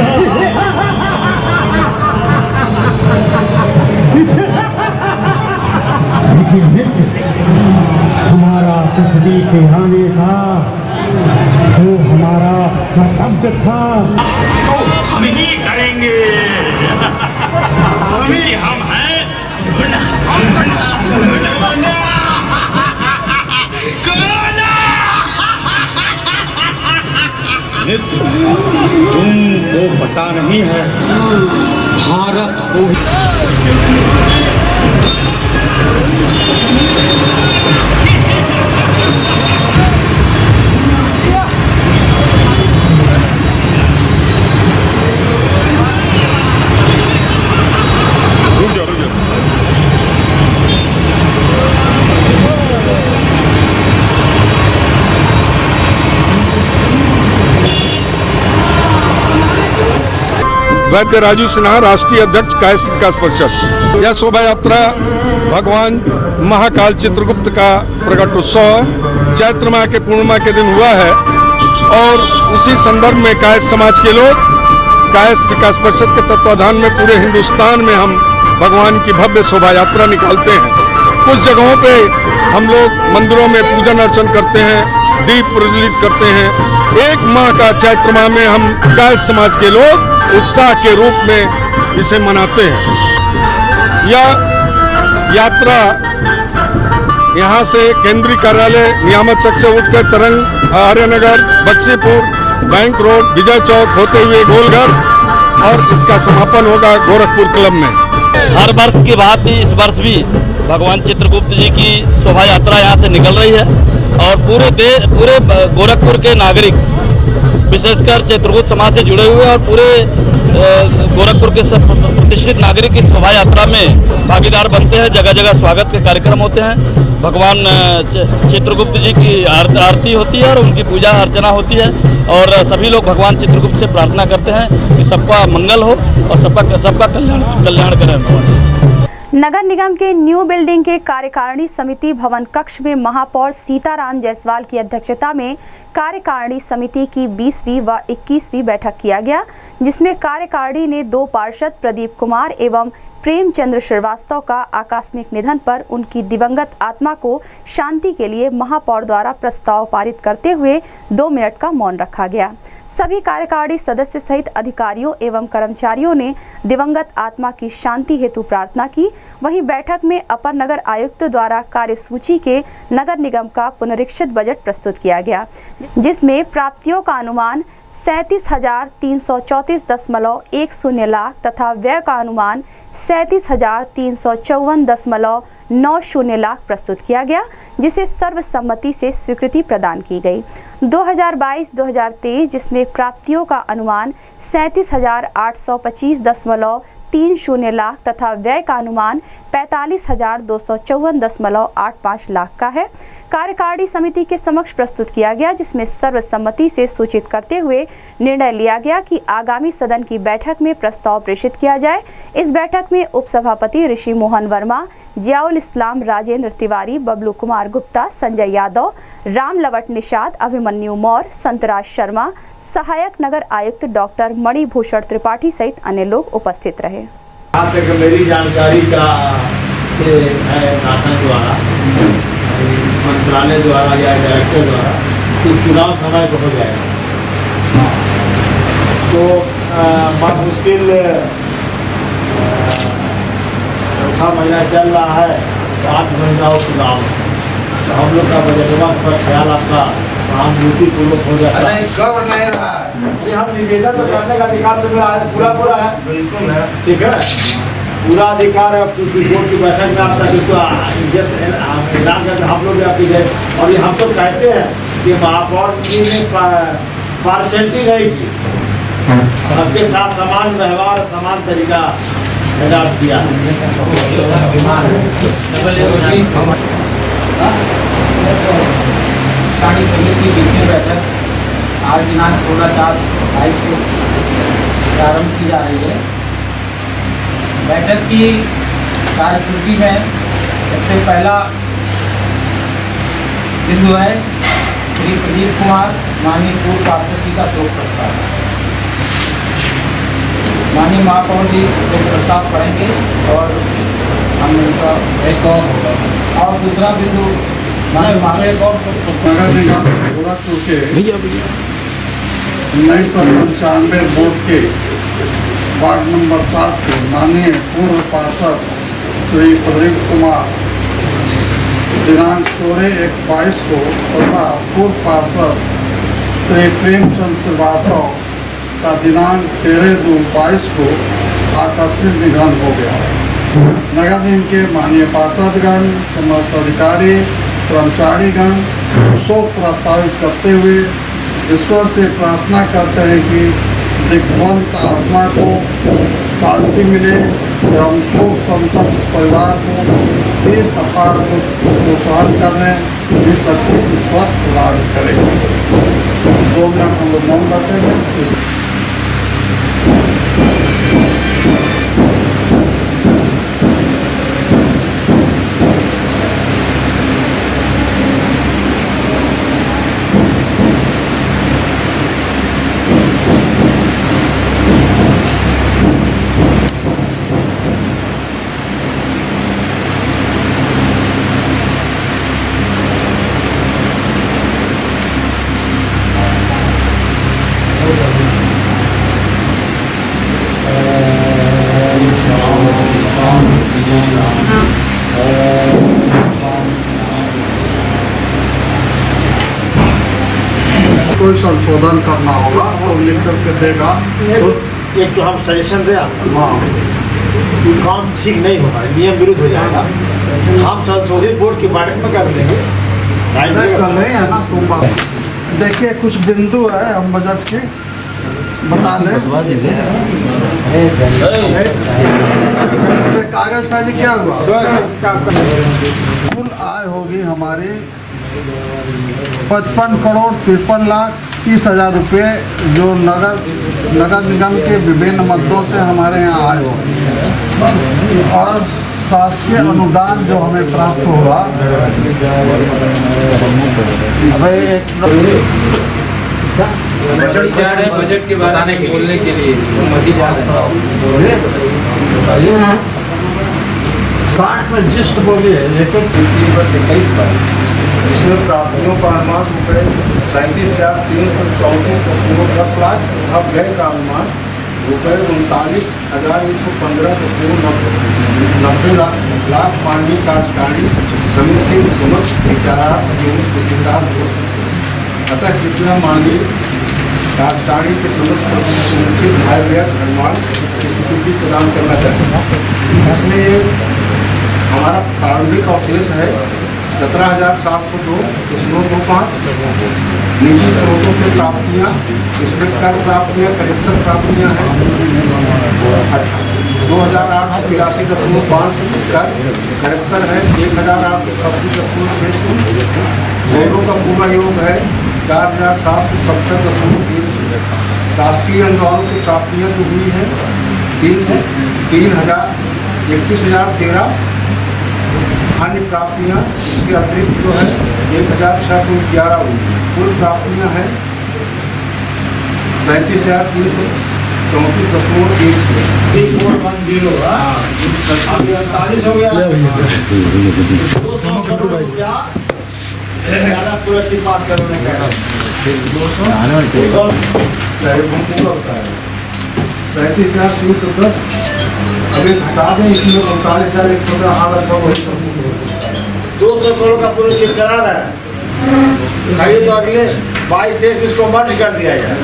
लेकिन हमारा तस्वीर के आने का जो हमारा कर्तव्य था तो हम ही करेंगे। हम ही हम हैं। तुमको पता नहीं है भारत को वैद्य राजू सिन्हा, राष्ट्रीय अध्यक्ष कायस्थ विकास परिषद। यह शोभा यात्रा भगवान महाकाल चित्रगुप्त का प्रकट उत्सव चैत्र माह के पूर्णिमा के दिन हुआ है और उसी संदर्भ में कायस्थ समाज के लोग कायस्थ विकास परिषद के तत्वाधान में पूरे हिंदुस्तान में हम भगवान की भव्य शोभा यात्रा निकालते हैं। कुछ जगहों पे हम लोग मंदिरों में पूजन अर्चन करते हैं, दीप प्रज्वलित करते हैं। एक माह का चैत्र माह में हम कायस्थ समाज के लोग उत्साह के रूप में इसे मनाते हैं। यह यात्रा यहाँ से केंद्रीय कार्यालय नियामक चौक से उठकर तरंग, आर्यनगर, बक्सीपुर, बैंक रोड, विजय चौक होते हुए गोलघर और इसका समापन होगा गोरखपुर क्लब में। हर वर्ष की बात इस वर्ष भी भगवान चित्रगुप्त जी की शोभा यात्रा यहाँ से निकल रही है और पूरे गोरखपुर के नागरिक विशेषकर चित्रकूट समाज से जुड़े हुए और पूरे गोरखपुर के सब प्रतिष्ठित नागरिक इस शोभा यात्रा में भागीदार बनते हैं। जगह जगह स्वागत के कार्यक्रम होते हैं। भगवान चित्रगुप्त जी की आरती होती है और उनकी पूजा अर्चना होती है और सभी लोग भगवान चित्रगुप्त से प्रार्थना करते हैं कि सबका मंगल हो और सबका कल्याण करें। नगर निगम के न्यू बिल्डिंग के कार्यकारिणी समिति भवन कक्ष में महापौर सीताराम जायसवाल की अध्यक्षता में कार्यकारिणी समिति की 20वीं व 21वीं बैठक किया गया, जिसमें कार्यकारिणी ने 2 पार्षद प्रदीप कुमार एवं प्रेमचंद्र श्रीवास्तव का आकस्मिक निधन पर उनकी दिवंगत आत्मा को शांति के लिए महापौर द्वारा प्रस्ताव पारित करते हुए 2 मिनट का मौन रखा गया। सभी कार्यकारिणी सदस्य सहित अधिकारियों एवं कर्मचारियों ने दिवंगत आत्मा की शांति हेतु प्रार्थना की। वहीं बैठक में अपर नगर आयुक्त द्वारा कार्यसूची के नगर निगम का पुनरीक्षित बजट प्रस्तुत किया गया, जिसमें प्राप्तियों का अनुमान 37,334.10 लाख तथा व्यय का अनुमान 37,354.90 लाख प्रस्तुत किया गया, जिसे सर्वसम्मति से स्वीकृति प्रदान की गई। 2022-2023 जिसमें प्राप्तियों का अनुमान 37,825.30 लाख तथा व्यय का अनुमान 45,254.85 लाख का है, कार्यकारिणी समिति के समक्ष प्रस्तुत किया गया, जिसमें सर्वसम्मति से सूचित करते हुए निर्णय लिया गया कि आगामी सदन की बैठक में प्रस्ताव प्रेषित किया जाए। इस बैठक में उपसभापति ऋषि मोहन वर्मा, जियाउल इस्लाम राजेंद्र तिवारी, बबलू कुमार गुप्ता, संजय यादव, राम लवट निषाद, अभिमन्यु मौर्य, संतराज शर्मा, सहायक नगर आयुक्त डॉक्टर मणिभूषण त्रिपाठी सहित अन्य लोग उपस्थित रहे। जहाँ तक मेरी जानकारी का से है शासन द्वारा, इस मंत्रालय द्वारा या डायरेक्टर द्वारा तो चुनाव समय पर हो जाएगा, तो बहुत मुश्किल चौथा महीना चल रहा है, तो 8 महीना हो चुनाव, तो हम लोग का बजटवा पर ख्याल आपका सहानुभूतिपूर्वक हो जाता है। कब नहीं रहा है, हम निवेदन तो करने का अधिकार तो मेरा पूरा है, बिल्कुल है, ठीक है, पूरा अधिकार है। बोर्ड की बैठक में आप तक इसको ऐलान करके हम लोग आपकी गए और ये हम सब कहते हैं कि महापौर जी ने पार्शलिटी नहीं थी, सबके साथ समान व्यवहार समान तरीका किया। समिति की 20वीं बैठक आज दिनांक 16/4/22 को प्रारंभ की जा रही है। बैठक की कार्यसूची में सबसे पहला बिंदु है श्री प्रदीप कुमार माननीय पूर्व पार्षद जी का शोक प्रस्ताव। माननीय महापौर जी शोक प्रस्ताव पढ़ेंगे और हम उनका एक और दूसरा बिंदु नगर निगम गोरखपुर के 1995 बोर्ड के वार्ड नंबर 7 के माननीय पूर्व पार्षद श्री प्रदीप कुमार दिनांक 16/1/22 को तथा पूर्व पार्षद श्री प्रेमचंद्र श्रीवास्तव का दिनांक 13/2/22 को आकस्मिक निधन हो गया। नगर निगम के माननीय पार्षदगण, समस्त अधिकारी, कर्मचारीगण शोक प्रस्तावित करते हुए ईश्वर से प्रार्थना करते हैं कि दिग्वंत आत्मा को शांति मिले एवं शोक संतप्त परिवार को देश अपार दुख को सहन करने की शक्ति ईश्वर प्रदान करे। 2 मिनट हम लोग मौन रखते हैं। कोई संशोधन करना होगा तो लिख करके देगा। एक तो हम सजेशन दें, हाँ काम ठीक नहीं होगा, नियम विरुद्ध हो जाएगा। हम संशोधित बोर्ड की बैठक में क्या करेंगे, कल नहीं है ना सोमवार। देखिए कुछ बिंदु है हम बजट के बता दें। इसमें कागज था जी, क्या हुआ? कुल आय होगी हमारी 55,53,30,000 रुपये, जो नगर निगम के विभिन्न मदों से हमारे यहाँ आय होगी, और शासकीय अनुदान जो हमें प्राप्त होगा। बजट जा रहे हैं, बजट के बारे में बोलने के लिए मजी जा रहे हैं। 60 में जिस्ट बोलिए, लेकिन 21 पर इसमें प्राप्तियों का अनुमान रुपये 37,334.10 लाख। अब व्यय का अनुमान रुपये 39,115.90 लाख माननीय कार्यकारिणी समिति के समक्ष 11 अतः कृपया माननीय कार्यकारिणी के समक्ष सुनिश्चित आय व्यय अनुमान की स्वीकृति प्रदान करना चाहिए। इसमें हमारा प्रारंभिक अवशेष है 17,702.25। निजी स्रोतों से प्राप्तियाँ, इसमें कर प्राप्तियाँ, करेक्शन प्राप्तियाँ हैं 2,883.5 कर, करेक्टर है 1,880.6। दोनों का पूरा योग है 4,770.3। शासकीय अनुदानों से प्राप्तियाँ जो हुई हैं 21,013। अन्य प्राप्तियाँ इसके अतिरिक्त जो है 1,611 हुई। कुल प्राप्तियाँ हैं 37,334.1। अभी 48 हो गया। 200 करोड़ रुपया पूरा चीज पास करने का 37,310। अभी घटा दें, इसमें 39,115 हालत हो गई। 200 करोड़ का पूरा चेक करा रहा है, खाइए तो अगले 22-23 में इसको बंद कर दिया जाए।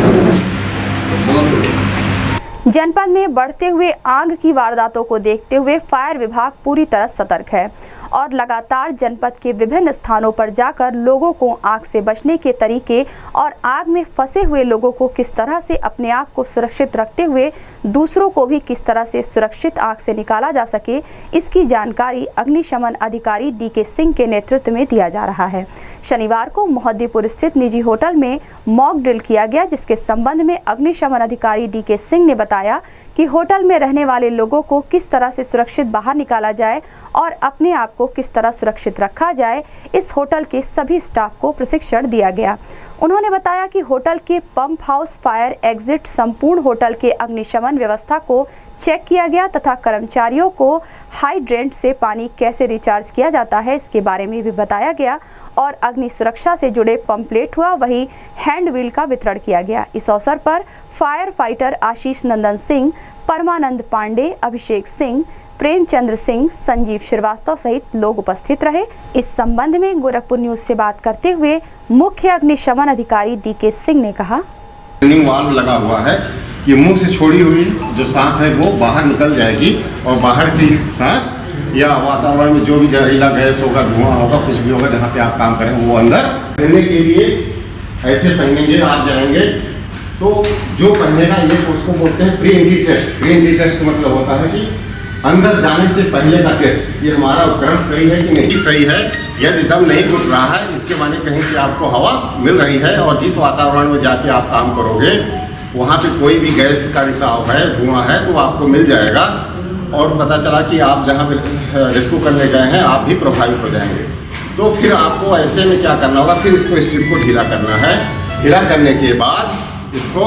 जनपद में बढ़ते हुए आग की वारदातों को देखते हुए फायर विभाग पूरी तरह सतर्क है और लगातार जनपद के विभिन्न स्थानों पर जाकर लोगों को आग से बचने के तरीके और आग में फंसे हुए लोगों को किस तरह से अपने आप को सुरक्षित रखते हुए दूसरों को भी किस तरह से सुरक्षित आग से निकाला जा सके, इसकी जानकारी अग्निशमन अधिकारी डीके सिंह के नेतृत्व में दिया जा रहा है। शनिवार को मोहद्दीपुर स्थित निजी होटल में मॉक ड्रिल किया गया, जिसके संबंध में अग्निशमन अधिकारी डीके सिंह ने बताया कि होटल में रहने वाले लोगों को किस तरह से सुरक्षित बाहर निकाला जाए और अपने आप को किस तरह सुरक्षित रखा जाए, इस होटल के सभी स्टाफ को प्रशिक्षण दिया गया। उन्होंने बताया कि होटल के पंप हाउस, फायर एग्जिट, संपूर्ण होटल के अग्निशमन व्यवस्था को चेक किया गया तथा कर्मचारियों को हाइड्रेंट से पानी कैसे रिचार्ज किया जाता है इसके बारे में भी बताया गया और अग्नि सुरक्षा से जुड़े पंपलेट हुआ वहीं हैंड व्हील का वितरण किया गया। इस अवसर पर फायर फाइटर आशीष नंदन सिंह, परमानंद पांडे, अभिषेक सिंह, प्रेमचंद्र सिंह, संजीव श्रीवास्तव सहित लोग उपस्थित रहे। इस संबंध में गोरखपुर न्यूज से बात करते हुए मुख्य अग्निशमन अधिकारी डीके सिंह ने कहा, ट्रेनिंग वाल्व लगा हुआ है कि मुंह से छोड़ी हुई जो सांस है वो बाहर निकल जाएगी और बाहर की सांस या वातावरण में जो भी जहरीला गैस होगा, धुआं होगा, कुछ भी होगा जहाँ पे आप काम करें वो अंदर रहने के लिए ऐसे पहनेंगे। आप जाएंगे तो जो पहनेगा ये उसको बोलते हैं pre entry test. Pre entry test का मतलब होता है कि अंदर जाने से पहले का टेस्ट, ये हमारा उपकरण सही है कि नहीं सही है। यदि दम नहीं घुट रहा है इसके माने कहीं से आपको हवा मिल रही है और जिस वातावरण में जाके आप काम करोगे वहाँ पे कोई भी गैस का रिसाव है, धुआं है तो आपको मिल जाएगा और पता चला कि आप जहाँ पे रेस्क्यू करने गए हैं आप भी प्रभावित हो जाएंगे। तो फिर आपको ऐसे में क्या करना होगा, फिर इसको स्ट्रिप को ढीला करना है। ढीला करने के बाद इसको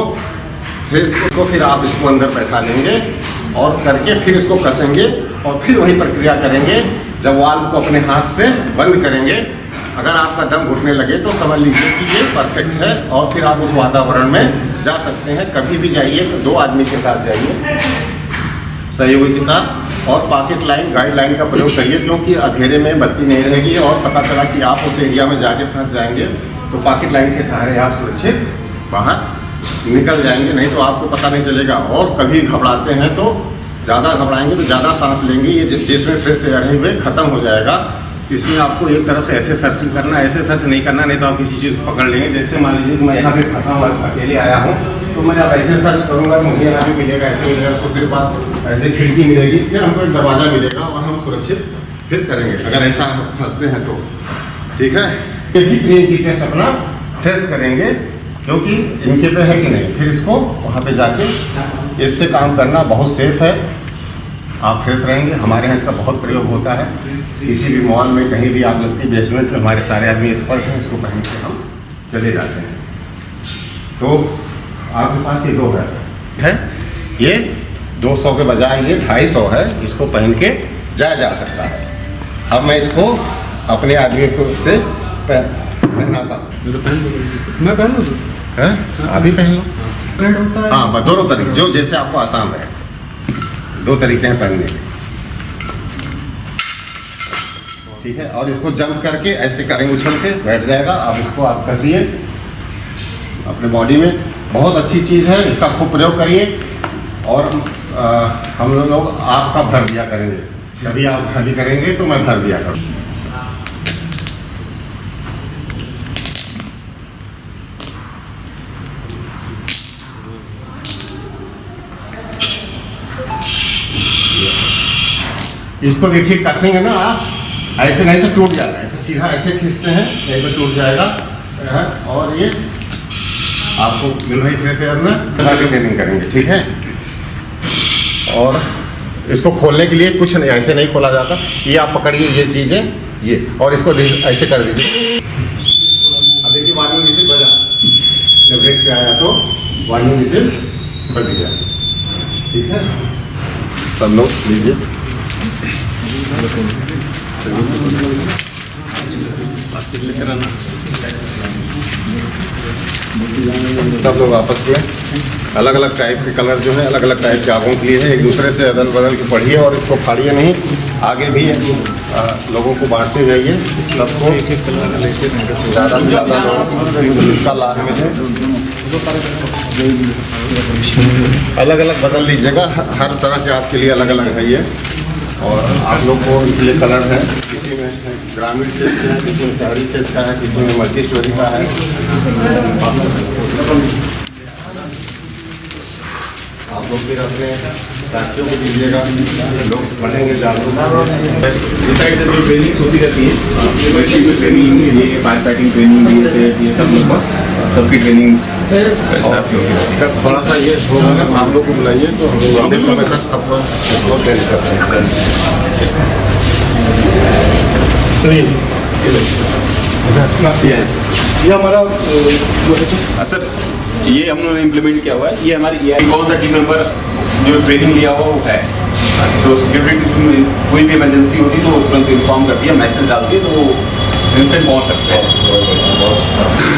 फिर आप इसको अंदर बैठा लेंगे और करके फिर इसको कसेंगे और फिर वही प्रक्रिया करेंगे। जब वाल्व को अपने हाथ से बंद करेंगे, अगर आपका दम घुटने लगे तो समझ लीजिए कि ये परफेक्ट है और फिर आप उस वातावरण में जा सकते हैं। कभी भी जाइए तो 2 आदमी के साथ जाइए, सहयोगी के साथ, और पॉकेट लाइन, गाइडलाइन का प्रयोग करिए क्योंकि अंधेरे में बत्ती नहीं रहेगी और पता चला कि आप उस एरिया में जाके फंस जाएंगे तो पॉकेट लाइन के सहारे आप सुरक्षित बाहर निकल जाएंगे, नहीं तो आपको पता नहीं चलेगा। और कभी घबराते हैं तो ज़्यादा घबराएंगे तो ज़्यादा सांस लेंगे, ये जिसमें फ्रेश एयर है वे खत्म हो जाएगा। इसमें आपको एक तरफ से ऐसे सर्चिंग करना, ऐसे सर्च नहीं करना, नहीं तो आप किसी चीज़ को पकड़ लेंगे। जैसे मान लीजिए कि मैं यहाँ पे फंसा हुआ अकेले आया हूँ, तो मैं जब ऐसे सर्च करूँगा तो मुझे यहाँ पे मिलेगा, ऐसे मिलेगा, तो फिर बाद ऐसे खिड़की मिलेगी, फिर हमको एक दरवाज़ा मिलेगा और हम सुरक्षित फिर करेंगे अगर ऐसा फंसते हैं तो। ठीक है, ये डिटेल्स अपना ट्रेस करेंगे क्योंकि इनके पे है कि नहीं, फिर इसको वहाँ पे जाके इससे काम करना बहुत सेफ है। आप फ्रेश रहेंगे। हमारे यहाँ इसका बहुत प्रयोग होता है, किसी भी मॉल में कहीं भी आग लगती, बेसमेंट में हमारे सारे आदमी एक्सपर्ट हैं, इसको पहन के हम चले जाते हैं। तो आपके पास ये 2 है, ये 200 के बजाय ये 250 है, इसको पहन के जाया जा सकता है। अब मैं इसको अपने आदमी को से पहनाता हूँ। मैं पहन लूँ? अभी पहन लो। हाँ, दोनों तरीके, जो जैसे आपको आसान है, 2 तरीके हैं पहनने के। ठीक है, और इसको जंप करके ऐसे करेंगे, उछल के बैठ जाएगा। अब इसको आप कसिए अपने बॉडी में, बहुत अच्छी चीज़ है, इसका खूब प्रयोग करिए। और हम लोग आपका भर दिया करेंगे, जब आप खाली करेंगे तो मैं भर दिया करूँ। इसको देखिए, कसेंगे ना आप, ऐसे नहीं तो टूट जाएगा, ऐसे सीधा ऐसे खींचते हैं नहीं तो टूट जाएगा। और ये आपको मिल रही फ्रेश एयर में ट्रेनिंग करेंगे। ठीक है, और इसको खोलने के लिए कुछ नहीं, ऐसे नहीं खोला जाता। ये आप पकड़िए ये चीज़ें, ये, और इसको ऐसे कर दीजिए। अब देखिए वार्निंग विजिल बजा, जब ब्रेक पे आया तो वार्निंग विजिल बज गया। ठीक है, सब लोग लीजिए। सब लोग आपस में अलग अलग टाइप के कलर जो है, अलग अलग टाइप के आगों के लिए है, एक दूसरे से अदल बदल के पढ़िए और इसको फाड़िए नहीं। आगे भी लोगों को बांटते जाइए, सबको ज़्यादा से ज़्यादा लोगों इसका लाभ मिले। अलग अलग बदल लीजिएगा, हर तरह के आपके लिए अलग अलग है ये। और आप लोग को इसलिए कलर है, किसी में ग्रामीण क्षेत्र का है, किसी में शहरी क्षेत्र का है, किसी में मल्टी स्टोरी का है। आप लोग फिर अपने साथियों को दीजिएगा, लोग पढ़ेंगे जागरूक। इस साइड से जो ट्रेनिंग होती रहती है, वैसी जो ट्रेनिंग ये फायर फाइटिंग ट्रेनिंग, ये सब लोग सबकी ट्रेनिंग थोड़ा सा ये होगा, आप लोग को बुलाइए तो हम लोग लंबे समय तक अपना इसको ट्रेन करते हैं। ये हमारा सर, ये हम लोगों ने इम्प्लीमेंट किया हुआ है। ये हमारी कौन सा टीम मेंबर जो ट्रेनिंग लिया हुआ वो है, तो सिक्योरिटी कोई भी इमरजेंसी होती है तो तुरंत इन्फॉर्म करती है, मैसेज डालती है, तो वो इंस्टेंट पहुँच सकते हैं।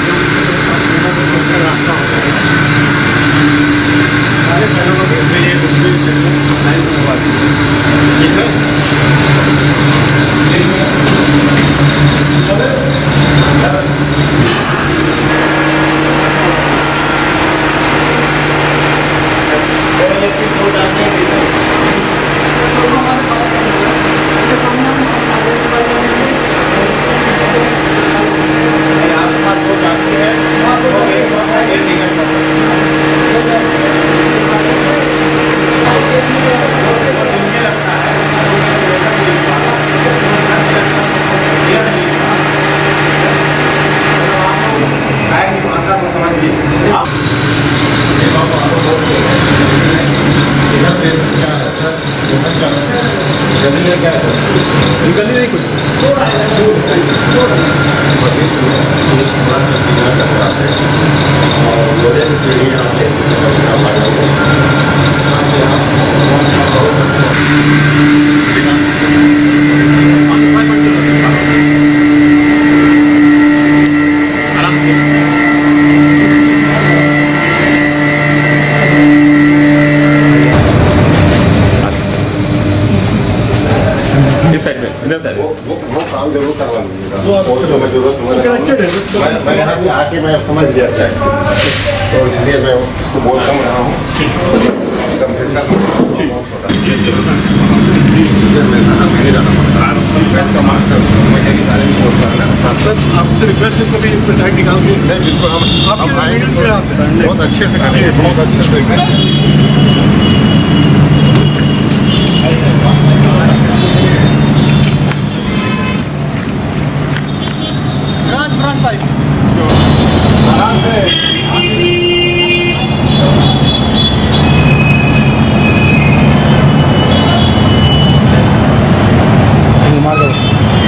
वो काम जरूर करवा लीजिएगा, फोटो में जरूरत मैं यहाँ से आके मैं समझ गया था, तो इसलिए मैं उसको बोल कम रहा हूँ। इसका मास्टर कोर्स करना है साथ साथ आपसे रिक्वेस्ट है कभी टाइम निकाल के नहीं बिल्कुल हम आएंगे बहुत अच्छे से करेंगे बहुत अच्छे से आराम से मार दो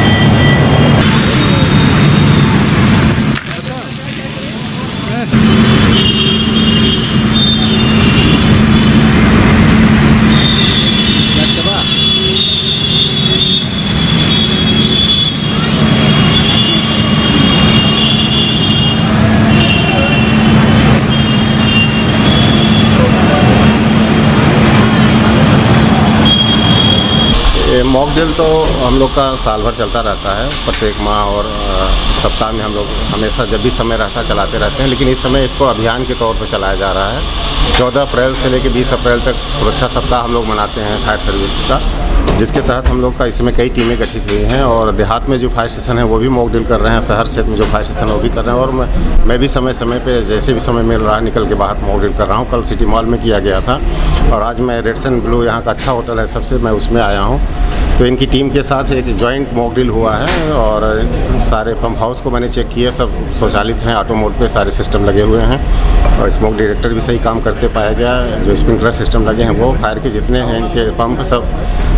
मॉक ड्रिल तो हम लोग का साल भर चलता रहता है, प्रत्येक माह और सप्ताह में हम लोग हमेशा जब भी समय रहता है चलाते रहते हैं। लेकिन इस समय इसको अभियान के तौर पर चलाया जा रहा है। 14 अप्रैल से लेकर 20 अप्रैल तक सुरक्षा सप्ताह हम लोग मनाते हैं फायर सर्विस का, जिसके तहत हम लोग का इसमें कई टीमें गठित हुई हैं। और देहात में जो फायर स्टेशन है वो भी मॉक ड्रिल कर रहे हैं, शहर क्षेत्र में जो फायर स्टेशन है वो भी कर रहे हैं। और मैं भी समय समय पे जैसे भी समय मिल रहा है निकल के बाहर मॉक ड्रिल कर रहा हूँ। कल सिटी मॉल में किया गया था और आज मैं रेड्स एंड ब्लू यहाँ का अच्छा होटल है सबसे, मैं उसमें आया हूँ। तो इनकी टीम के साथ एक जॉइंट मॉक ड्रिल हुआ है और सारे पंप हाउस को मैंने चेक किया, सब स्वचालित हैं, ऑटो मोड पे सारे सिस्टम लगे हुए हैं और स्मोक डिटेक्टर भी सही काम करते पाया गया। जो स्प्रिंकलर सिस्टम लगे हैं वो फायर के जितने हैं इनके पंप सब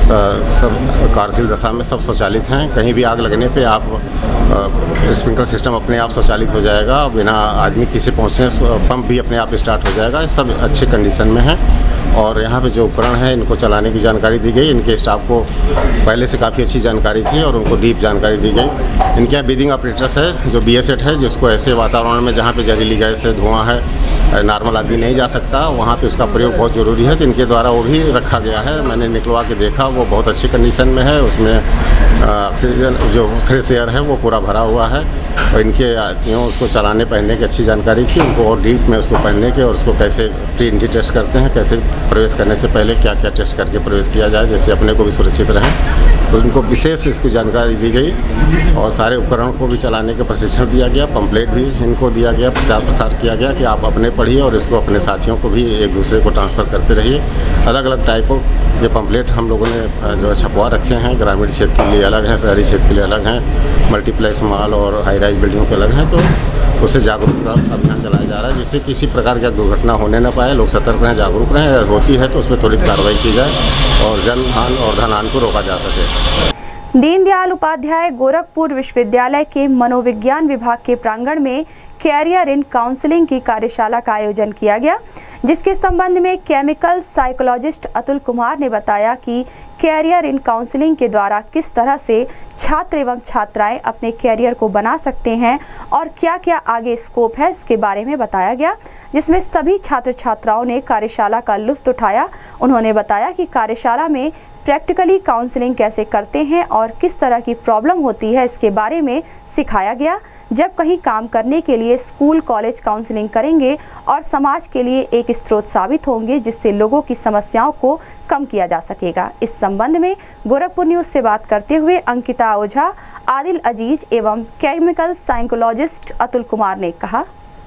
कार्यशील दशा में सब स्वचालित हैं। कहीं भी आग लगने पे आप स्प्रिंकलर सिस्टम अपने आप स्वचालित हो जाएगा, बिना आदमी किसी पहुँचने पंप भी अपने आप स्टार्ट हो जाएगा। सब अच्छे कंडीशन में है और यहाँ पे जो उपकरण है इनको चलाने की जानकारी दी गई। इनके स्टाफ को पहले से काफ़ी अच्छी जानकारी थी और उनको डीप जानकारी दी गई। इनके यहाँ ब्रीदिंग ऑपरेटर्स है जो BS8 है, जिसको ऐसे वातावरण में जहाँ पे जहरीली गैस है, धुआं है, नॉर्मल आदमी नहीं जा सकता, वहाँ पे उसका प्रयोग बहुत ज़रूरी है। तो इनके द्वारा वो भी रखा गया है। मैंने निकलवा के देखा, वो बहुत अच्छी कंडीशन में है। उसमें ऑक्सीजन जो फ्रेश एयर है वो पूरा भरा हुआ है और इनके यात्रियों उसको चलाने पहनने की अच्छी जानकारी थी। उनको और डीप में उसको पहनने के और उसको कैसे प्री एंट्री टेस्ट करते हैं, कैसे प्रवेश करने से पहले क्या क्या टेस्ट करके प्रवेश किया जाए, जैसे अपने को भी सुरक्षित रहें, उनको विशेष इसकी जानकारी दी गई। और सारे उपकरणों को भी चलाने का प्रशिक्षण दिया गया। पंपलेट भी इनको दिया गया, प्रचार प्रसार किया गया कि आप अपने पढ़िए और इसको अपने साथियों को भी एक दूसरे को ट्रांसफ़र करते रहिए। अलग अलग टाइपों के पंपलेट हम लोगों ने जो छपवा रखे हैं, ग्रामीण क्षेत्र के लिए अलग हैं, शहरी क्षेत्र के लिए अलग हैं, मल्टीप्लेक्स मॉल और हाई राइज बिल्डिंगों के अलग हैं। तो उससे जागरूकता अभियान चलाया जा रहा है जिससे किसी प्रकार की दुर्घटना होने न पाए। लोग सतर्क रहें, जागरूक रहें, होती है तो उसमें त्वरित कार्रवाई की जाए और जनहानि और धनहानि को रोका जा सके। दीनदयाल उपाध्याय गोरखपुर विश्वविद्यालय के मनोविज्ञान विभाग के प्रांगण में कैरियर इन काउंसलिंग की कार्यशाला का आयोजन किया गया, जिसके संबंध में केमिकल साइकोलॉजिस्ट अतुल कुमार ने बताया कि कैरियर इन काउंसलिंग के द्वारा किस तरह से छात्र एवं छात्राएं अपने कैरियर को बना सकते हैं और क्या क्या आगे स्कोप है, इसके बारे में बताया गया, जिसमें सभी छात्र छात्राओं ने कार्यशाला का लुत्फ उठाया। उन्होंने बताया कि कार्यशाला में प्रैक्टिकली काउंसलिंग कैसे करते हैं और किस तरह की प्रॉब्लम होती है इसके बारे में सिखाया गया। जब कहीं काम करने के लिए स्कूल कॉलेज काउंसलिंग करेंगे और समाज के लिए एक स्रोत साबित होंगे जिससे लोगों की समस्याओं को कम किया जा सकेगा। इस संबंध में गोरखपुर न्यूज से बात करते हुए अंकिता ओझा, आदिल अजीज एवं केमिकल साइकोलॉजिस्ट अतुल कुमार ने कहा,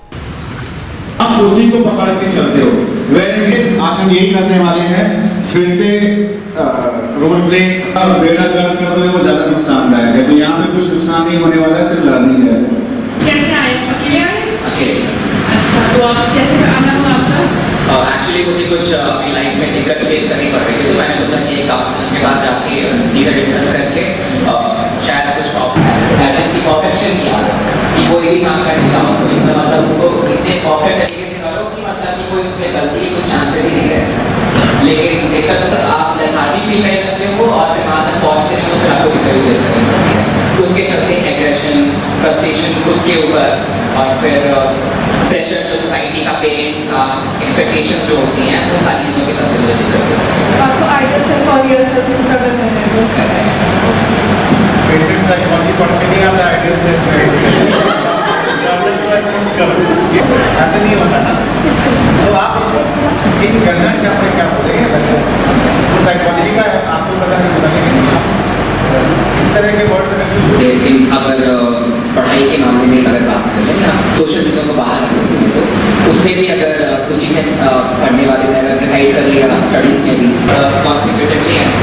आप उसी को पकड़ के चलते हो। वेरी आज हम यही करने वाले हैं, फिर से रोड प्ले बेड़ा गर्म कर दो, वो ज्यादा नुकसानदायक है। तो यहाँ पे कुछ नुकसान नहीं होने वाला है, सिर्फ लर्निंग है। कैसे आए? अकेले? अच्छा, तो आप कैसे आना हुआ आपका? एक्चुअली मुझे कुछ अपनी लाइफ में दिक्कत फेस करनी पड़ रही थी, तो मैंने सोचा कि काउंसलर के पास जाके चीज़ें डिस्कस करके शायद कुछ परफेक्शन किया कि कोई भी काम करने का मतलब उसको इतने परफेक्ट तरीके से करो कि मतलब कि कोई उसमें गलती के कुछ चांसेस ही नहीं रहते। लेकिन दिक्कत तो आप लेथार्जी फील कर सकते हो और फिर वहाँ तक पहुँचते हैं तो फिर आपको दिक्कत फेस करनी पड़ती है। उसके चलते एग्रेशन, फ्रस्ट्रेशन खुद के ऊपर और फिर प्रेशर जो सोसाइटी का, पेरेंट्स का, एक्सपेक्टेशंस जो होती हैं, उन सारी चीज़ों के चलते मुझे दिक्कत होती है। आपको आइडियल सेल्फ और रियल सेल्फ स्ट्रगल करना है। बेसिक साइकोलॉजी पढ़ के नहीं आता, आइडियल सेल्फ ऐसे नहीं होता ना। तो आप इसको इन जनरल क्या बोलेंगे, वैसे साइकोलॉजी का आपको पता नहीं होता, लेकिन स्टडीज में भी कॉन्सिक्यूटिवली एंड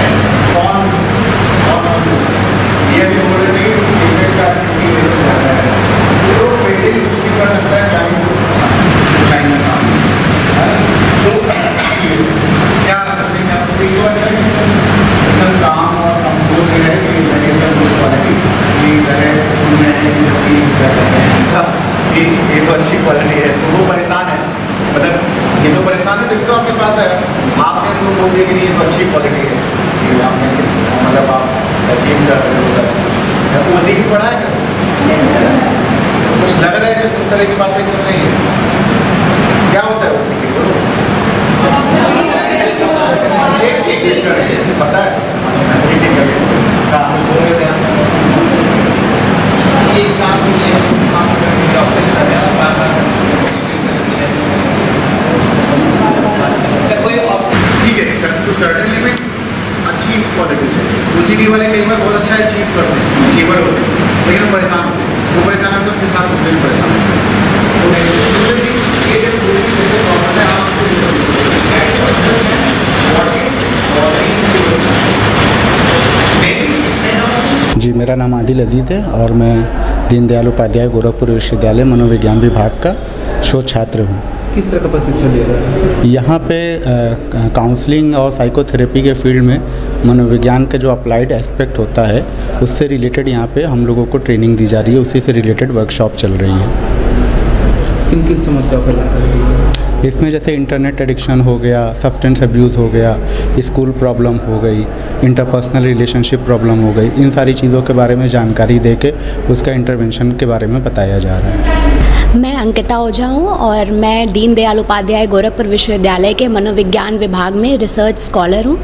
ये भी बोल रहे थे कि पेशेंट का तो पैसे की कुछ भी कर सकता है टाइम में काम तो क्या करते हैं आपको एक तो अच्छा है काम और कंपोज है कि लगे क्वालिटी कि लगे सुनने हैं कि क्या करते हैं ये तो अच्छी क्वालिटी है इसको वो परेशान है मतलब ये तो परेशान है देखिए तो आपके पास है आपने उनको बोल दिया कि नहीं ये तो अच्छी क्वालिटी है कि आपने मतलब आप अचीव कर रहे हो सब कुछ उसी की पढ़ा है कुछ लग रहा है कि उस तरह की बातें कर रही है क्या होता है उसी की एक करके पता है सब एक करके काम बोल रहे थे ठीक है सर टू सर्टेन लिमिट अच्छी क्वालिटी है OCD वाले कई बार बहुत अच्छा अचीव करते हैं अचीवर होते हैं लेकिन वो परेशान होते हैं वो परेशान होते हैं उनके साथ उससे भी परेशान होते हैं ये जब प्रॉब्लम है आप जी मेरा नाम आदिल अजीत है और मैं दीनदयाल उपाध्याय गोरखपुर विश्वविद्यालय मनोविज्ञान विभाग का शोध छात्र हूँ। किस तरह का प्रशिक्षण ले रहे हैं? यहाँ पे काउंसलिंग और साइकोथेरेपी के फील्ड में मनोविज्ञान का जो अप्लाइड एस्पेक्ट होता है उससे रिलेटेड यहाँ पे हम लोगों को ट्रेनिंग दी जा रही है, उसी से रिलेटेड वर्कशॉप चल रही है। किन किन समस्याओं पर इसमें जैसे इंटरनेट एडिक्शन हो गया, सब्सटेंस अब्यूज़ हो गया, स्कूल प्रॉब्लम हो गई, इंटरपर्सनल रिलेशनशिप प्रॉब्लम हो गई, इन सारी चीज़ों के बारे में जानकारी देके उसका इंटरवेंशन के बारे में बताया जा रहा है। मैं अंकिता ओझा हूँ और मैं दीनदयाल उपाध्याय गोरखपुर विश्वविद्यालय के मनोविज्ञान विभाग में रिसर्च स्कॉलर हूँ।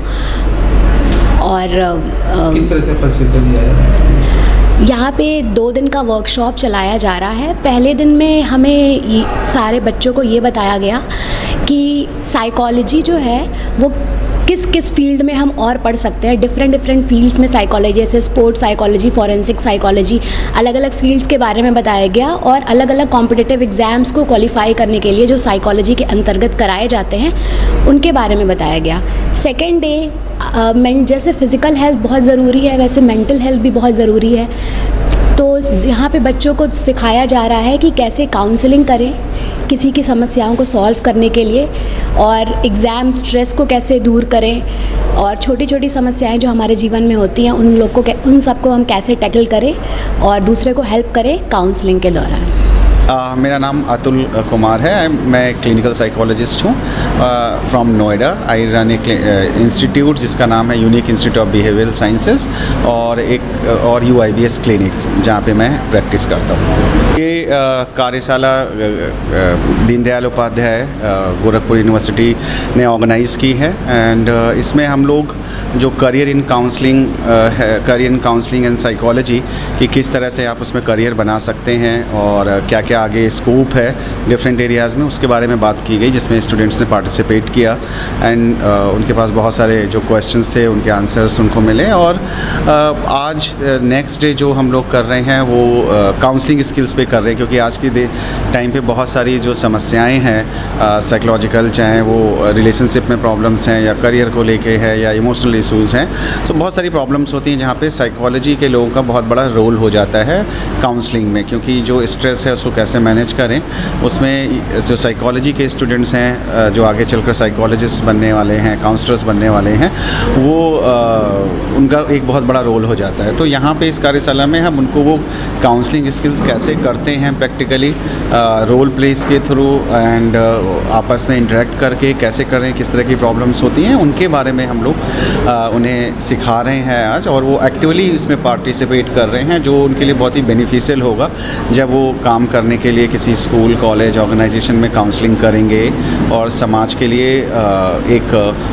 और किस तरह से प्रशिक्षण दिया है? यहाँ पे 2 दिन का वर्कशॉप चलाया जा रहा है। पहले दिन में हमें सारे बच्चों को ये बताया गया कि साइकोलॉजी जो है वो किस किस फील्ड में हम और पढ़ सकते हैं। डिफरेंट फील्ड्स में साइकोलॉजी, जैसे स्पोर्ट्स साइकोलॉजी, फॉरेंसिक साइकोलॉजी, अलग अलग फील्ड्स के बारे में बताया गया और अलग अलग कॉम्पिटिटिव एग्ज़ाम्स को क्वालिफाई करने के लिए जो साइकोलॉजी के अंतर्गत कराए जाते हैं उनके बारे में बताया गया। सेकेंड डे जैसे फ़िज़िकल हेल्थ बहुत ज़रूरी है वैसे मेंटल हेल्थ भी बहुत ज़रूरी है। तो यहाँ पे बच्चों को सिखाया जा रहा है कि कैसे काउंसलिंग करें किसी की समस्याओं को सॉल्व करने के लिए, और एग्ज़ाम स्ट्रेस को कैसे दूर करें, और छोटी छोटी समस्याएं जो हमारे जीवन में होती हैं उन सबको हम कैसे टैकल करें और दूसरे को हेल्प करें काउंसलिंग के दौरान। मेरा नाम अतुल कुमार है, मैं क्लिनिकल साइकोलॉजिस्ट हूँ from Noida. I run a institute जिसका नाम है unique institute of behavioural sciences और एक और UIBS क्लिनिक जहाँ पे मैं प्रैक्टिस करता हूँ। ये कार्यशाला दीनदयाल उपाध्याय गोरखपुर यूनिवर्सिटी ने ऑर्गेनाइज़ की है एंड इसमें हम लोग जो career in counselling and psychology कि किस तरह से आप उसमें करियर बना सकते हैं और क्या क्या आगे स्कोप है डिफरेंट एरियाज़ में, उसके बारे में बात की गई, जिसमें स्टूडेंट्स ने पार्टिसिपेट किया एंड उनके पास बहुत सारे जो क्वेश्चंस थे उनके आंसर्स उनको मिले। और आज नेक्स्ट डे जो हम लोग कर रहे हैं वो काउंसलिंग स्किल्स पे कर रहे हैं, क्योंकि आज की टाइम पे बहुत सारी जो समस्याएं हैं साइकोलॉजिकल, चाहे वो रिलेशनशिप में प्रॉब्लम्स हैं या करियर को लेके है या इमोशनल इशूज़ हैं, तो बहुत सारी प्रॉब्लम्स होती हैं जहाँ पे साइकोलॉजी के लोगों का बहुत बड़ा रोल हो जाता है काउंसलिंग में, क्योंकि जो स्ट्रेस है उसको कैसे मैनेज करें, उसमें जो साइकोलॉजी के स्टूडेंट्स हैं जो आगे चलकर साइकोलॉजिस्ट बनने वाले हैं, काउंसलर्स बनने वाले हैं, वो उनका एक बहुत बड़ा रोल हो जाता है। तो यहाँ पे इस कार्यशाला में हम उनको वो काउंसलिंग स्किल्स कैसे करते हैं प्रैक्टिकली रोल प्लेस के थ्रू एंड आपस में इंटरेक्ट करके कैसे करें, किस तरह की प्रॉब्लम्स होती हैं, उनके बारे में हम लोग उन्हें सिखा रहे हैं आज, और वो एक्टिवली इसमें पार्टिसिपेट कर रहे हैं, जो उनके लिए बहुत ही बेनिफिशियल होगा जब वो काम करने के लिए किसी स्कूल, कॉलेज, ऑर्गेनाइजेशन में काउंसलिंग करेंगे और समाज के लिए एक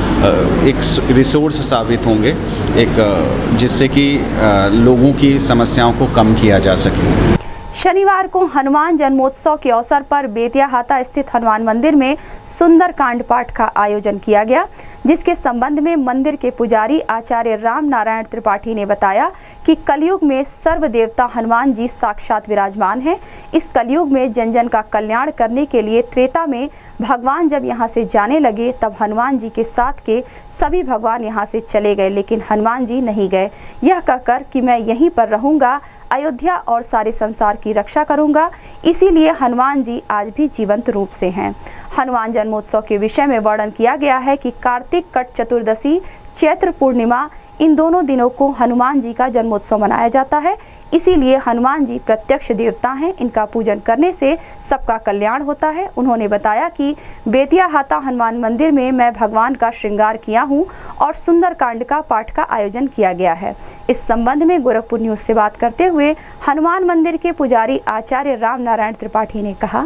रिसोर्स साबित होंगे, जिससे कि लोगों की समस्याओं को कम किया जा सके। शनिवार को हनुमान जन्मोत्सव के अवसर पर बेतिया हाता स्थित हनुमान मंदिर में सुंदर कांड पाठ का आयोजन किया गया, जिसके संबंध में मंदिर के पुजारी आचार्य राम नारायण त्रिपाठी ने बताया कि कलयुग में सर्व देवता हनुमान जी साक्षात विराजमान हैं। इस कलयुग में जन जन का कल्याण करने के लिए त्रेता में भगवान जब यहाँ से जाने लगे तब हनुमान जी के साथ के सभी भगवान यहाँ से चले गए, लेकिन हनुमान जी नहीं गए। यह कहकर कि मैं यहीं पर रहूँगा, अयोध्या और सारे संसार की रक्षा करूंगा, इसीलिए हनुमान जी आज भी जीवंत रूप से हैं। हनुमान जन्मोत्सव के विषय में वर्णन किया गया है कि कार्तिक कट चतुर्दशी, चैत्र पूर्णिमा, इन दोनों दिनों को हनुमान जी का जन्मोत्सव मनाया जाता है। इसीलिए हनुमान जी प्रत्यक्ष देवता हैं, इनका पूजन करने से सबका कल्याण होता है। उन्होंने बताया कि बेतिया हाता हनुमान मंदिर में मैं भगवान का श्रृंगार किया हूं और सुंदरकांड का पाठ का आयोजन किया गया है। इस संबंध में गोरखपुर न्यूज से बात करते हुए हनुमान मंदिर के पुजारी आचार्य राम नारायण त्रिपाठी ने कहा,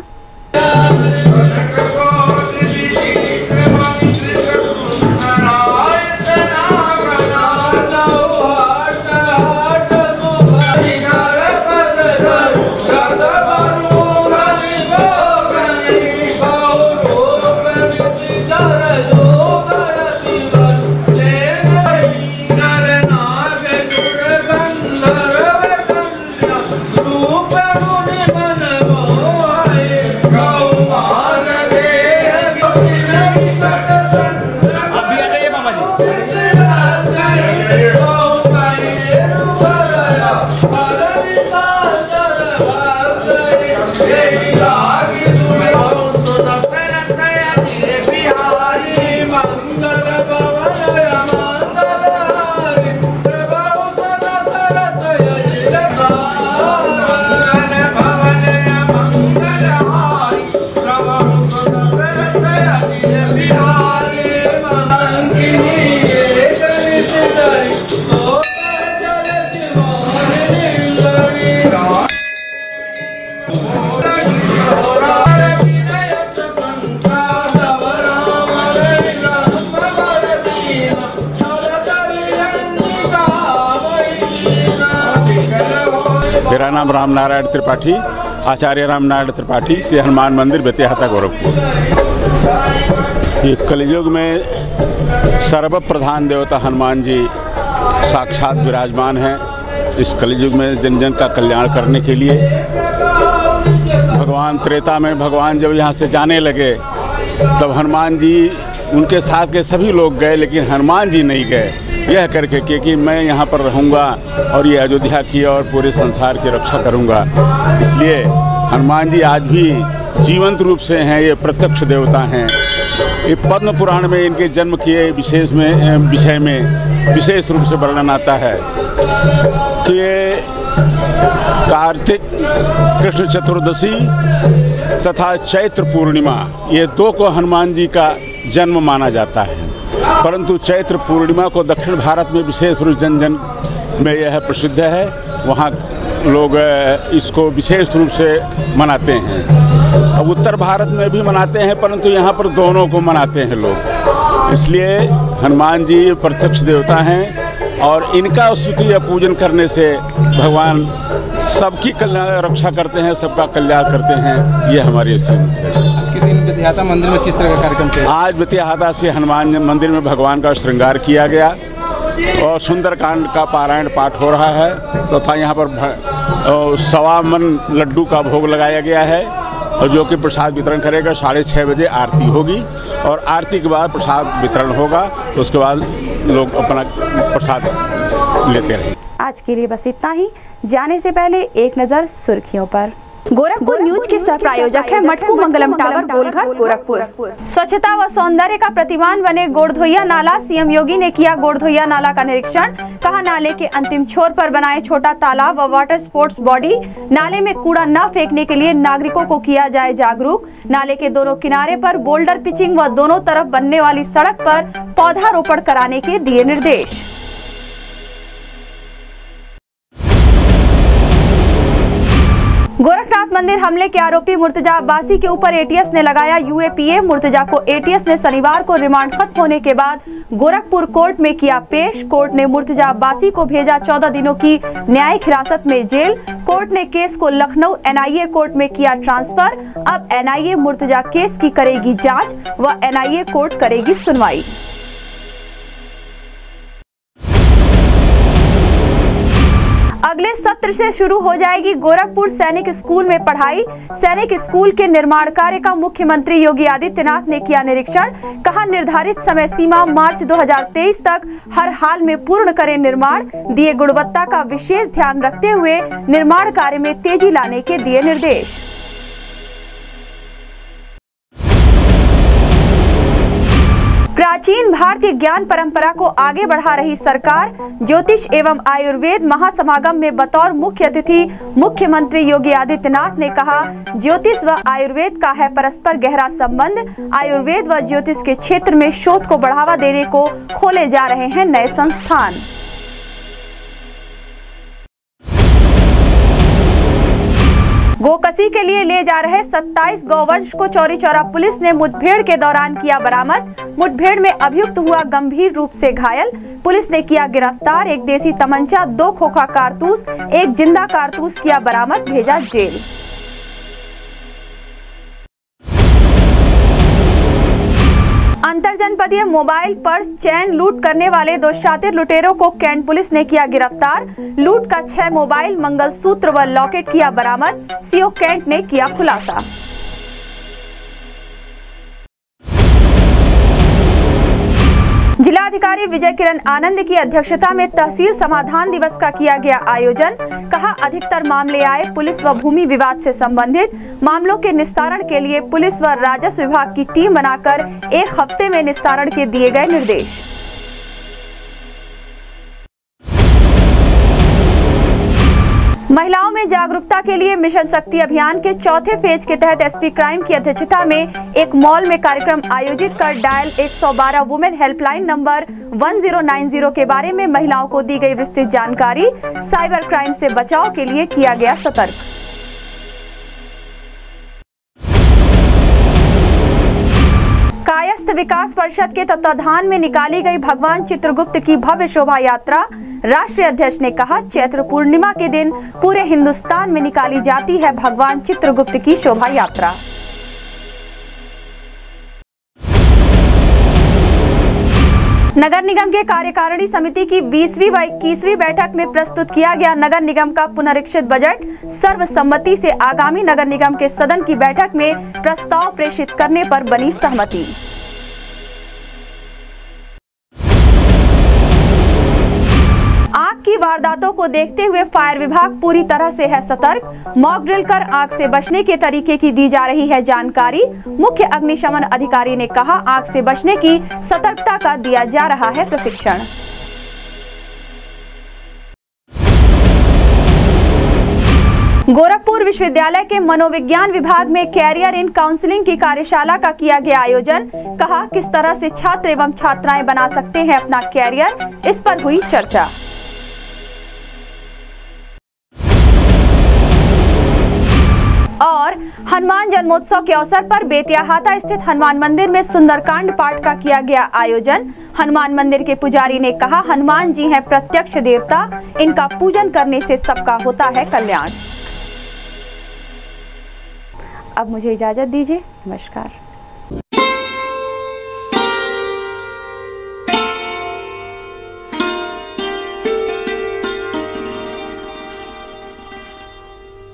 मेरा नाम राम नारायण त्रिपाठी, आचार्य राम नारायण त्रिपाठी से हनुमान मंदिर बेतिया हाता गोरखपुर। ये कलयुग में सर्वप्रधान देवता हनुमान जी साक्षात विराजमान हैं। इस कलयुग में जन जन का कल्याण करने के लिए भगवान त्रेता में भगवान जब यहाँ से जाने लगे तब हनुमान जी उनके साथ के सभी लोग गए, लेकिन हनुमान जी नहीं गए, यह करके कि मैं यहाँ पर रहूँगा और ये अयोध्या की और पूरे संसार की रक्षा करूँगा। इसलिए हनुमान जी आज भी जीवंत रूप से हैं, ये प्रत्यक्ष देवता हैं। ये पद्म पुराण में इनके जन्म के विषय में विशेष रूप से वर्णन आता है कि ये कार्तिक कृष्ण चतुर्दशी तथा चैत्र पूर्णिमा, ये दो को हनुमान जी का जन्म माना जाता है। परंतु चैत्र पूर्णिमा को दक्षिण भारत में विशेष रूप जन जन में यह प्रसिद्ध है, वहाँ लोग इसको विशेष रूप से मनाते हैं। अब उत्तर भारत में भी मनाते हैं, परंतु यहाँ पर दोनों को मनाते हैं लोग। इसलिए हनुमान जी प्रत्यक्ष देवता हैं और इनका स्तुति या पूजन करने से भगवान सबकी कल्याण रक्षा करते हैं, सबका कल्याण करते हैं। ये हमारी स्थिति है। आज के दिन बेतिया हाता मंदिर में किस तरह का कार्यक्रम किया? आज बेतिया हाता से हनुमान मंदिर में भगवान का श्रृंगार किया गया और सुंदरकांड का पारायण पाठ हो रहा है तथा यहाँ पर 1.25 मन लड्डू का भोग लगाया गया है और जो कि प्रसाद वितरण करेगा। 6:30 बजे आरती होगी और आरती के बाद प्रसाद वितरण होगा, तो उसके बाद लोग अपना प्रसाद लेते रहेंगे। आज के लिए बस इतना ही। जाने से पहले एक नज़र सुर्खियों पर। गोरखपुर न्यूज के सह प्रायोजक है मटकू मंगलम टावर गोलघर गोरखपुर। स्वच्छता व सौंदर्य का प्रतिमान बने गोड़धोइया नाला। सीएम योगी ने किया गोड़धोइया नाला का निरीक्षण। कहा नाले के अंतिम छोर पर बनाए छोटा तालाब व वाटर स्पोर्ट्स बॉडी। नाले में कूड़ा न फेंकने के लिए नागरिकों को किया जाए जागरूक। नाले के दोनों किनारे पर बोल्डर पिचिंग व दोनों तरफ बनने वाली सड़क पर पौधारोपण कराने के दिए निर्देश। गोरखनाथ मंदिर हमले के आरोपी मुर्तजा अब्बासी के ऊपर एटीएस ने लगाया यूएपीए। मुर्तजा को एटीएस ने शनिवार को रिमांड खत्म होने के बाद गोरखपुर कोर्ट में किया पेश। कोर्ट ने मुर्तजा अब्बासी को भेजा 14 दिनों की न्यायिक हिरासत में जेल। कोर्ट ने केस को लखनऊ एनआईए कोर्ट में किया ट्रांसफर। अब एनआईए मुर्तजा केस की करेगी जांच व एनआईए कोर्ट करेगी सुनवाई। सत्र से शुरू हो जाएगी गोरखपुर सैनिक स्कूल में पढ़ाई। सैनिक स्कूल के निर्माण कार्य का मुख्यमंत्री योगी आदित्यनाथ ने किया निरीक्षण। कहा, निर्धारित समय सीमा मार्च 2023 तक हर हाल में पूर्ण करें निर्माण। दिए गुणवत्ता का विशेष ध्यान रखते हुए निर्माण कार्य में तेजी लाने के दिए निर्देश। प्राचीन भारतीय ज्ञान परंपरा को आगे बढ़ा रही सरकार। ज्योतिष एवं आयुर्वेद महासमागम में बतौर मुख्य अतिथि मुख्यमंत्री योगी आदित्यनाथ ने कहा, ज्योतिष व आयुर्वेद का है परस्पर गहरा संबंध। आयुर्वेद व ज्योतिष के क्षेत्र में शोध को बढ़ावा देने को खोले जा रहे हैं नए संस्थान। गोकसी के लिए ले जा रहे 27 गौवंश को चौरी चौरा पुलिस ने मुठभेड़ के दौरान किया बरामद। मुठभेड़ में अभियुक्त हुआ गंभीर रूप से घायल। पुलिस ने किया गिरफ्तार। एक देसी तमंचा, 2 खोखा कारतूस, 1 जिंदा कारतूस किया बरामद, भेजा जेल। अंतरजनपदीय मोबाइल पर्स चैन लूट करने वाले 2 शातिर लुटेरों को कैंट पुलिस ने किया गिरफ्तार। लूट का 6 मोबाइल, मंगलसूत्र व लॉकेट किया बरामद। सीओ कैंट ने किया खुलासा। जिलाधिकारी विजय किरण आनंद की अध्यक्षता में तहसील समाधान दिवस का किया गया आयोजन। कहा, अधिकतर मामले आए पुलिस व भूमि विवाद से संबंधित। मामलों के निस्तारण के लिए पुलिस व राजस्व विभाग की टीम बनाकर 1 हफ्ते में निस्तारण के दिए गए निर्देश। महिलाओं में जागरूकता के लिए मिशन शक्ति अभियान के चौथे फेज के तहत एसपी क्राइम की अध्यक्षता में एक मॉल में कार्यक्रम आयोजित कर डायल 112 वुमेन हेल्पलाइन नंबर 1090 के बारे में महिलाओं को दी गई विस्तृत जानकारी। साइबर क्राइम से बचाव के लिए किया गया सतर्क। कायस्थ विकास परिषद के तत्वाधान में निकाली गई भगवान चित्रगुप्त की भव्य शोभा यात्रा। राष्ट्रीय अध्यक्ष ने कहा, चैत्र पूर्णिमा के दिन पूरे हिंदुस्तान में निकाली जाती है भगवान चित्रगुप्त की शोभा यात्रा। नगर निगम के कार्यकारिणी समिति की 20वीं व 21वीं बैठक में प्रस्तुत किया गया नगर निगम का पुनरीक्षित बजट। सर्वसम्मति से आगामी नगर निगम के सदन की बैठक में प्रस्ताव प्रेषित करने पर बनी सहमति। आग की वारदातों को देखते हुए फायर विभाग पूरी तरह से है सतर्क। मॉक ड्रिल कर आग से बचने के तरीके की दी जा रही है जानकारी। मुख्य अग्निशमन अधिकारी ने कहा, आग से बचने की सतर्कता का दिया जा रहा है प्रशिक्षण। गोरखपुर विश्वविद्यालय के मनोविज्ञान विभाग में कैरियर इन काउंसलिंग की कार्यशाला का किया गया आयोजन। कहा, किस तरह से छात्र एवं छात्राएं बना सकते हैं अपना कैरियर, इस पर हुई चर्चा। और हनुमान जन्मोत्सव के अवसर पर बेतियाहाता स्थित हनुमान मंदिर में सुंदरकांड पाठ का किया गया आयोजन। हनुमान मंदिर के पुजारी ने कहा, हनुमान जी हैं प्रत्यक्ष देवता, इनका पूजन करने से सबका होता है कल्याण। अब मुझे इजाजत दीजिए, नमस्कार।